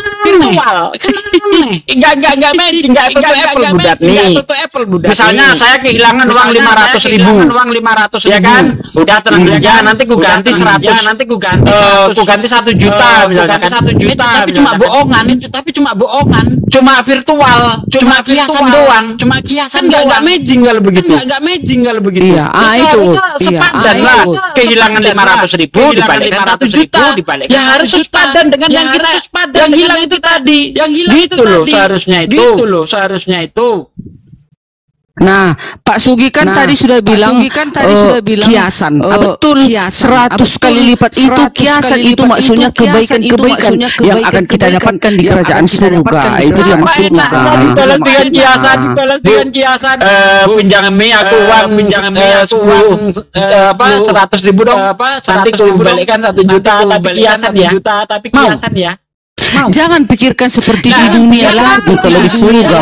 enggak matching, enggak apple budak nih. Misalnya saya kehilangan uang 500.000, ya kan? Udah tenang aja, nanti ku ganti 100, ku ganti 1 juta misalnya kan. 1 juta tapi cuma bohongan, cuma virtual, cuma kiasan doang, kan enggak matching kalau begitu. Iya, itu sepadan lah. Kehilangan 500.000 dibalikkan 1 juta, ya harus sepadan dengan yang kita yang hilang itu tadi. Gitu loh seharusnya itu. Nah, Pak Sugi kan tadi sudah bilang kiasan. Betul, 100 kali lipat itu kiasan, itu maksudnya kebaikan-kebaikan yang akan kita dapatkan di kerajaan surga. Itu yang surga. Dibalas dengan kiasan. Pinjami aku uang 100.000 dong. Nanti aku balikkan 1 juta, tapi kiasan ya. Jangan pikirkan seperti di dunia lah, kalau di surga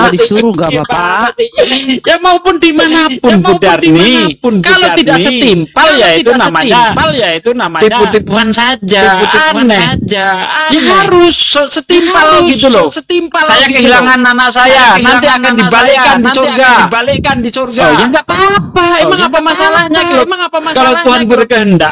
Bapak. Ya maupun dimanapun Budarni, kalau tidak setimpal ya itu namanya tipu-tipuan saja, aneh. Ya harus setimpal gitu loh. Saya kehilangan anak saya, nanti akan dibalikkan di surga. Ya nggak apa-apa. Emang apa masalahnya kalau Tuhan berkehendak?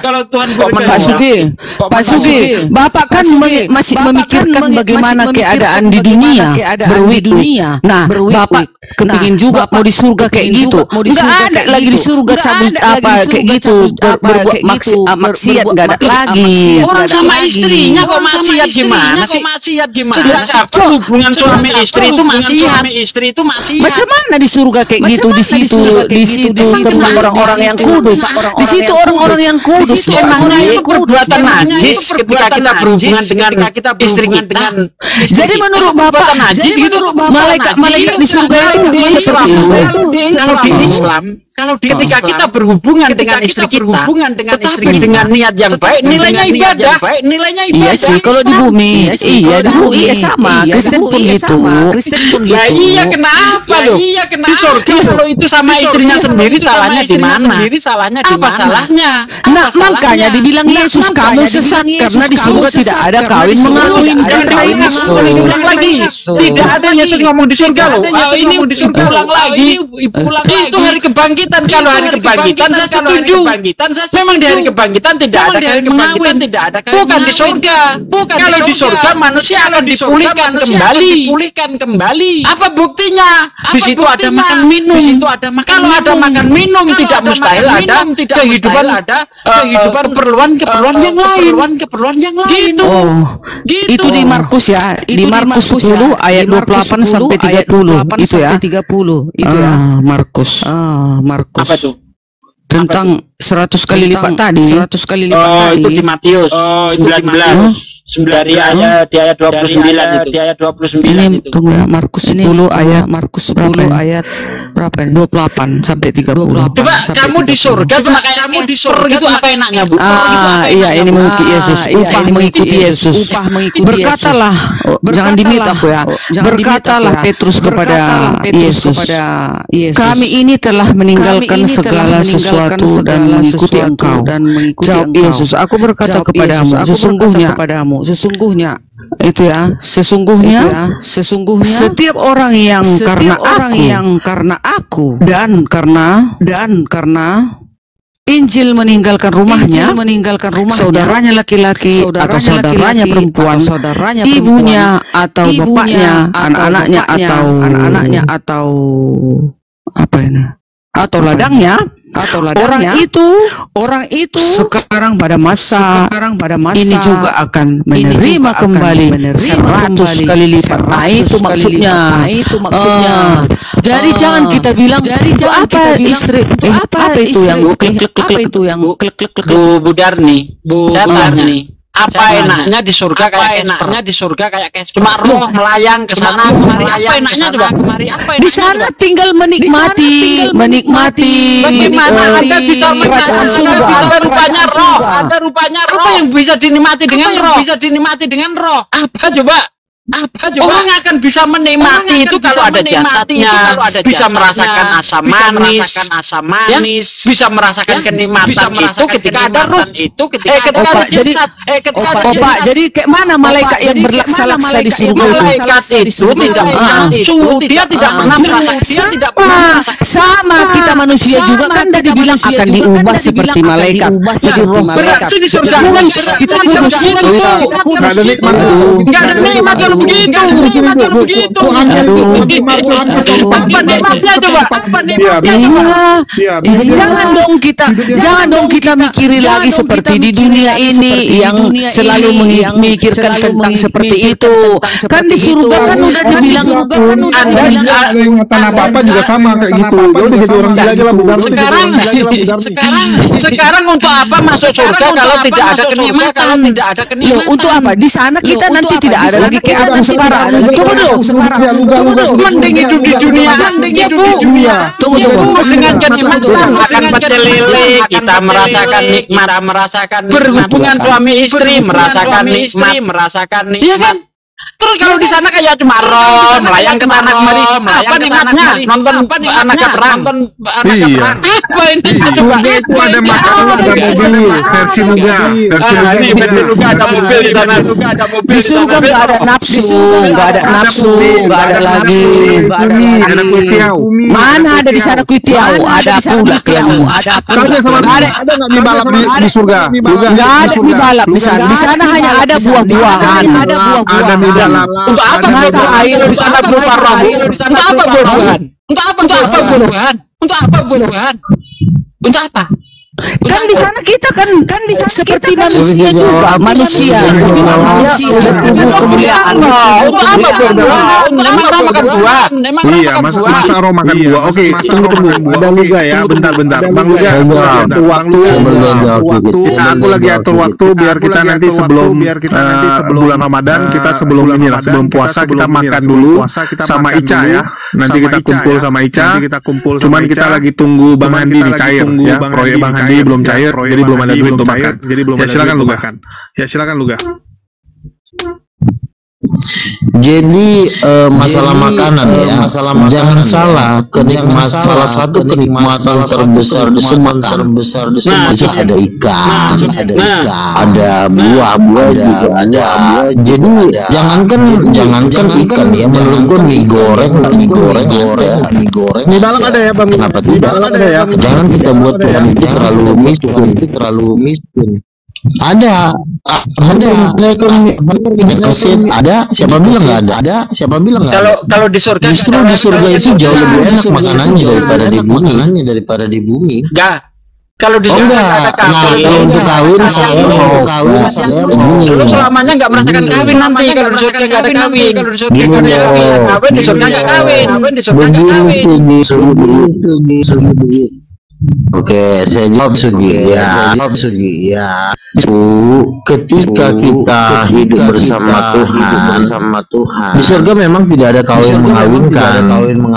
Pak Sugi, Bapak kan masih memikirkan bagaimana keadaan di dunia, berwik-wik. Nah, Bapak kepingin juga mau di surga kayak gitu. Nggak ada lagi di surga cabut apa kayak gitu, berbuat maksiat nggak ada lagi. Orang sama istrinya kok maksiat gimana sih? Hubungan suami istri itu maksiat. Macam mana di surga kayak gitu? Di situ tempat orang-orang yang kudus. Di situ orang-orang yang kudus. Emangnya itu perbuatan najis ketika kita berhubungan dengan istri kita. Jadi menurut Bapak najis gitu, malaikat di surga itu seperti itu. Kalau ketika kita berhubungan dengan istri kita, tetapi dengan niat yang baik, nilainya ibadah. Iya sih, kalau di bumi, di bumi sama. Kristen pun gitu. Lah iya, kenapa loh? Di surga kalau itu sama istrinya sendiri, salahnya di mana? Apa salahnya? Nah, makanya dibilang Yesus, kamu sesat karena di surga tidak ada kawin mengawinkan. Ulang lagi, tidak ada Yesus ngomong di surga loh. Ini ulang lagi. Itu hari kebangkitan. Kalau hari kebangkitan saya setuju. Memang di hari kebangkitan tidak ada kawin mengawin, bukan di surga. Kalau di surga manusia akan dipulihkan kembali. Apa buktinya? Di situ ada makan minum. Kalau ada makan minum, tidak mustahil ada kehidupan keperluan yang lain. Gitu. Itu di Markus ya, di Markus 10 ayat 28 sampai 30 itu ya. Markus. Apa itu? Tentang 100 kali lipat tadi. Itu di Matius 19. Dari ayat 29 itu. Ini tunggu ya, Markus 10 ayat berapa ini? 28 sampai 30. Coba kamu di surga cuma kayak kamu di surga itu apa enaknya, Bu? Iya, ini mengikuti Yesus. Upah mengikuti Yesus. Berkatalah, jangan dimit aku ya. Berkatalah Petrus kepada Yesus, kami ini telah meninggalkan segala sesuatu dan mengikuti Engkau. Jawab Yesus, aku berkata kepadamu, sesungguhnya itu ya, sesungguhnya setiap orang yang karena aku dan karena Injil meninggalkan rumahnya, saudaranya laki-laki atau saudaranya perempuan, ibunya atau bapaknya, anak-anaknya atau apa ini? Atau ladangnya, orang itu sekarang pada masa ini juga akan menerima kembali 100 kali lipat. Itu maksudnya. Jadi jangan kita bilang apa istri apa itu yang klik. Bu Budarni, saya tanya nih, Apa enaknya di surga kayak Casper? Cuma roh melayang ke sana kemari. Apa enaknya coba? Di sana tinggal menikmati. Bagaimana Anda bisa menikmati surga? Ada rupanya roh. Apa yang bisa dinikmati dengan roh? Apa coba? Orang akan bisa menikmati itu kalau ada jasadnya, bisa merasakan asam manis, bisa merasakan kenikmatan itu ketika ada ruh, ketika ada jasad. Pak, jadi kayak mana malaikat yang berlaksa-laksa di surga itu? Malaikat itu tidak nafsu, dia tidak pernah merasakan, sama kita manusia juga kan tadi bilang akan diubah seperti malaikat. Jadi roh malaikat. Berarti di surga kita kurus. Nggak ada nikmat. Nggak ada nikmat kalau begitu. Apa nikmatnya coba? Jangan dong kita mikiri lagi seperti di dunia ini yang selalu memikirkan tentang seperti itu. Kan di surga kan udah dibilang ada ingatan apa juga sama kayak gitu. Ya udah jadi orang gila aja lah, bubar. Sekarang untuk apa masuk surga kalau tidak ada kenikmatan? Loh, untuk apa? Di sana kita nanti tidak ada lagi keadaan sekarang. Tunggu dulu. Mending hidup di dunia. Tunggu. Dengan kenikmatan makan pecel lele, kita merasakan nikmat, berhubungan suami istri, merasakan nikmat. Iya kan? Terus kalau di sana kayak cuma roh melayang ke sana kemari, apa nikmatnya? Nonton anaknya perang. Apa ini? Surga itu ada masalah, ada mobil versi Luga. Ada mobil di sana. Di surga nggak ada nafsu, nggak ada lagi. Ada kuitiau. Mana ada di sana kuitiau? Ada pula kelamu. Ada nggak mie balap di surga? Nggak ada mie balap di sana. Di sana hanya ada buah-buahan. Ada mie balap. Untuk apa mata air di sana berupa roh? Untuk apa buah-buahan? Untuk apa? Kan di sana kita kan di sana seperti manusia juga, manusia tubuh kemuliaan. Memang makan buah. Iya, masa roh makan buah. Oke, tunggu. Ada Luga ya, bentar. Bang Luga, waktu. Aku lagi atur waktu biar kita nanti sebelum bulan Ramadan, kita sebelum puasa kita makan dulu sama Ica ya. Nanti kita kumpul sama Ica. Cuman kita lagi tunggu Bang Andi nih cair ya. Proyek Bang Andi belum cair, jadi belum ada duit untuk makan. Ya silakan Luga. Jadi masalah makanan ya, jangan salah, salah satu kenikmatan terbesar di Sumatera itu ada ikan, ada buah-buah juga ada. Jadi jangankan ikan ya, menurut gua mie goreng Mie balap ada ya Bang? Kenapa tidak? Jangan kita buat Tuhan itu terlalu miskin. Ada saya kan punya kaset ada, siapa bilang nggak ada? Kalau di surga justru di surga itu jauh lebih enak makanannya daripada di bumi. Enggak. Kalau di surga ada kawin. Kalau untuk kawin saya mau kawin Lu selamanya nggak merasakan kawin nanti kalau di surga nggak ada kawin. Kalau di surga nggak ada kawin, di surga nggak kawin. Oke, saya jawab Sugi ya. Ketika kita hidup bersama Tuhan, di surga memang tidak ada kawin mengawinkan.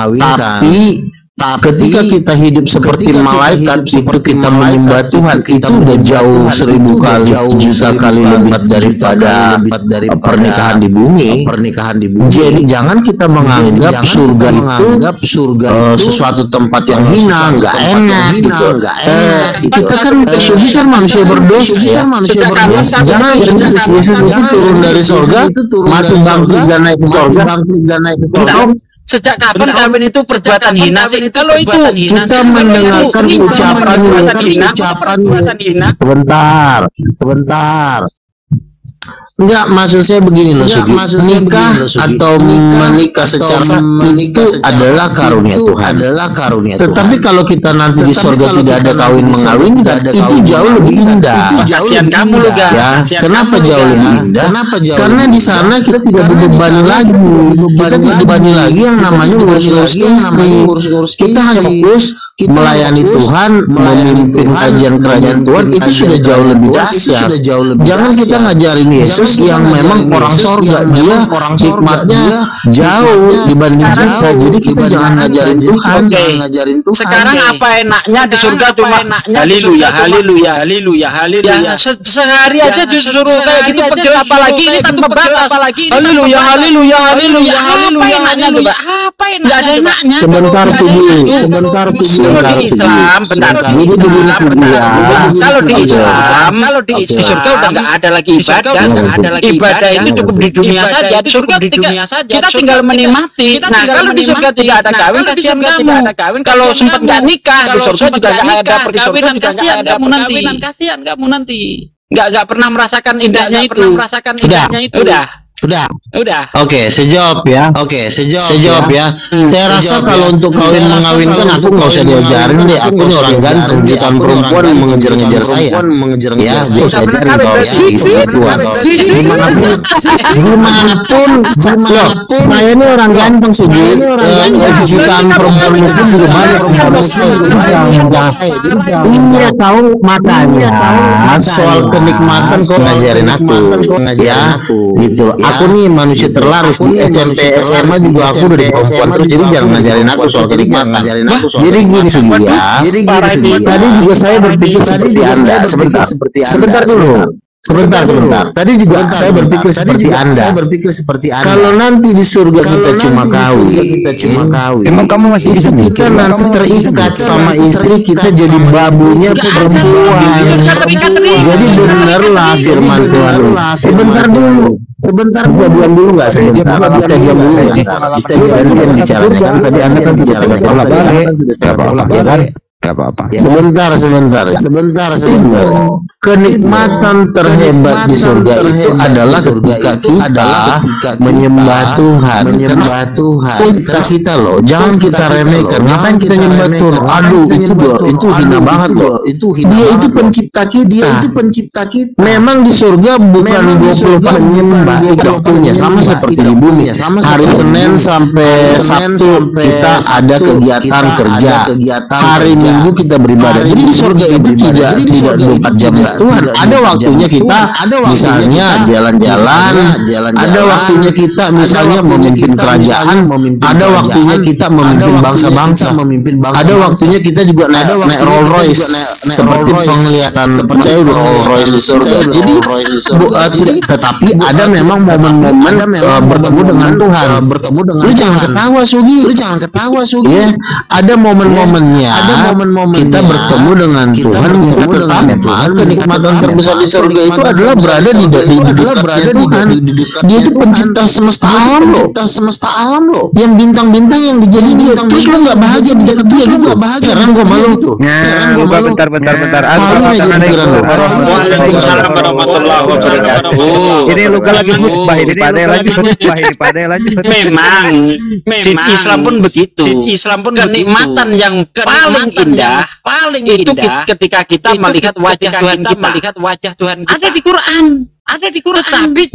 Tapi ketika kita hidup seperti malaikat, itu kita menyembah Tuhan, itu udah jauh 1000 kali, 1 juta kali lebih daripada pernikahan di bumi. Jadi jangan kita menganggap surga itu sesuatu tempat yang hina, nggak enak gitu. Kita kan Sugi kan manusia berdosa ya. Jangan Yesus itu turun dari surga, mati bangkit dan naik ke surga. Sejak kapan kawin itu perbuatan hina? Kalau itu kita mendengarkan ucapan perbuatan hina. Sebentar. Enggak, maksud saya begini loh, Sugi. Nikah atau menikah secara itu adalah karunia Tuhan. Tetapi kalau kita nanti di surga tidak ada kawin mengawinkan, itu jauh lebih indah. Kasihan kamu lu, Ga. Ya, kenapa jauh lebih indah? Karena di sana kita tidak dibebani lagi. Kita tidak dibebani lagi yang namanya urus-urus istri. Kita hanya fokus melayani Tuhan, memimpin kajian kerajaan Tuhan, itu sudah jauh lebih dahsyat. Jangan kita ngajarin Yesus yang memang orang sorga, dia hikmatnya jauh dibanding kita. Jadi kita jangan ngajarin Tuhan, Sekarang apa enaknya di surga cuma haleluya, haleluya, haleluya, haleluya. Sehari aja disuruh kayak gitu pegel, apalagi ini tanpa batas. Haleluya, haleluya, haleluya, haleluya. Apa enaknya coba? Apa enaknya? Enggak ada enaknya. Sebentar Puji. Islam, bentar. Kalau di Islam, di surga udah nggak ada lagi ibadah itu cukup di dunia saja. Di surga kita tinggal menikmati. Nah, kalau di surga tidak ada kawin, kasihan kamu. Kalau sempat nggak nikah, di surga juga nggak ada perkawinan, kasihan kamu nanti. Kasihan kamu nanti. Nggak pernah merasakan indahnya itu. Udah. Oke, sejawab ya. Sejawab ya. Saya rasa kalau untuk kawin mengawinkan aku nggak usah diajarin deh. Aku nih orang ganteng, jutaan perempuan yang mengejar-ngejar saya. Ya, jadi saya ajarin kalau dimanapun, saya ini orang ganteng sih. Jutaan perempuan itu sudah banyak Iya tahu makanya soal kenikmatan kok ngajarin aku, ya gitu. Aku nih manusia terlaris di SMP SMA juga aku udah di perempuan terus, jadi jangan ngajarin aku soal kenikmatan. Jadi gini Sugia, tadi juga saya berpikir seperti Anda. Sebentar dulu. Sebentar. Tadi juga saya berpikir seperti Anda. Kalau nanti di surga kita cuma kawin, emang kamu masih bisa kita nanti terikat sama istri kita jadi babunya perempuan. Jadi benerlah firman Tuhan. Sebentar gua diam dulu nggak sebentar. Kita diam dulu sebentar. Kita gantian bicaranya kan. Tadi Anda kan bicaranya Gak apa-apa. Sebentar. Kenikmatan terhebat di surga itu adalah ketika kita menyembah Tuhan. Kita loh, jangan kita remehkan. Ngapain kita nyembah Tuhan? Aduh, itu hina banget loh. Dia itu pencipta kita. Memang di surga bukan 24 menyembah waktunya, sama seperti di bumi. Hari Senin sampai Sabtu kita ada kegiatan kerja. Hari Minggu kita beribadah. Jadi di surga itu tidak 24 jam Tuhan. Ada waktunya kita misalnya jalan-jalan, ada waktunya kita misalnya memimpin kerajaan, ada waktunya kita memimpin bangsa-bangsa, ada waktunya kita juga naik Rolls Royce seperti penglihatan percaya Rolls Royce di surga. Jadi tetapi ada memang momen-momen bertemu dengan Tuhan. Lu jangan ketawa Sugi. Ya, ada momen-momennya. Kita bertemu dengan Tuhan, kita tetap memang kenikmatan terbesar di surga itu adalah berada di dekatnya Tuhan. Dia itu pencipta semesta alam loh. Yang bintang-bintang yang dijadiin dia. Terus lu nggak bahagia di dekat dia gitu? Heran gua malu tuh. Bentar. Waalaikumsalam warahmatullahi wabarakatuh. Ini luka lagi khutbah ini pada lagi. Memang di Islam pun begitu. Kenikmatan yang paling indah itu ketika kita melihat wajah Tuhan kita. Ada di Quran. Tetapi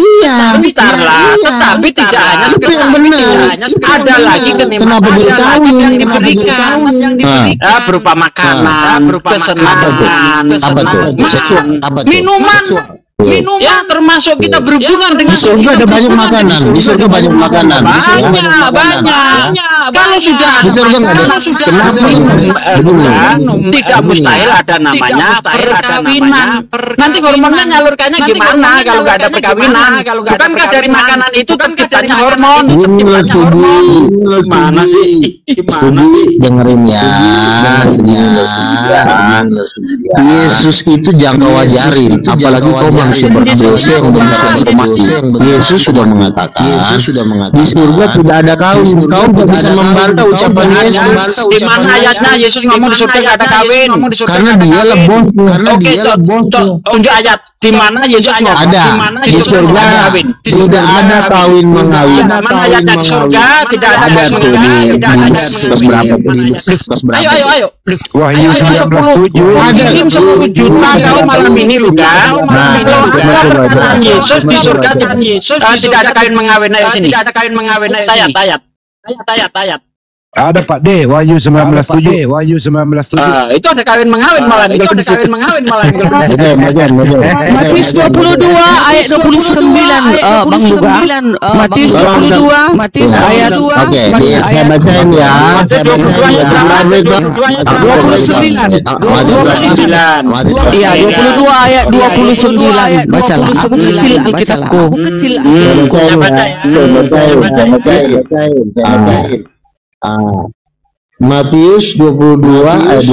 tidak hanya ada lagi kenikmatan yang diberikan berupa makanan, kesenangan, minuman. Ya, termasuk kita berhubungan dengan di surga ada banyak makanan. Banyak. Kalau sudah di surga nggak ada. Tidak mustahil ada namanya perkawinan. Nanti hormonnya nyalurkannya gimana kalau nggak ada perkawinan? Bukankah dari makanan itu terciptanya hormon? Gimana sih? Dengerin ya. Yesus itu jangan kau ajarin, apalagi kau manusia berdosa yang berdosa. Yesus sudah mengatakan di surga tidak ada kawin. Kau tidak bisa membantah ucapan Yesus. Di mana ayatnya Yesus ngomong di surga tidak ada kawin? Karena dialah bos. Tunjuk ayat Di mana Yesus ngomong? Ada di surga tidak ada kawin mengawin. Mana ayat di surga tidak ada tuh di beberapa Ayo. Wahyu 19:7. Ada 10 juta kau malam ini Luka. Yesus di surga tidak ada kawin mengawin. Ayo sini. Tidak ada kawin mengawin. Tayat. Ada Pak D, Wahyu 19:7. Wahyu 19:7. Itu ada kawin mengawin malah nih. Matius 22 ayat 29. Bang Luga. Matius 22 ayat 2. Oke, saya bacain ya. 29. Iya, 22 ayat 29. Bacalah. Aku kecil Alkitabku. Matius 22 ayat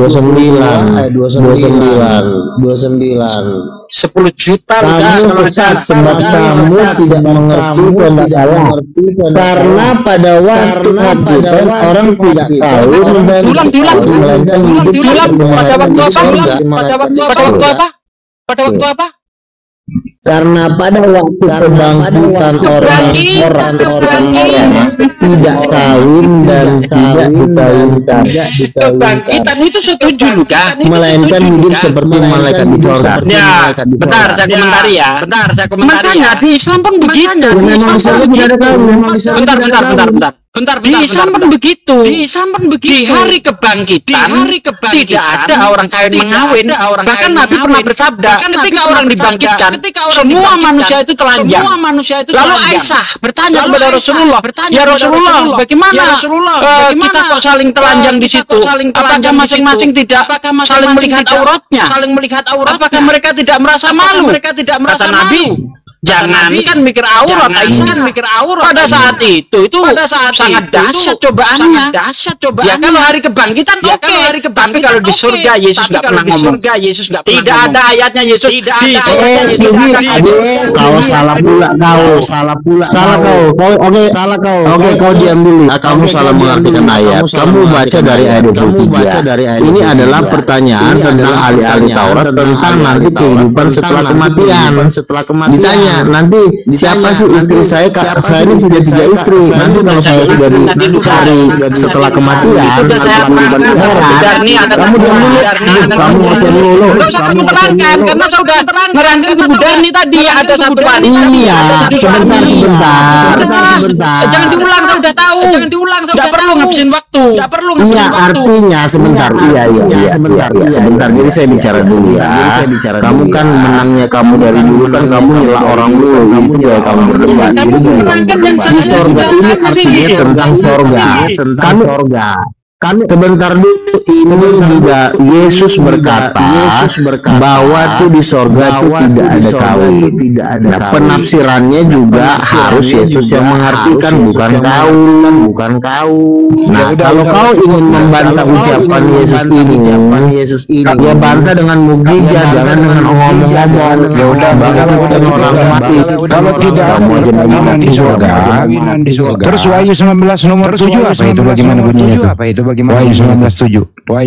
29. 10 juta kamu sesat sebab kamu tidak mengerti kehendak Allah, karena pada waktu kehidupan orang tidak kawin dan melainkan hidup pada waktu apa? Karena pada waktu kebangkitan orang tidak kawin dan tidak dikawinkan. Kebangkitan itu setuju Luka, melainkan hidup seperti malaikat di surga. Ya, bentar saya komentari ya. Makanya di Islam pun begitu. Bentar. Di Islam pun begitu. Di hari kebangkitan tidak ada orang kawin mengawin. Bahkan Nabi pernah bersabda, ketika orang dibangkitkan, semua manusia itu telanjang. Lalu Aisyah bertanya kepada Rasulullah, ya Rasulullah, bagaimana kita kok saling telanjang di situ? Apakah masing-masing tidak saling melihat auratnya? Apakah mereka tidak merasa malu? Kata Nabi, jangan kan mikir aurat, Aisyah kan mikir aurat. Pada saat itu sangat dahsyat cobaannya. Ya kalau hari kebangkitan oke. Tapi kalau di surga Yesus nggak pernah ngomong. Tidak ada ayatnya Yesus. Kau salah pula kau. Oke, kau diam dulu. Kamu salah mengartikan ayat. Kamu baca dari ayat 23. Ini adalah pertanyaan tentang ahli-ahli Taurat tentang nanti kehidupan setelah kematian. Ditanya nanti siapa sih istri saya? Saya ini punya 3 istri. Nanti kalau saya sudah di hari setelah kematian, kamu diam dulu. Nggak usah kamu terangkan karena sudah nerangkan ke Bu Darni tadi ada satu wanita. Iya, sebentar. Jangan diulang, saya udah tahu. Nggak perlu ngabisin waktu. Iya, artinya sebentar. Iya, sebentar. Jadi saya bicara dulu ya. Kamu kan menangnya kamu dari dulu kan kamu nyela orang dulu, itu ya kamu berdebat. Jadi gini, surga ini artinya tentang surga. Sebentar dulu, ini juga Yesus berkata bahwa tuh di surga itu tidak ada kawin. Nah, penafsirannya juga harus Yesus yang mengartikan, bukan kau. Nah, kalau kau ingin membantah ucapan Yesus ini, ya bantah dengan mukjizat, jangan dengan omong-omong. Ya udah, bangkitkan orang mati. Kalau tidak kamu aja mati di surga. Terus Wahyu 19 nomor 7 apa itu, bagaimana bunyinya itu? Wahyu 19:7.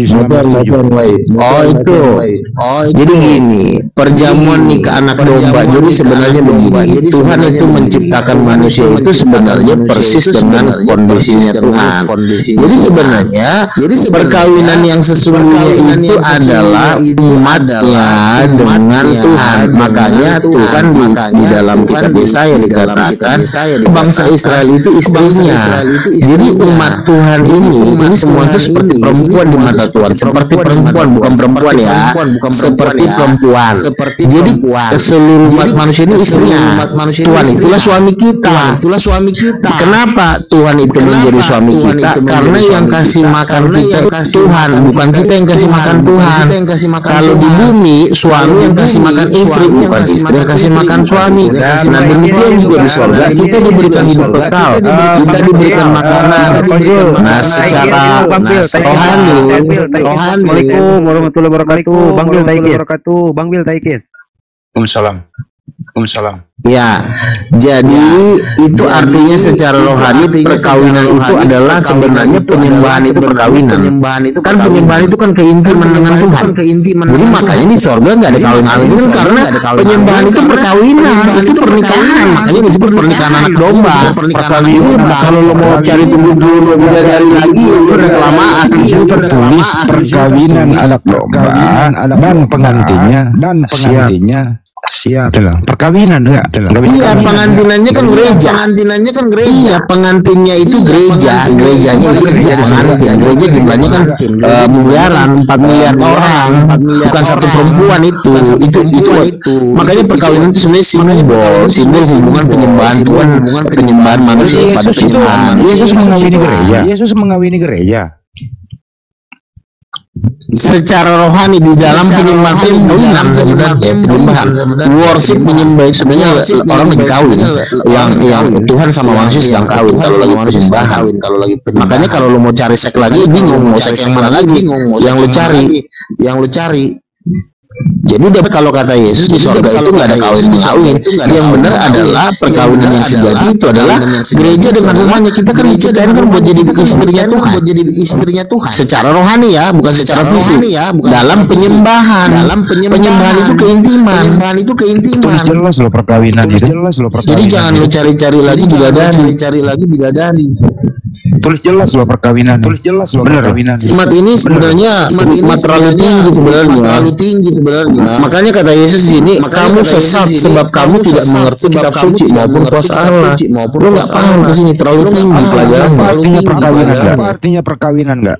Jadi gini, perjamuan nikah anak domba. Jadi sebenarnya begini, Tuhan itu menciptakan manusia itu sebenarnya persis dengan kondisinya Tuhan. Jadi sebenarnya perkawinan yang sesungguhnya itu adalah umatnya dengan Tuhan. Makanya Tuhan di dalam kitab Yesaya dikatakan bangsa Israel itu istrinya. Jadi umat Tuhan ini semua itu seperti perempuan di mata Tuhan, seperti perempuan, bukan perempuan ya, seperti perempuan. Jadi seluruh umat manusia ini istrinya. Tuhan itulah suami kita. Kenapa Tuhan itu menjadi suami kita? Karena yang kasih makan kita Tuhan, bukan kita yang kasih makan Tuhan. Kalau di bumi suami yang kasih makan istri, bukan istri yang kasih makan suami. Nah demikian juga di surga kita diberikan hidup kekal, kita diberikan makanan. Nah secara rohani. Assalamualaikum warahmatullahi wabarakatuh. Bang Bil Taikis. Waalaikumsalam. Waalaikumsalam. Ya, jadi itu artinya secara rohani perkawinan itu adalah sebenarnya penyembahan itu perkawinan. Kan penyembahan itu kan keintiman dengan Tuhan. Jadi makanya di sorga nggak ada kawin-kawin itu karena penyembahan itu perkawinan, itu pernikahan. Makanya disebut pernikahan anak domba. Perkawinan. Kalau lo mau cari tunggu dulu, udah cari lagi, itu udah kelamaan. Itu tertulis perkawinan anak domba dan pengantinnya siap dalam perkawinan enggak? Iya, pengantinannya kan gereja. Iya, pengantinnya itu gerejanya itu pengantin. Gereja jumlahnya kan miliaran, 4 miliar orang, bukan satu perempuan itu. Makanya perkawinan itu sebenarnya simbol hubungan penyembahan Tuhan, penyembahan manusia pada Tuhan. Yesus mengawini gereja. Secara rohani di dalam penyembahan sebenarnya penyembahan worship menyembah sebenarnya orang lagi kawin yang Tuhan sama manusia sedang kawin kalau lagi penyembahan. Makanya kalau lo mau cari seks lagi bingung mau seks yang mana lagi yang lo cari. Jadi kalau kata Yesus di sorga itu nggak ada kawin. Yang benar adalah perkawinan yang sejati itu adalah gereja dengan rumahnya. Kita kan diciptakan kan buat jadi istrinya Tuhan. Secara rohani ya, bukan secara fisik. Dalam penyembahan. Penyembahan itu keintiman. Jelas lo perkawinan itu. Jadi jangan lo cari-cari lagi bidadari. Tulis jelas lo perkawinan. Umat ini sebenarnya umat terlalu tinggi sebenarnya. Makanya kata Yesus ini, kamu sesat sebab kamu tidak mengerti kitab suci maupun kuasa Allah. Lo nggak paham di sini, terlalu tinggi pelajarannya. Artinya perkawinan nggak?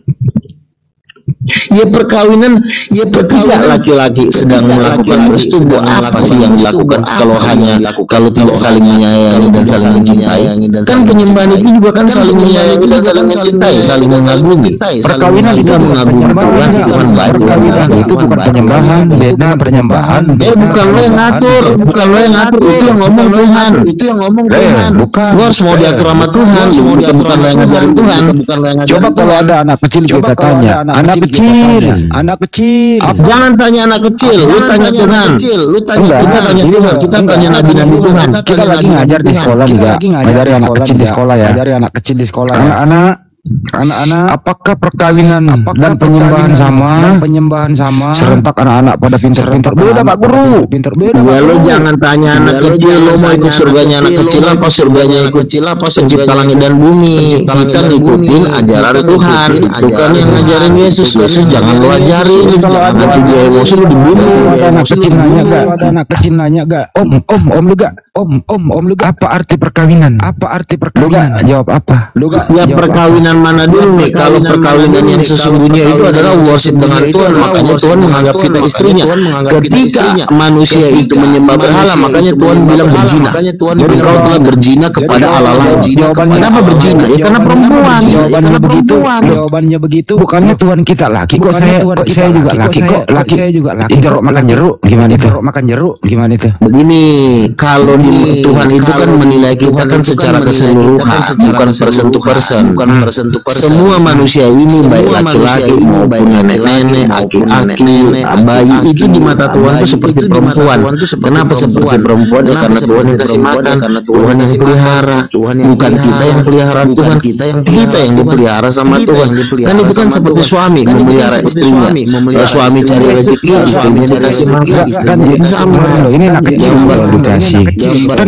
Ya perkawinan, ya ketika laki-laki sedang melakukan bersetubuh, apa sih yang dilakukan kalau tidak saling menyayangi dan saling mencintai? Kan penyembahan itu juga kan saling menyayangi dan saling mencintai, saling mengagumi. Perkawinan kita mengagumi Tuhan baik. Perkawinan itu bukan penyembahan, beda penyembahan. Bukan lo yang ngatur, itu yang ngomong Tuhan. Bukan. Lo harus mau diatur sama Tuhan, bukan lo yang ngajarin Tuhan. Coba kalau ada anak kecil kita tanya, anak kecil. Jangan tanya anak kecil, lu tanya Tuhan. Kita tanya Tuhan, kita tanya nabi-nabi Tuhan. Kita lagi ngajar di sekolah juga, ngajari anak kecil di sekolah ya. Anak-anak, apakah perkawinan dan penyembahan sama serentak anak-anak pada pintar-pintar? Beda Pak Guru, beda. Ya lo jangan tanya anak kecil, lo mau ikut surganya anak kecil apa surganya ikut pencipta langit dan bumi. Kita ngikutin ajaran Tuhan, itu kan yang ngajarin Yesus. Jangan lo ajarin, nanti dia emosi lo dibunuh. Ada anak kecil nanya gak? Om lu gak? Apa arti perkawinan? Jawab apa? Ya perkawinan mana dulu nih? Kalau perkawinan yang sesungguhnya itu adalah worship dengan Tuhan, makanya Tuhan menganggap kita istrinya. Ketika manusia itu menyembah berhala, makanya Tuhan bilang berzina. Jadi kau telah berzina kepada Allah lain. Kenapa berzina? Ya karena perempuan. Jawabannya begitu. Bukannya Tuhan kita laki, kok saya juga laki. Jeruk makan jeruk gimana itu? Begini, kalau di Tuhan itu kan menilai kita kan secara keseluruhan, bukan person to person. Semua manusia ini baik laki-laki maupun nenek-nenek, aki-aki, bayi itu di mata Tuhan itu seperti perempuan. Kenapa seperti perempuan? Ya karena Tuhan yang kasih makan, Tuhan yang pelihara, bukan kita yang pelihara Tuhan, kita yang dipelihara sama Tuhan. Kan itu kan seperti suami memelihara istrinya. Suami cari rezeki, istrinya dikasih makan. Kan itu sama. Ini anak kecil baru dikasih. Kan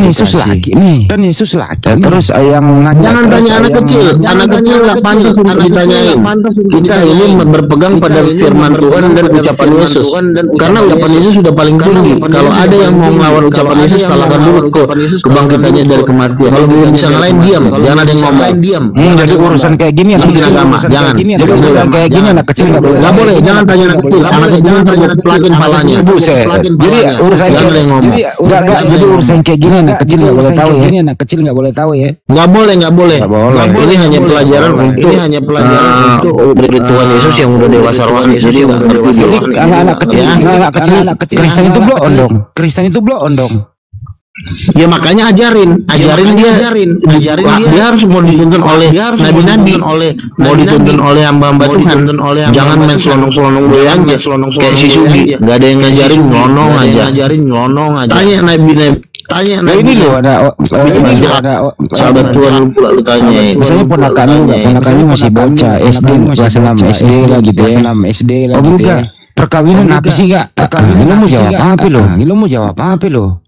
Yesus laki. Terus yang nanya. Jangan tanya anak kecil nggak pantas untuk ditanyain. Kita ini berpegang pada firman Tuhan dan ucapan Yesus. Karena ucapan Yesus sudah paling tinggi. Kalau ada yang mau melawan ucapan Yesus, kalahkan dulu kebangkitannya dari kematian. Kalau belum bisa ngalahin, diam. Jangan ada yang ngomong. Jadi urusan kayak gini anak kecil agama, jangan. Jadi urusan kayak gini anak kecil nggak boleh. Jangan tanya anak kecil. Anak kecil jangan pelakin palanya. Jadi urusan jangan ada yang ngomong. Jadi urusan kayak gini anak kecil nggak boleh tahu ya. Anak kecil nggak boleh tahu ya. Nggak boleh. Ini hanya pelajaran untuk dari Tuhan Yesus yang udah dewasa rohani. Jadi anak kecil Kristen itu blow on dong. Ya makanya ajarin dia harus mau dituntun oleh nabi-nabi, mau dituntun oleh hamba-hamba Tuhan. Jangan main selonong-selonong doang aja, kayak si Sugi, nggak ada yang ngajarin, ngelonong aja. Tanya nabi-nabi. Nah ini loh ada sahabat Tuhan pula lu tanya. Misalnya ponakannya masih bocah SD kelas 6 SD lah gitu ya. Oh bukan, perkawinan apa sih Kak? Lu mau jawab apa lo?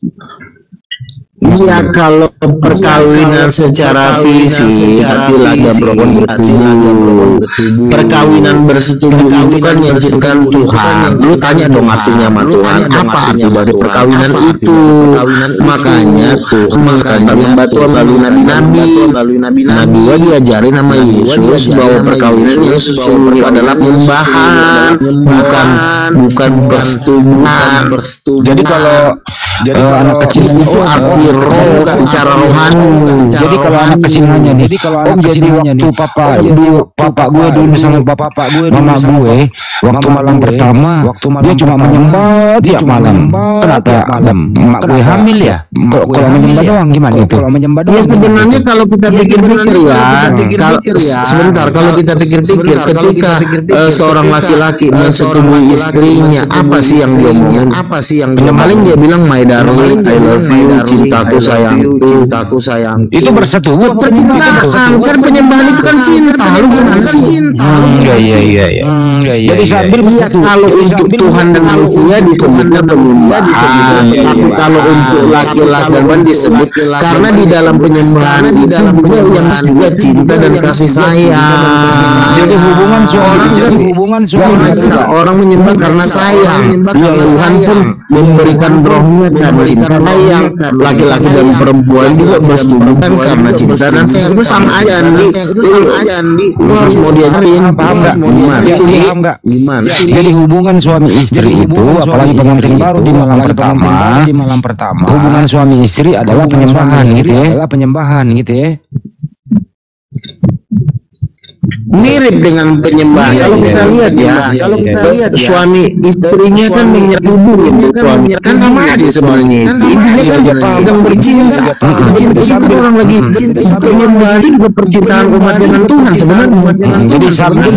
Iya, kalau perkawinan secara fisik hati laga bertubuh. Perkawinan bersetubuh itu kan mengizinkan Tuhan. Lu tanya dong artinya sama Tuhan, apa arti dari perkawinan itu? Makanya Tuhan membantu melalui nabi-nabi diajarin sama Yesus bahwa perkawinan yang sesungguhnya adalah penyembahan, bukan persetubuhan. Jadi kalau anak kecil itu arti roh secara rohani. Jadi kalau anak kecil nanya nih, Om, jadi waktu papa gue dulu sama bapak gue, mama gue, waktu malam pertama, dia cuma menyembah tiap malam. Kenapa malam? Mak gue hamil ya? Kalau menyembah doang gimana itu? Ya sebenarnya kalau kita pikir-pikir sebentar, kalau kita pikir-pikir, ketika seorang laki-laki mensetujui istrinya, apa sih yang dia omongin? Paling dia bilang my darling, I love you, cintaku sayang. Itu bersetubuh. Percintaan kan, penyembahan itu kan cinta. Lu gimana sih? Iya. Jadi sambil kalau untuk Tuhan dan manusia disebutnya penyembahan, tapi kalau untuk laki-laki dan disebut karena di dalam penyembahan itu yang juga cinta dan kasih sayang. Jadi hubungan suami orang menyembah karena sayang. Tuhan pun memberikan rohnya karena cinta sayang. Laki-laki dan perempuan juga bersetubuh karena cinta dan sayang. Itu sama aja Andi. Lu harus mau diajarin. Gimana? Jadi hubungan suami istri itu, apalagi pengantin baru di malam pertama, hubungan suami istri adalah penyembahan gitu ya. Mirip dengan penyembahan. Kalau kita lihat suami istrinya kan menyertubuh gitu, suami kan sama aja sebenarnya. Intinya kan sedang bercinta. Kan orang lagi penyembahan juga percintaan umat dengan Tuhan sebenarnya. Jadi sambil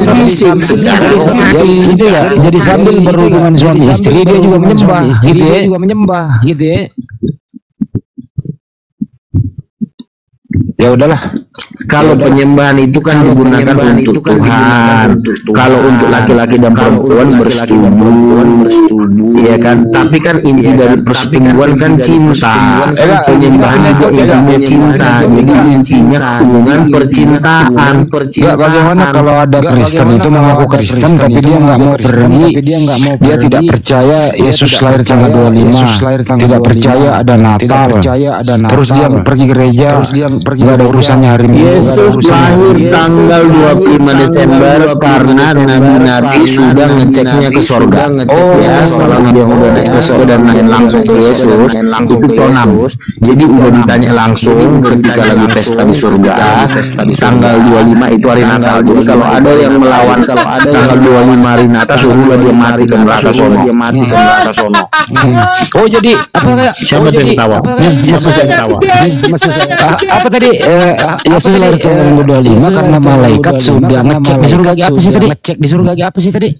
jadi sambil berhubungan suami istri dia juga menyembah gitu ya. Ya udahlah. Kalau penyembahan itu kan digunakan untuk Tuhan. Kalau untuk laki-laki dan perempuan bersetubuh, ya kan. Tapi kan inti dari persetubuhan kan cinta. Penyembahan juga intinya cinta. Jadi intinya hubungan percintaan. Bagaimana kalau ada Kristen itu mengaku Kristen tapi dia nggak mau pergi, dia tidak percaya Yesus lahir tanggal 25, tidak percaya ada Natal, terus dia pergi gereja, nggak ada urusannya hari Minggu. Yesus lahir tanggal 25 Desember karena nabi-nabi sudah ngeceknya ke sorga. Setelah dia udah naik ke sorga dan naik langsung ke Yesus, itu tonam. Jadi udah ditanya langsung ketika lagi pesta di surga, tanggal 25 itu hari Natal. Jadi kalau ada yang melawan tanggal 25 hari Natal, suruhlah dia mati ke neraka sono. Oh jadi apa kayak? Siapa yang ketawa? Apa tadi? Yesus lahir tanggal 25 karena malaikat sudah ngecek di surga apa sih tadi?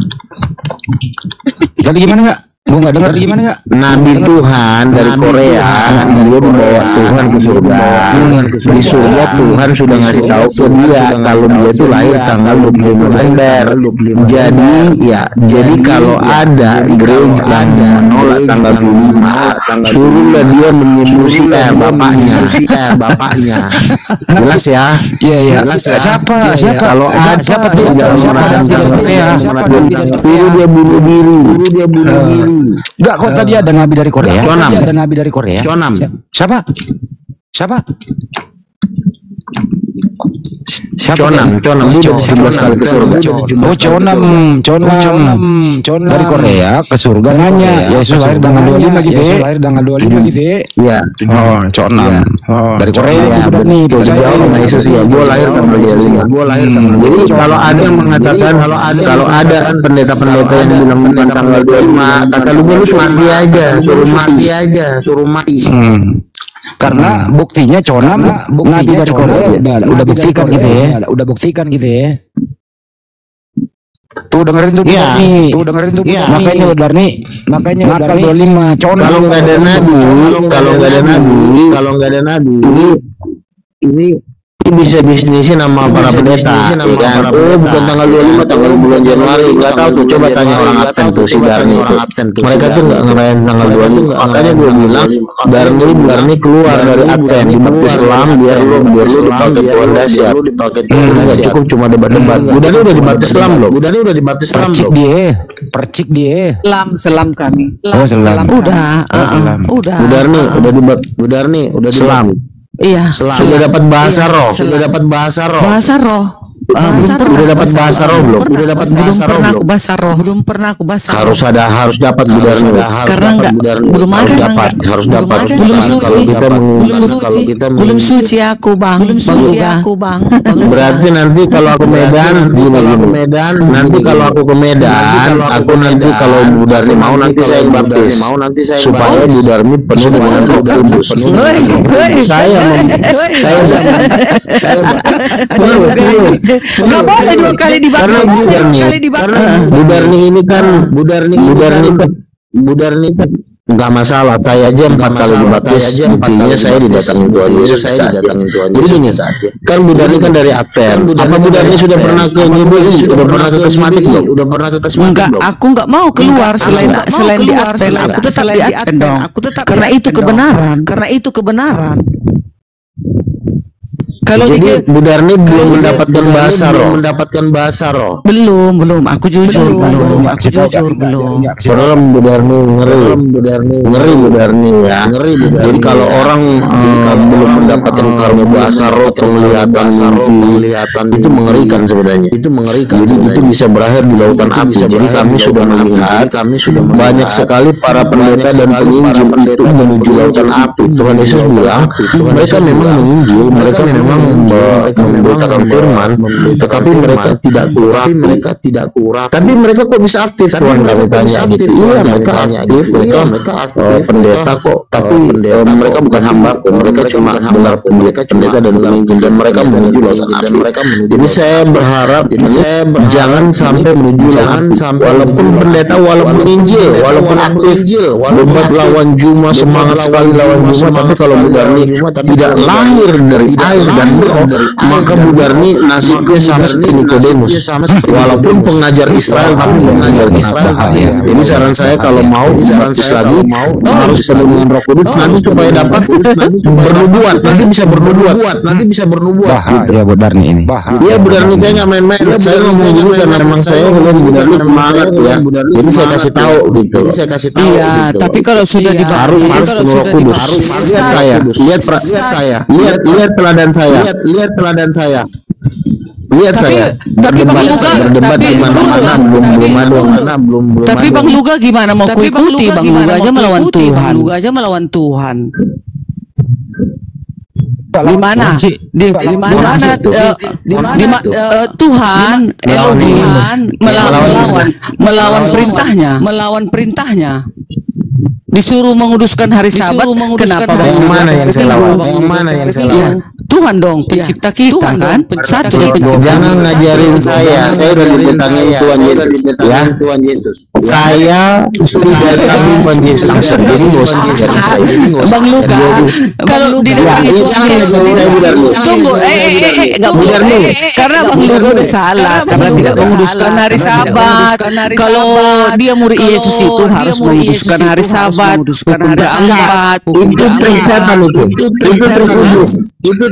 Jadi gimana nggak? Gue nggak dengar gimana nggak? Nabi Tuhan dari Korea dia membawa Tuhan ke surga. Di surga Tuhan sudah ngasih tahu ke dia kalau dia itu lahir tanggal 25 November. Jadi kalau ada gereja menolak tanggal 25, suruhlah dia menyembunyi bapaknya. Jelas ya? Iya. Siapa? Kalau ada suruh dia bunuh diri. Enggak, kok tadi ada nabi dari Korea? Siapa? Conam dia udah 17 kali ke surga. Oh, Conam dari Korea ke surga nanya, Yesus lahir tanggal 25 gitu ya. Iya. Oh, Conam. Dari Korea Ya, nih. betul jawab sama Yesus ya. Gua lahir tanggal 25. Jadi kalau ada yang mengatakan kalau ada pendeta-pendeta yang bilang bukan tanggal 25, kata lu suruh mati. Karena buktinya Conam Nabi dari Korea udah buktikan gitu ya. Tuh dengerin tuh makanya benar nih tanggal 25 Conam. Kalau nggak ada nabi ini bisa bisnisin sama para pendeta, ya kan? Oh, bukan tanggal 25, tanggal bulan Januari, nggak tahu tuh. Coba tanya orang Advent tuh, si Darni itu. Mereka tuh nggak ngerayain tanggal 25. Makanya gue bilang Darni keluar dari Advent, dibaptis Islam biar lu dipakai Tuhan dahsyat. Nggak cukup cuma debat-debat. Darni udah dibaptis Islam loh. Percik dia. Selam kami. Selam. Udah. Darni udah Islam. Iya, sudah dapat bahasa roh. Udah dapat bahasa roh belum? Belum pernah aku bahasa roh. Harus dapat Budarni. Karena belum ada. Harus dapat. Belum suci aku, Bang. Berarti nanti kalau aku Medan, nanti kalau aku ke Medan, kalau Budarni mau nanti saya baptis. Supaya Budarni penuh dengan Roh Kudus. Nggak boleh 2 kali dibaptis. Budarni nggak masalah. Saya aja 4 kali dibaptis. Intinya saya didatangin Tuhan Yesus. Jadi gini, kan Budarni kan dari Advent. Apa Budarni sudah pernah ke GBI? Udah pernah ke Kesmatik belum? Enggak, aku nggak mau keluar selain di Advent. Aku tetap di Advent dong. Karena itu kebenaran. Kalau jadi Budarni belum mendapatkan bahasa roh. Belum. Aku jujur belum. Padahal Budarni ngeri Budarni ya. Jadi kalau orang belum mendapatkan karunia bahasa roh, penglihatan itu mengerikan sebenarnya. Jadi itu bisa berakhir di lautan api. Jadi kami sudah melihat banyak sekali para pendeta dan penginjil itu menuju lautan api. Tuhan Yesus bilang mereka memang menginjil, mereka memang memberitakan firman, tetapi mereka tidak kurang. Tapi mereka kok bisa aktif? Tuhan kami tanya gitu. Iya, mereka aktif. Mereka pendeta kok. Tapi mereka bukan hambaku. Mereka cuma benar pendeta dan penginjil, dan mereka menuju lautan api. Jadi saya berharap jangan sampai menuju lautan api. Walaupun pendeta, walaupun penginjil, walaupun aktif, debat lawan Juma, semangat sekali lawan Juma, tapi kalau Budarni tidak lahir dari air dan roh, maka Budarni nasibnya sama seperti Nikodemus. Walaupun pengajar Israel, tapi pengajar Israel. Jadi saran saya kalau mau dibaptis lagi harus penuh dengan Roh Kudus, nanti supaya dapat bernubuat, nanti bisa bernubuat. Ya Budarni ini. Iya, Budarni saya nggak main-main. Saya ngomong dulu karena memang saya melihat Budarni semangat ya. Jadi saya kasih tahu gitu. Iya, tapi kalau sudah harus Roh Kudus. Lihat teladan saya. Tapi Bang Luga, tapi Bang Luga gimana mau ikuti? Bang Luga aja melawan Tuhan. Di mana Tuhan Elohim melawan perintahnya. Disuruh menguduskan hari Sabat. Kenapa? Yang mana yang saya lawan? Tuhan dong, pencipta kita kan. Satu. Jangan ngajarin saya udah didatangin Tuhan Yesus. Saya sudah datangin Tuhan Yesus. Jadi nggak usah ngajarin saya. Bang Luka, kalau didatangin Tuhan Yesus, tunggu, nggak boleh. Karena Bang Luka udah salah, karena tidak menguduskan hari Sabat. Kalau dia murid Yesus itu harus menguduskan hari Sabat, hukum keempat. Itu trik setan itu trik iblis. Itu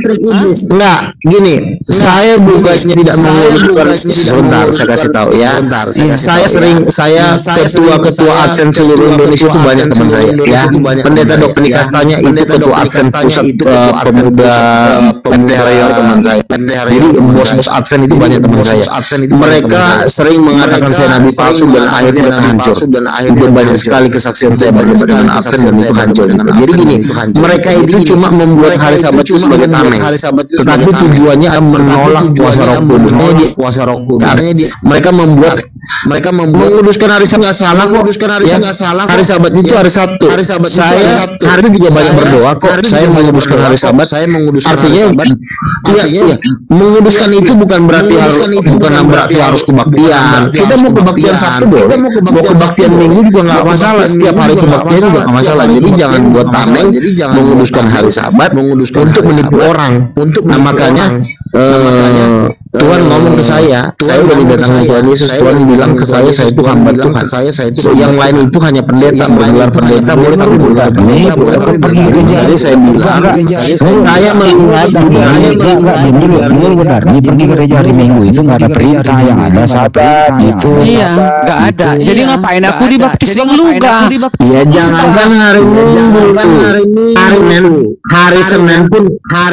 trik iblis. Enggak, gini, saya bukannya tidak mengulurkan. Sebentar, saya kasih tahu ya. Saya ketua adsen seluruh Indonesia itu banyak teman saya ya. Pendeta Dr. Nikastanya itu ketua adsen pusat pemuda PT Haryo teman saya. Jadi bos-bos adsen itu banyak teman saya. Mereka sering mengatakan saya nabi palsu dan akhirnya mereka hancur. Udah banyak sekali kesaksian saya banyak dengan adsen dan itu hancur. Jadi gini, mereka itu cuma membuat hari Sabat itu sebagai tameng, tetapi tujuannya adalah menolak kuasa Roh Kudus. Mereka menguduskan hari Sabat nggak salah kok. Hari Sabat itu hari Sabtu. Saya hari ini juga banyak berdoa kok. Saya menguduskan hari Sabat. Artinya menguduskan itu bukan berarti harus kebaktian. Kita mau kebaktian Sabtu boleh, mau kebaktian Minggu juga nggak masalah. Setiap hari kebaktian juga nggak masalah. Jadi jangan buat tameng menguduskan hari Sabat untuk menipu orang. Nah makanya Tuhan ngomong ke saya udah didatangkan Tuhan Yesus. Tuhan bilang ke saya itu hamba Tuhan. Yang lain itu hanya pendeta, bergelar pendeta boleh tapi bukan pendeta. Jadi saya bilang, saya melihat benar. Di pergi gereja hari Minggu itu nggak ada perintah, yang ada Sabat itu. Iya, nggak ada. Jadi ngapain aku dibaptis Bang Luga? Ya jangankan hari Minggu, hari Senin pun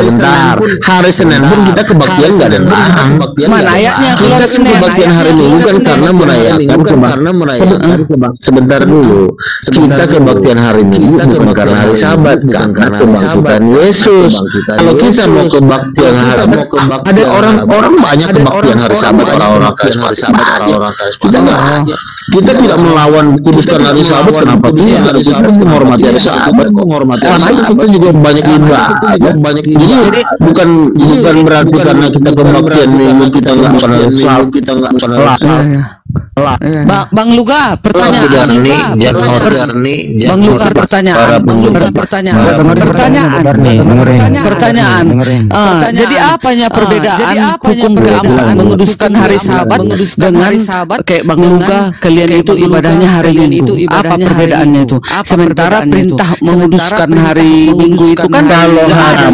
kita kebaktian nggak ada larang. Mana ayatnya? Kita kan kebaktian hari Minggu kan karena merayakan sebentar dulu. Kita kebaktian hari Minggu bukan karena hari Sabat, karena kebangkitan Yesus. Kalau kita mau kebaktian hari Sabat, ada orang banyak kebaktian hari Sabat, orang-orang karismatik. Kita tidak melawan kuduskan hari Sabat. Kenapa tidak? Kita menghormati hari Sabat. Karena kita juga banyak ibadah. Jadi bukan berarti karena kita kebaktian Minggu kita nggak pernah Bang Luga, pertanyaan. Jadi apanya perbedaan hukum keagamaan menguduskan hari Sabat dengan kayak Bang Luga, kalian itu ibadahnya hari Minggu. Apa perbedaannya itu? Sementara perintah menguduskan hari Minggu itu kan kalau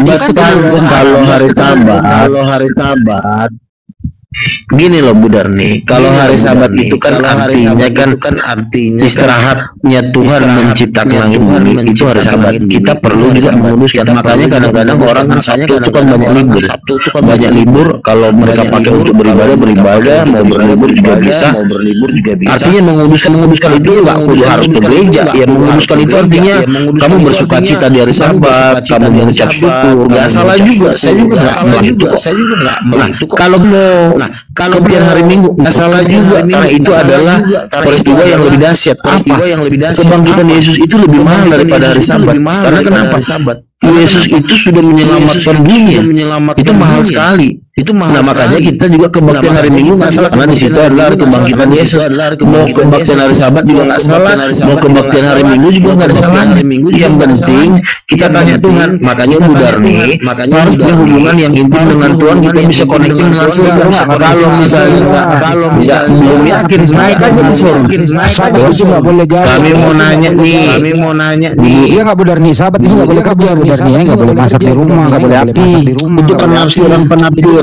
hari Sabat gini loh Bu Darni, kalau hari Sabat itu kan artinya istirahatnya Tuhan menciptakan langit bumi, itu hari Sabat. Kita perlu juga menguduskan. Makanya kadang-kadang orang Sabtu itu kan banyak libur. Kalau mereka pakai untuk beribadah, mau berlibur juga bisa. Artinya menguduskan itu nggak kudu harus ke gereja. Ya menguduskan itu artinya kamu bersukacita di hari Sabat, kamu mengucap syukur. Nggak salah juga. Saya juga nggak begitu. Kalau kebaktian hari Minggu nggak salah juga, karena itu adalah peristiwa yang lebih dahsyat. Kebangkitan Yesus itu lebih mahal daripada hari Sabat. Karena kenapa? Yesus itu sudah menyelamatkan dunia. Itu mahal sekali. Nah makanya kita juga kebaktian hari Minggu nggak salah, karena di situ adalah kebangkitan Yesus. Mau kebaktian hari Sabat juga nggak salah, mau kebaktian hari Minggu juga nggak ada salah. Yang penting kita tanya Tuhan. Makanya Bu Darni harus punya hubungan yang intim dengan Tuhan. Kita bisa connecting dengan surga. Kalau misalnya belum yakin, naik aja ke surga. Kami mau nanya nih. Iya nggak Bu Darni, Sabat itu nggak boleh kerja Bu Darni, ya nggak boleh masak di rumah, nggak boleh api. Itu kan penafsiran.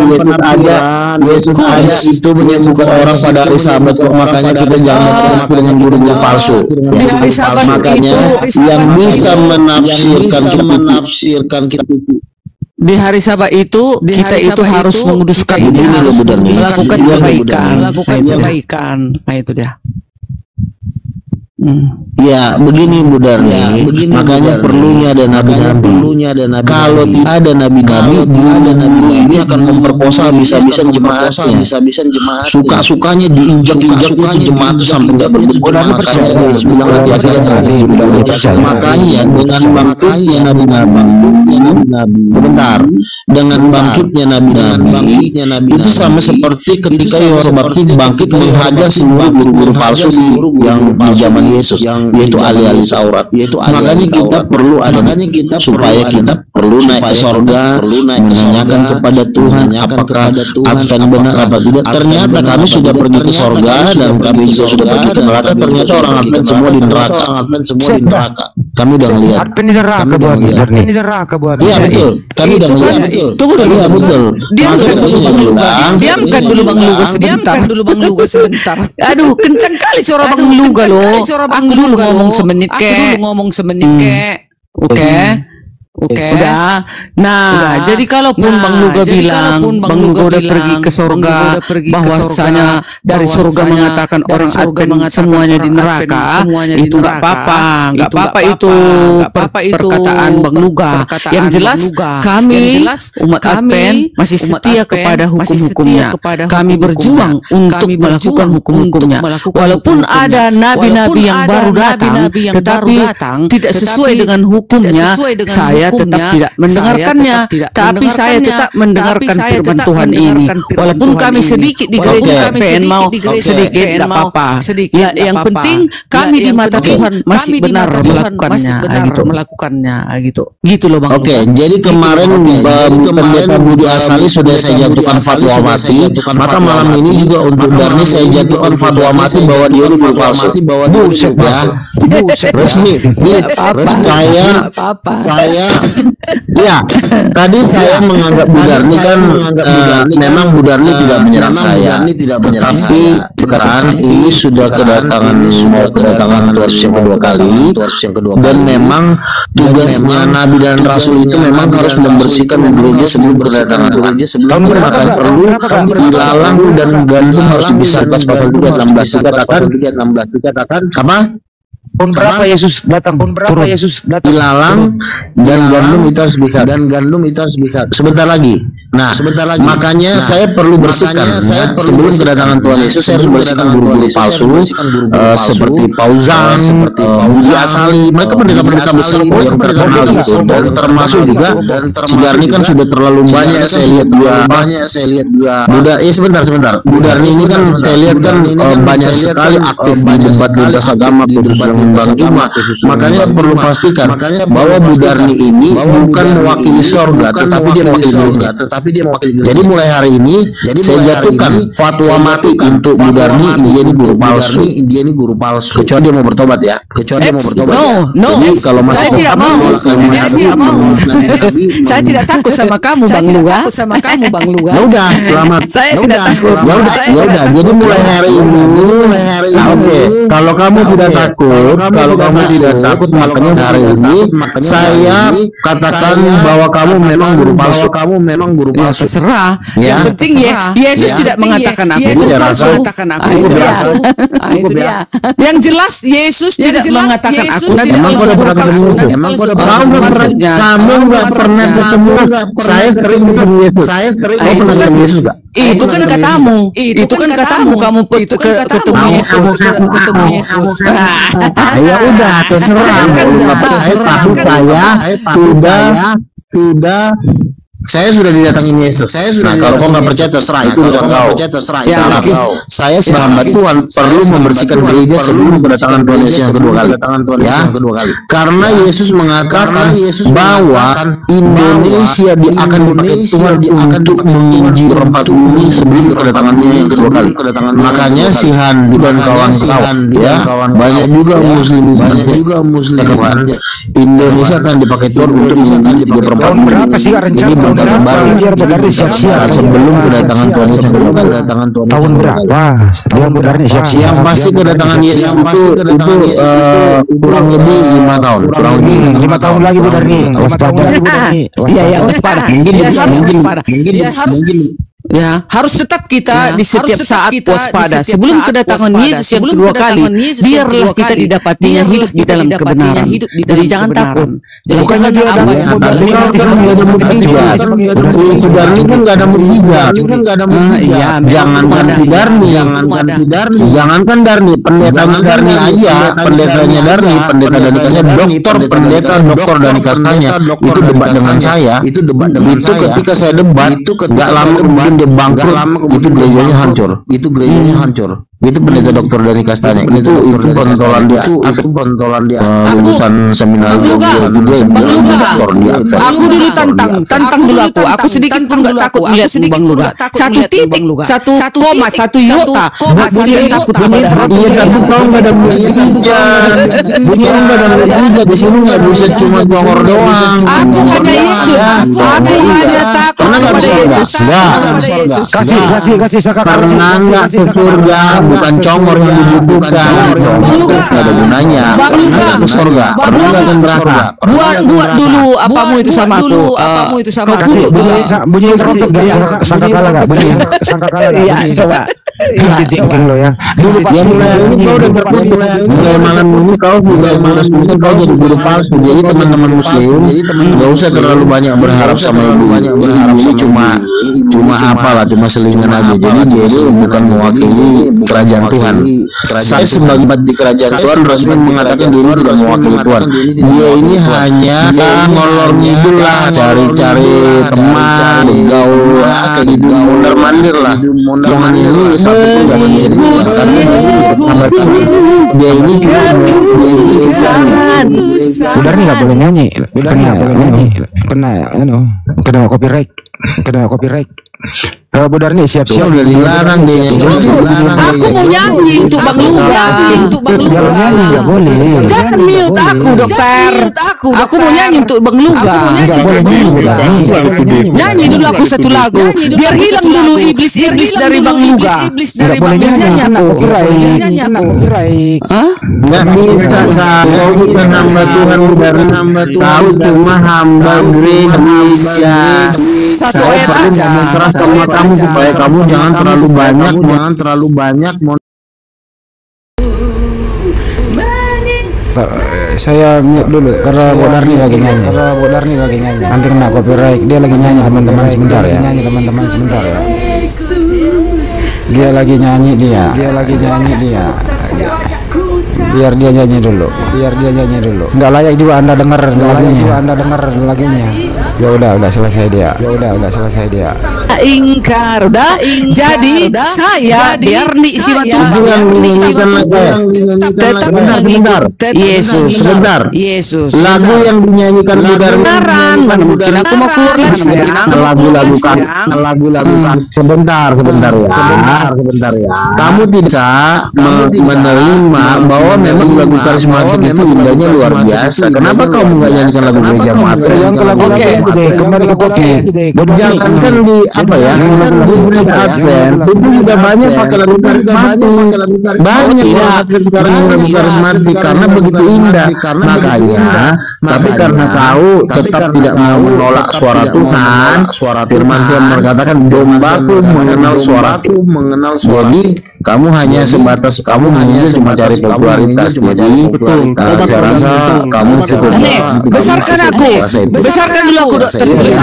Yesus ada itu menyembuhkan orang pada hari Sabat kok. Makanya kita jangan termakan dengan guru-guru palsu. Makanya yang bisa menafsirkan kita di hari Sabat itu kita itu harus menguduskan, melakukan kebaikan. Nah itu dia. Ya begini Bu Darni, makanya perlunya ada nabi-nabi. Kalau tidak ada nabi-nabi, ini akan memperkosa bisa-bisan jemaatnya. Suka-sukanya diinjak-injaknya itu jemaat sampai nggak berguna. Makanya dengan bangkitnya nabi-nabi, sebentar, dengan bangkitnya nabi-nabi itu sama seperti ketika Yohanes bangkit menghajar semua guru-guru palsu yang di zaman Yesus, yaitu ahli-ahli Taurat. Makanya kita perlu ada supaya kita perlu naik ke sorga, menanyakan kepada Tuhan apakah Advent benar apa tidak. Ternyata kami sudah pergi ke sorga dan kami juga sudah pergi ke neraka. Ternyata orang Advent semua di neraka. Kami udah ngeliat. Advent di neraka buat Iya betul. Kami udah ngeliat. Tunggu dulu. Iya betul. Diamkan dulu Bang Luga sebentar. Aduh, kencang kali suara Bang Luga loh. Aku dulu ngomong semenit kek. Oke. Udah. Nah, jadi kalaupun Bang Luga bilang Bang Luga udah pergi ke surga, bahwasanya dari surga mengatakan orang Advent semuanya di neraka, itu nggak apa-apa itu perkataan Bang Luga. Yang jelas kami umat Advent masih setia kepada hukum-hukumnya. Kami berjuang untuk melakukan hukum-hukumnya. Walaupun ada nabi-nabi yang baru datang, tetapi tidak sesuai dengan hukumnya, saya tetap tidak mendengarkannya, tapi saya tetap mendengarkan firman Tuhan ini. Walaupun kami sedikit di gereja Advent mau sedikit, tidak apa-apa. Ya, yang penting kami di mata Tuhan masih benar melakukannya, gitu loh Bang. Oke, jadi kemarin pendeta Budi Asali sudah saya jatuhkan fatwa mati, maka malam ini juga untuk Darni saya jatuhkan fatwa mati bahwa dia ini guru palsu. Buset ya, resmi. Saya ya, tadi saya menganggap Bu Darni kan memang Bu Darni tidak menyerang saya, tapi kan ini sudah kedatangan Tuars yang kedua kali, dan memang tugasnya Nabi dan Rasul itu memang harus membersihkan gereja sebelum kedatangan Tuhan. Maka perlu ilalang dan gandum harus dipisahkan. Pasal 3:16 dikatakan apa? Pun berapa Yesus datang? Ilalang dan gandum itu harus bisa. Sebentar lagi. Makanya saya perlu bersihkan. Sebelum kedatangan Tuhan Yesus, saya harus bersihkan guru-guru palsu seperti Pauzan, Budi Asali. Mereka pendeta-pendeta besar yang terkenal gitu. Dan termasuk juga Darni kan sudah terlalu banyak saya lihat dia. Sebentar. Bu Darni ini kan saya lihat kan banyak sekali aktif di debat lintas agama, khusus Bang Juma. Makanya perlu pastikan bahwa Bu Darni ini bukan mewakili sorga, tetapi dia mewakili gereja. Jadi mulai hari ini saya jatuhkan fatwa mati untuk Bu Darni. Dia ini guru palsu. Kecuali dia mau bertobat ya. Jadi kalau masih saya tidak takut sama kamu Bang Luga. Ya udah, selamat. Saya tidak takut. Ya udah. Jadi mulai hari ini. Oke. Kalau kamu tidak takut, makanya hari ini saya katakan bahwa kamu memang guru palsu. Ya, terserah. Yang penting Yesus tidak mengatakan aku palsu. Itu dia. Yang jelas Yesus tidak mengatakan aku kamu nggak pernah ketemu. Saya sering ketemu Yesus. Kamu pernah ketemu Yesus nggak? Itu kan katamu. Kamu ketemu Yesus. Ya udah, terserah. Saya sudah didatangin Yesus. Kalau kau nggak percaya terserah, itu urusan kau. Tapi saya sebagai hamba Tuhan perlu membersihkan gereja sebelum kedatangan Tuhan Yesus yang kedua kali. Karena Yesus mengatakan bahwa Indonesia akan dipakai Tuhan untuk menguji rempah bumi sebelum kedatangannya yang kedua kali. Makanya si Handi dan kawan-kawan banyak juga Muslim Tuhan. Indonesia akan dipakai Tuhan untuk menguji 3/4 bumi. Ini siap-siap sebelum kedatangan Tuhan Yesus. Tahun berapa? Dia Darni siap-siap. Yang pasti kedatangan Yesus itu kurang lebih 5 tahun. Kurang lebih 5 tahun lagi Bu Darni. Waspada. Iya, waspada. Ya, harus tetap kita di setiap saat waspada. Sebelum kedatangan Yesus yang kedua kali, biarlah kita didapatinya hidup di dalam kebenaran. Jadi jangan takut. Jangan apa yang Jangankan Darni, pendetanya Darni aja, pendetanya Darni, pendeta Dani Kastanya, dokter Dani Kastanya itu debat dengan saya. Itu ketika saya debat, nggak lama kemudian dia bangkrut, itu gerejanya hancur. Itu pendeta dokter dari Kastanya itu pentolan dia lulusan seminar dia dokter dia. Aku dulu tantang dulu aku sedikit pun nggak takut lihat Bang Luga. 1 titik 1 koma 1 iota aku tidak takut kepada. Iya tapi kau nggak ada bunyi di sini nggak bisa cuma jongor doang. Aku hanya Yesus. Aku hanya takut kepada Yesus. Kasih karena nggak ke surga. Bukan congor yang dibutuhkan. Congor ada gunanya. Ke surga. Ke neraka. Buat dulu apamu itu sama aku. Kau kutuk dulu. Bunyi tertutup dari sangkakala nggak? Bunyi sangkakala nggak? Iya, coba. Ditinggal lo ya. Dulu ya mulai ini kau udah tertutup. Mulai malam ini kau juga malas ini kau jadi guru palsu. Jadi teman-teman muslim nggak usah terlalu banyak berharap sama ibu. Ini cuma apalah, cuma selingan aja. Jadi dia itu bukan mewakili kerajaan Tuhan. Saya sebagai di kerajaan Tuhan resmi mengatakan diri tidak mewakili Tuhan. Dia ini hanya ngolor ngidul lah, cari-cari teman, gaul kayak gitu, mondar-mandir lah. Jangan ini satu pun jangan jadi karena dia ini udah nih nggak boleh nyanyi, kena copyright. Budar nih siap-siap udah dilarang deh. Aku mau nyanyi untuk Bang Luga. Jangan nyanyi nggak boleh. Jangan mute aku dokter. Aku mau nyanyi untuk Bang Luga. Nyanyi dulu aku satu lagu. Biar hilang dulu iblis-iblis dari Bang Luga. Nggak boleh nyanyi aku. Nggak bisa kau bukan hamba Tuhan kau cuma hamba gereja. Satu ayat aja. Keras sama kamu supaya kamu jangan terlalu banyak. Saya mute dulu karena Bodar nih lagi nyanyi. Nanti kena copyright. Dia lagi nyanyi teman-teman sebentar ya. Dia lagi nyanyi dia. Biar dia nyanyi dulu. Nggak layak juga Anda dengar lagunya. Ya udah selesai dia. Ingkar udah. Jadi saya Derni Siwatu tetap Sebentar. Yesus. Lagu yang dinyanyikan Budar Beneran. Mana mungkin aku mau keluar lagi. Lagu-lagu kan. Sebentar ya. Kamu tidak menerima bahwa memang lagu karismatik itu indahnya luar biasa. Kenapa kamu nggak nyanyikan lagu gereja matre? Kembali ke kopi. Jangankan di apa ya? Di gereja Advent itu sudah banyak pakai lagu karismatik. Banyak sekarang yang lagu karismatik karena begitu indah. Makanya, tapi karena kau tetap tidak mau menolak suara Tuhan, firman Tuhan berkatakan dombaku mengenal suaraku. Jadi kamu hanya sebatas cuma cari popularitas. Jadi saya rasa kamu cukup. Besarkan dulu aku dokter.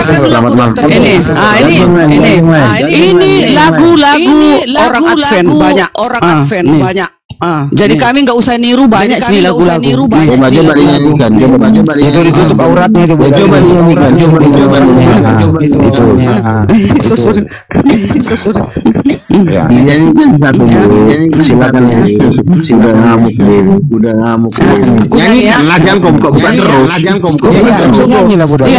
Ini lagu-lagu orang Advent banyak. Jadi kami nggak usah niru banyak sini lagu-lagu. Coba dinyanyikan. Itu ditutup auratnya itu. Coba dinyanyikan. Dinyanyikan satu dulu. Silakan nyanyi. Sudah ngamuk deh. Nyanyikanlah jangan kom bukan terus. Nyanyi lah Budar.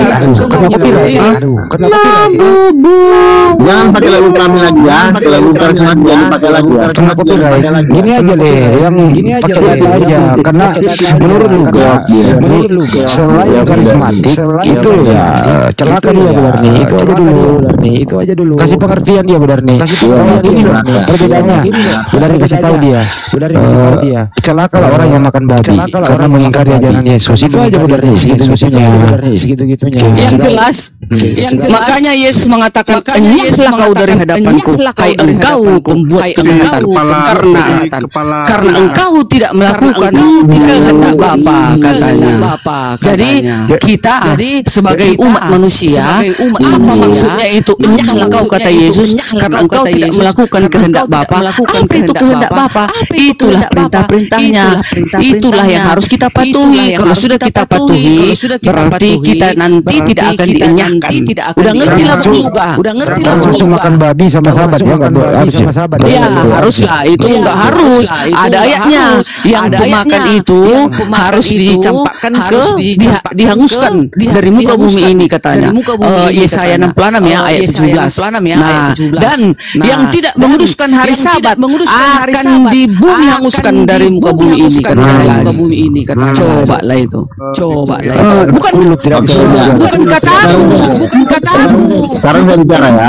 Jangan pakai lagu kami lagi ya. Pakai lagu karismatik jangan pakai lagu karismatik. Gini aja deh, yang gini aja karena menurut lu selain karismatik itu ya celaka dia Budar nih. Itu aja dulu. Kasih pengertian dia Budar nih. Ini loh perbedaannya. Budar kasih tahu dia. Celaka lah orang yang makan babi karena mengingkari ajaran Yesus. Itu aja Budar nih segitunya. Yang jelas. Makanya Yesus mengatakan, enyahlah kau dari hadapanku, hai engkau pembuat kejahatan, karena karena engkau tidak melakukan kehendak Bapa, katanya. Jadi kita sebagai umat manusia, apa maksudnya itu? Enyahlah kau, kata Yesus, karena engkau tidak melakukan kehendak Bapa. Apa itu kehendak Bapa? Itulah perintah-perintahnya. Itulah yang harus kita patuhi. Kalau sudah kita patuhi, berarti kita nanti tidak akan dienyahkan. Udah ngerti lah juga. Udah ngerti lah langsung makan babi sama sahabat ya, nggak harus sama sahabat. Ya haruslah, itu nggak harus. Ada ayatnya yang pemakan itu harus dicampakkan ke dihanguskan dari muka bumi ini, katanya. Yesaya 66 ya, ayat 17. Nah, dan yang tidak menguduskan hari Sabat akan dihanguskan dari muka bumi ini, katanya. Cobalah itu. Bukan katamu, bukan katamu. Sekarang saya bicara ya.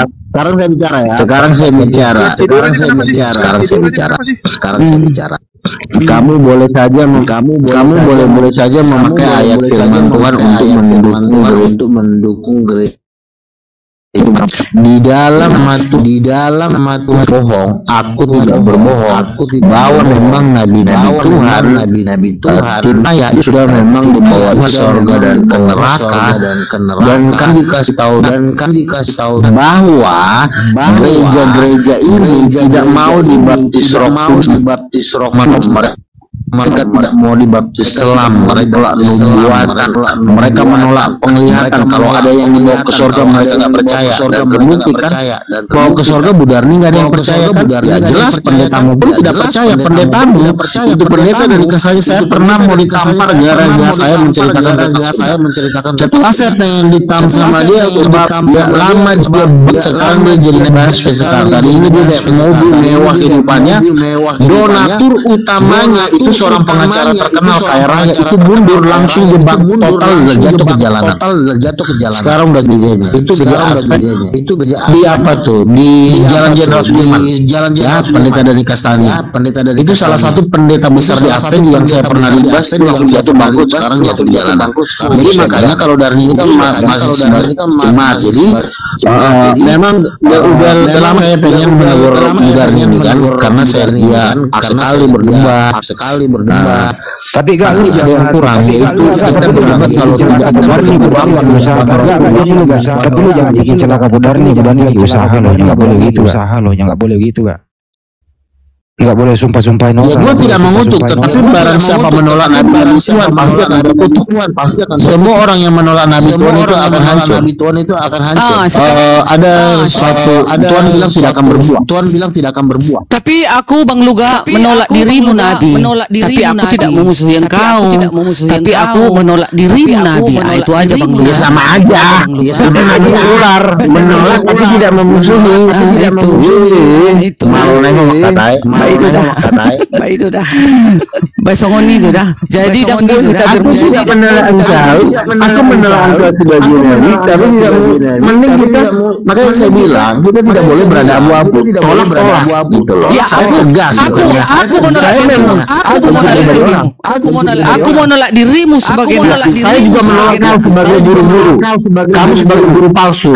Kamu boleh saja memakai ayat firman Tuhan untuk mendukung gereja. Di dalam matu bohong, aku tidak berbohong bahwa memang nabi-nabi Tuhan kita ya sudah memang dibawa ke surga dan ke neraka, dan kan dikasih tahu bahwa gereja-gereja ini tidak mau dibaptis Roh Kudus. Mereka tidak mau dibaptis selam, mereka menolak nubuatan, mereka menolak penglihatan. Kalau ada yang dibawa ke surga mereka nggak percaya, dan terbukti kan mau ke surga Bu Darni nggak ada yang percaya kan? Ya jelas, pendetamu pun tidak percaya. Pendetamu itu pendeta dari kasih saya pernah mau ditampar gara-gara saya menceritakan. Setelah saya pengen ditam sama dia, lama dia sekarang dia jadi bebas sekarang. Tadi ini dia mobil mewah hidupannya, donatur utamanya itu seorang pengacara terkenal kaya raya, itu mundur langsung jebak total jatuh ke jalanan. Sekarang udah gerejanya. Itu di apa tuh? Di Jalan Jenderal Sudirman. Ya, pendeta dari Kastania. Itu salah satu pendeta besar di Advent yang saya pernah libas, itu langsung jatuh bangkrut, sekarang jatuh di jalanan. Jadi makanya kalau dari ini kan masih cuma jadi memang udah lama saya pengen menegur Darni ini kan, karena saya dia sekali berdebat, tapi gak ada yang kurang, yaitu kita berdebat kalau tidak Darni kurang usaha, tapi lu jangan bikin celaka Bu Darni lagi usaha lo, nggak boleh gitu gak? Nggak boleh sumpah-sumpahin orang. Ya, gue tidak mengutuk, tetapi barang siapa menolak Nabi Tuhan pasti akan terkutuk. Semua orang yang menolak Nabi Tuhan itu akan hancur. Ada suatu Tuhan bilang tidak akan berbuah. Tapi aku Bang Luga menolak dirimu Nabi. Tapi aku tidak memusuhi engkau. Tapi aku menolak dirimu Nabi. Nah, itu aja Bang Luga. Ya sama aja. Sama aja ular. Menolak tapi tidak memusuhi. Itu. Mau nengok katai. Itu dah. Basongoni itu dah. Jadi dah kita bermusuh. Tidak menolak engkau. Aku menolak engkau sebagai Nabi, tapi tidak mending kita. Makanya saya bilang kita tidak boleh berada abu-abu. Tolak gitu loh. Ya, saya tegas. Aku menolak dirimu sebagai Nabi. Saya juga menolak kau sebagai guru-guru. Kamu sebagai guru palsu.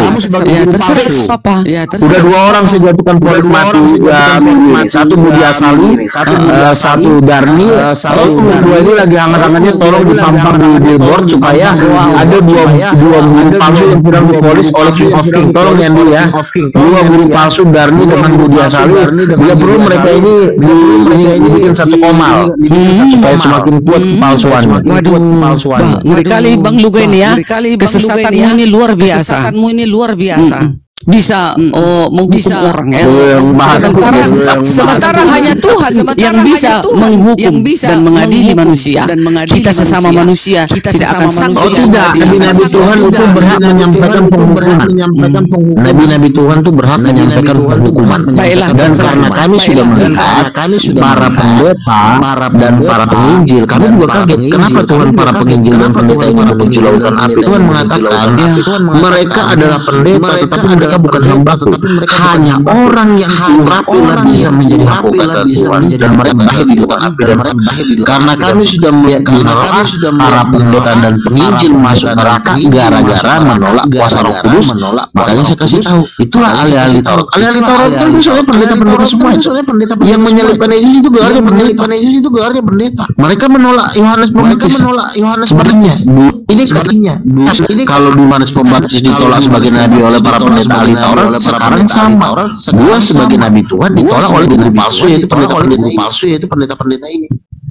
Udah 2 orang saya jatuhkan polis mati. Satu Budi Asali, satu Darni, dua ini lagi hangat-hangatnya tolong dipampang di billboard supaya ada dua guru palsu yang sedang divonis oleh King of King. Tolong ya Andi ya, 2 guru palsu Darni dengan Budi Asali. Bila perlu mereka ini dibikin satu komal supaya semakin kuat kepalsuan. Waduh, ngeri kali Bang Luga ini ya. Kesesatanmu ini luar biasa. Bisa menghukum orang ya. Sementara hanya Tuhan yang bisa menghukum dan mengadili manusia. Kita sesama manusia tidak akan sanggup. Nabi-nabi Tuhan itu berhak menyampaikan penghukuman. Nabi-nabi Tuhan itu berhak menyampaikan penghukuman. Dan karena kami sudah melihat para pendeta dan para penginjil, kami juga kaget kenapa Tuhan para penginjil dan pendeta ini memunculkan api. Tuhan mengatakan mereka adalah pendeta tetapi mereka mereka bukan hambaku. Hanya orang yang rapilah bisa menjadi hambaku, kata Tuhan, dan mereka lahir di lautan api. Dan karena kami sudah melihat para pendeta dan penginjil masuk neraka gara-gara menolak kuasa Roh Kudus, makanya saya kasih tahu, itulah ahli-ahli Taurat. Ahli-ahli Taurat itu misalnya pendeta-pendeta semua itu. Yang menyelipkan Yesus itu gelarnya pendeta. Mereka menolak Yohanes Pembaptis. Sebenarnya ini sepertinya kalau Yohanes Pembaptis ditolak sebagai nabi oleh para pendeta ahli Taurat, sekarang sama. Gua sebagai nabi Tuhan ditolak oleh guru palsu, yaitu pendeta-pendeta ini.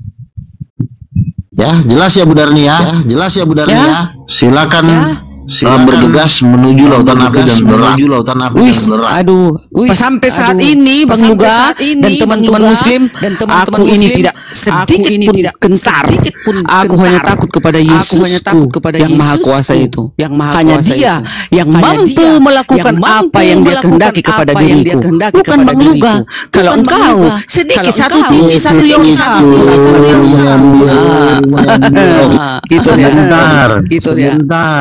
Ya, jelas ya Bu Darni ya. Silakan bergegas menuju lautan api dan neraka. Aduh, sampai saat ini Bang Luga dan teman-teman Muslim, aku ini tidak sedikit pun gentar. Aku hanya takut kepada Yesus, yang Maha Kuasa itu. Hanya Dia yang mampu melakukan apa yang Dia kehendaki kepada diriku, bukan Bang Luga. Kalau engkau sedikit satu titik satu yang satu, itu dia.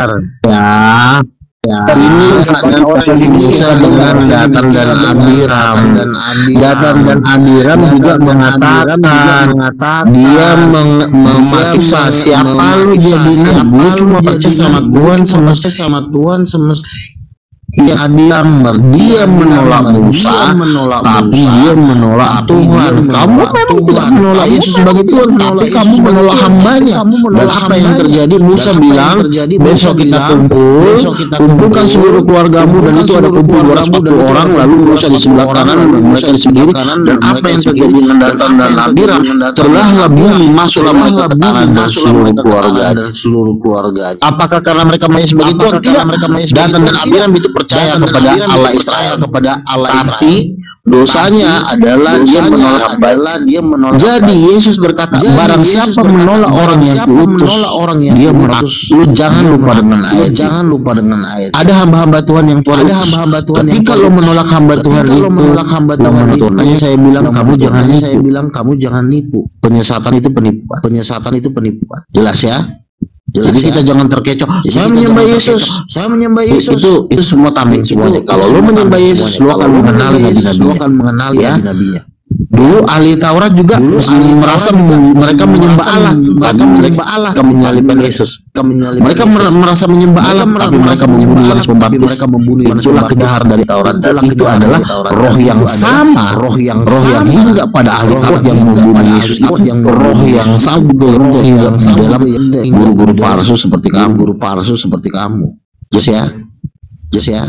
Ini misalnya Musa dengan Datan dan Abiram. Datan dan Abiram juga mengatakan dia memaksa, siapa lu jadi nabi, gue cuma percaya sama Tuhan semesta. Abiram dia menolak Musa, tapi dia menolak Tuhan. Kamu memang tidak menolak Yesus sebagai Tuhan, tapi kamu menolak hambanya. Dan apa yang terjadi? Musa bilang, besok kita kumpulkan seluruh keluargamu, dan itu ada kumpul 240 orang. Lalu Musa di sebelah kanan dan mereka di sebelah kiri. Dan apa yang terjadi dengan Datan dan Abiram? Terlahlah bumi, masuklah mereka ke tanah dan seluruh keluarga. Apakah karena mereka menjadi sebagai Tuhan? Tidak. Datan dan Abiram itu percaya kepada Allah Israel, tapi dosanya adalah dia menolak. Jadi Yesus berkata, barang siapa menolak orang yang kuutus, dia menolak. Lu jangan lupa dengan ayat. Ada hamba-hamba Tuhan yang ketika lo menolak hamba Tuhan itu, saya bilang kamu jangan nipu. Penyesatan itu penipuan. Jelas ya? Jadi kita jangan terkecoh. Saya menyembah Yesus. Itu semua tameng semuanya. Kalau lo menyembah Yesus, lo akan mengenali nabinya. Dulu ahli Taurat juga merasa mereka menyembah Allah. Mereka menyalibkan Yesus. Mereka merasa menyembah Allah, tapi mereka membunuh Yohanes Pembaptis. Itulah kejahatan dari Taurat. Dan itu adalah roh yang sama, roh yang hingga pada ahli Taurat yang membunuh Yesus. Roh yang sama juga hingga dalam guru-guru palsu seperti kamu. Yes ya.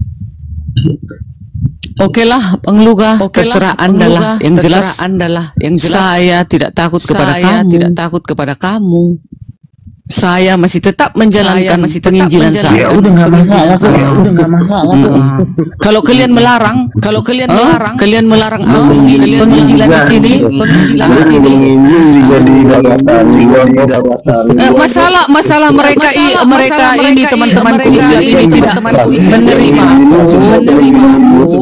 Oke lah, Bang Luga, terserah Anda lah. Yang jelas, saya tidak takut kepada kamu. Saya masih tetap menjalankan penginjilan saya. Ya udah nggak masalah. Kalau kalian melarang, kalian melarang aku penginjilan di sini. Masalah mereka ini teman-temanku Islam ini tidak menerima aku.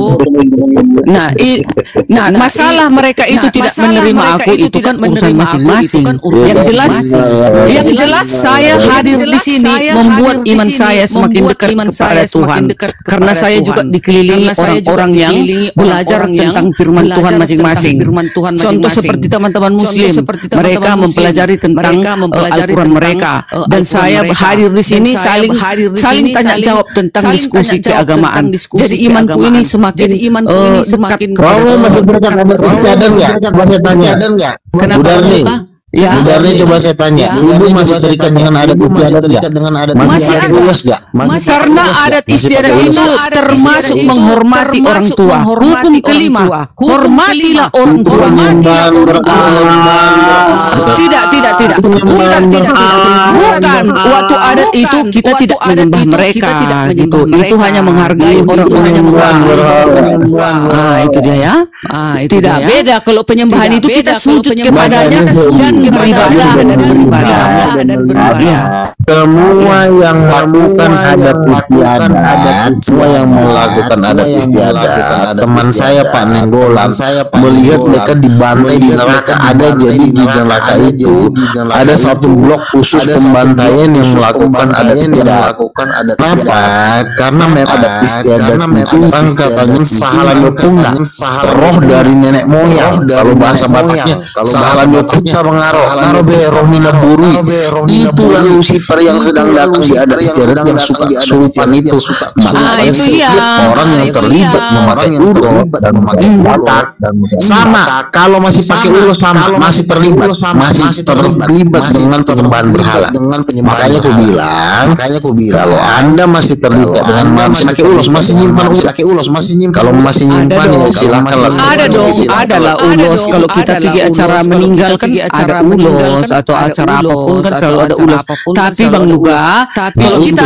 Nah, masalah mereka itu tidak menerima aku itu kan urusan masing-masing. Yang jelas saya hadir di sini membuat iman saya semakin dekat kepada Tuhan, karena saya juga dikelilingi orang-orang yang belajar tentang firman Tuhan masing-masing. Contoh seperti teman-teman Muslim, mereka mempelajari tentang Al-Quran mereka, dan saya hadir di sini saling tanya jawab tentang diskusi keagamaan. Jadi imanku ini semakin dekat kepada Tuhan. Kenapa? Ya, Bu Darni, coba saya tanya, ibu masih terikat dengan adat istiadat nggak? Masih ada. Karena adat istiadat itu termasuk menghormati orang tua. Hukum kelima, hormatilah orang tua. Tidak. Bukan. Waktu adat itu kita tidak menyembah mereka. Itu hanya menghargai orang tua. Itu dia ya. Tidak beda. Kalau penyembahan itu kita sujud kepadanya dan beribadah. semua yang melakukan adat istiadat, semua yang melakukan adat istiadat, teman saya Pak Nenggolan melihat mereka dibantai di neraka. Ada jadi di neraka itu ada satu blok khusus pembantaian yang melakukan adat istiadat. Kenapa? Karena memang adat istiadat itu kan katanya sahalan yokunga, roh dari nenek moyang. Kalau bahasa Bataknya sahalan yokunga mengaruh narobe roh mina buru. Itulah Lucifer yang sedang datang di adat istiadat yang suka kesurupan itu. Makanya setiap orang yang terlibat memakai urut dan memakai batak sama, kalau masih pakai ulos sama, masih terlibat dengan penyembahan berhala. Makanya aku bilang kalau Anda masih terlibat dengan masih pakai ulos, masih nyimpan kalau masih nyimpan ya silakan. Ada dong, adalah ulos. Kalau kita pergi acara meninggal kan ada ulos, atau acara apapun kan selalu ada ulos. Tapi Bang Luga, kalau kita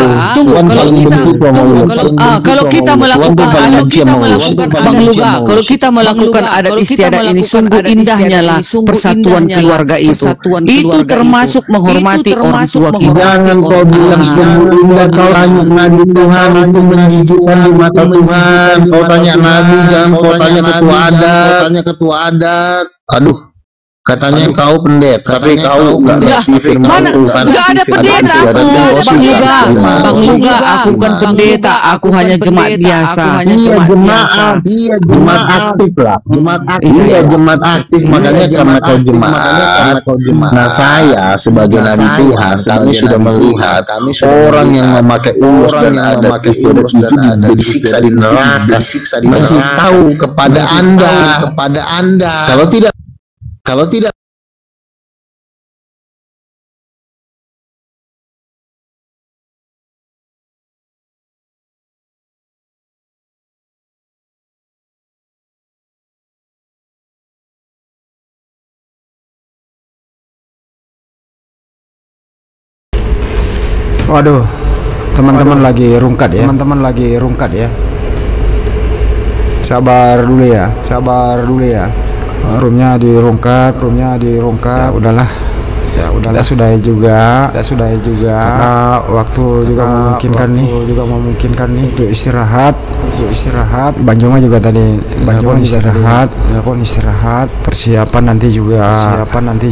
kalau kita melakukan adat, Bang Luga, kalau kita melakukan adat istiadat ini sungguh indahnya lah persatuan keluarga itu. Itu termasuk menghormati orang tua kita. Jangan kau bilang sungguh kau tanya Nabi Tuhan itu menjijikkan di mata Tuhan. Kau tanya Nabi, jangan kau tanya ketua adat. Aduh, katanya kau pendeta, tapi kau nggak ngerti firman Tuhan. Nggak ada pendeta aku, Bang Luga, aku bukan pendeta, aku hanya jemaat biasa. Iya jemaat aktif lah, iya jemaat aktif. Makanya karena kau jemaat. Nah saya sebagai Nabi Tuhan, kami sudah melihat orang yang memakai ulos dan adat istiadat itu disiksa di neraka. Masih tahu kepada Anda, kalau tidak Waduh, teman-teman lagi rungkat ya. Sabar dulu ya. Roomnya dirungkat. Ya udahlah. Sudah juga. Karena waktu juga memungkinkan nih untuk istirahat. Banjuma juga tadi nelpon istirahat. Persiapan nanti juga.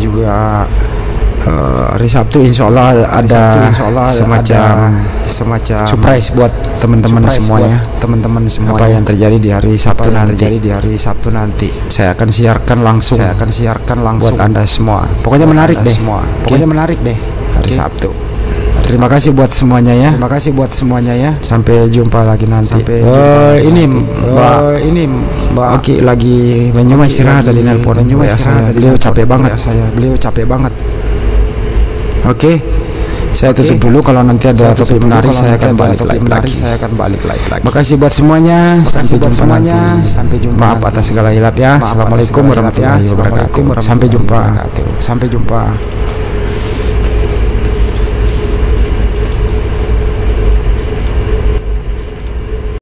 Hari Sabtu insya Allah ada semacam surprise buat teman-teman semuanya. Apa yang terjadi di hari Sabtu nanti saya akan siarkan langsung buat Anda semua. Pokoknya menarik deh hari Sabtu. Terima kasih buat semuanya ya. Sampai jumpa lagi nanti. Ini Mbak Aki lagi Banjuma istirahat tadi nelpon. Beliau capek banget. Oke, saya tutup dulu. Kalau nanti ada topik menarik saya akan balik lagi. Makasih buat semuanya. Sampai jumpa. Maaf atas segala hilap ya. Assalamualaikum warahmatullahi wabarakatuh. Sampai jumpa.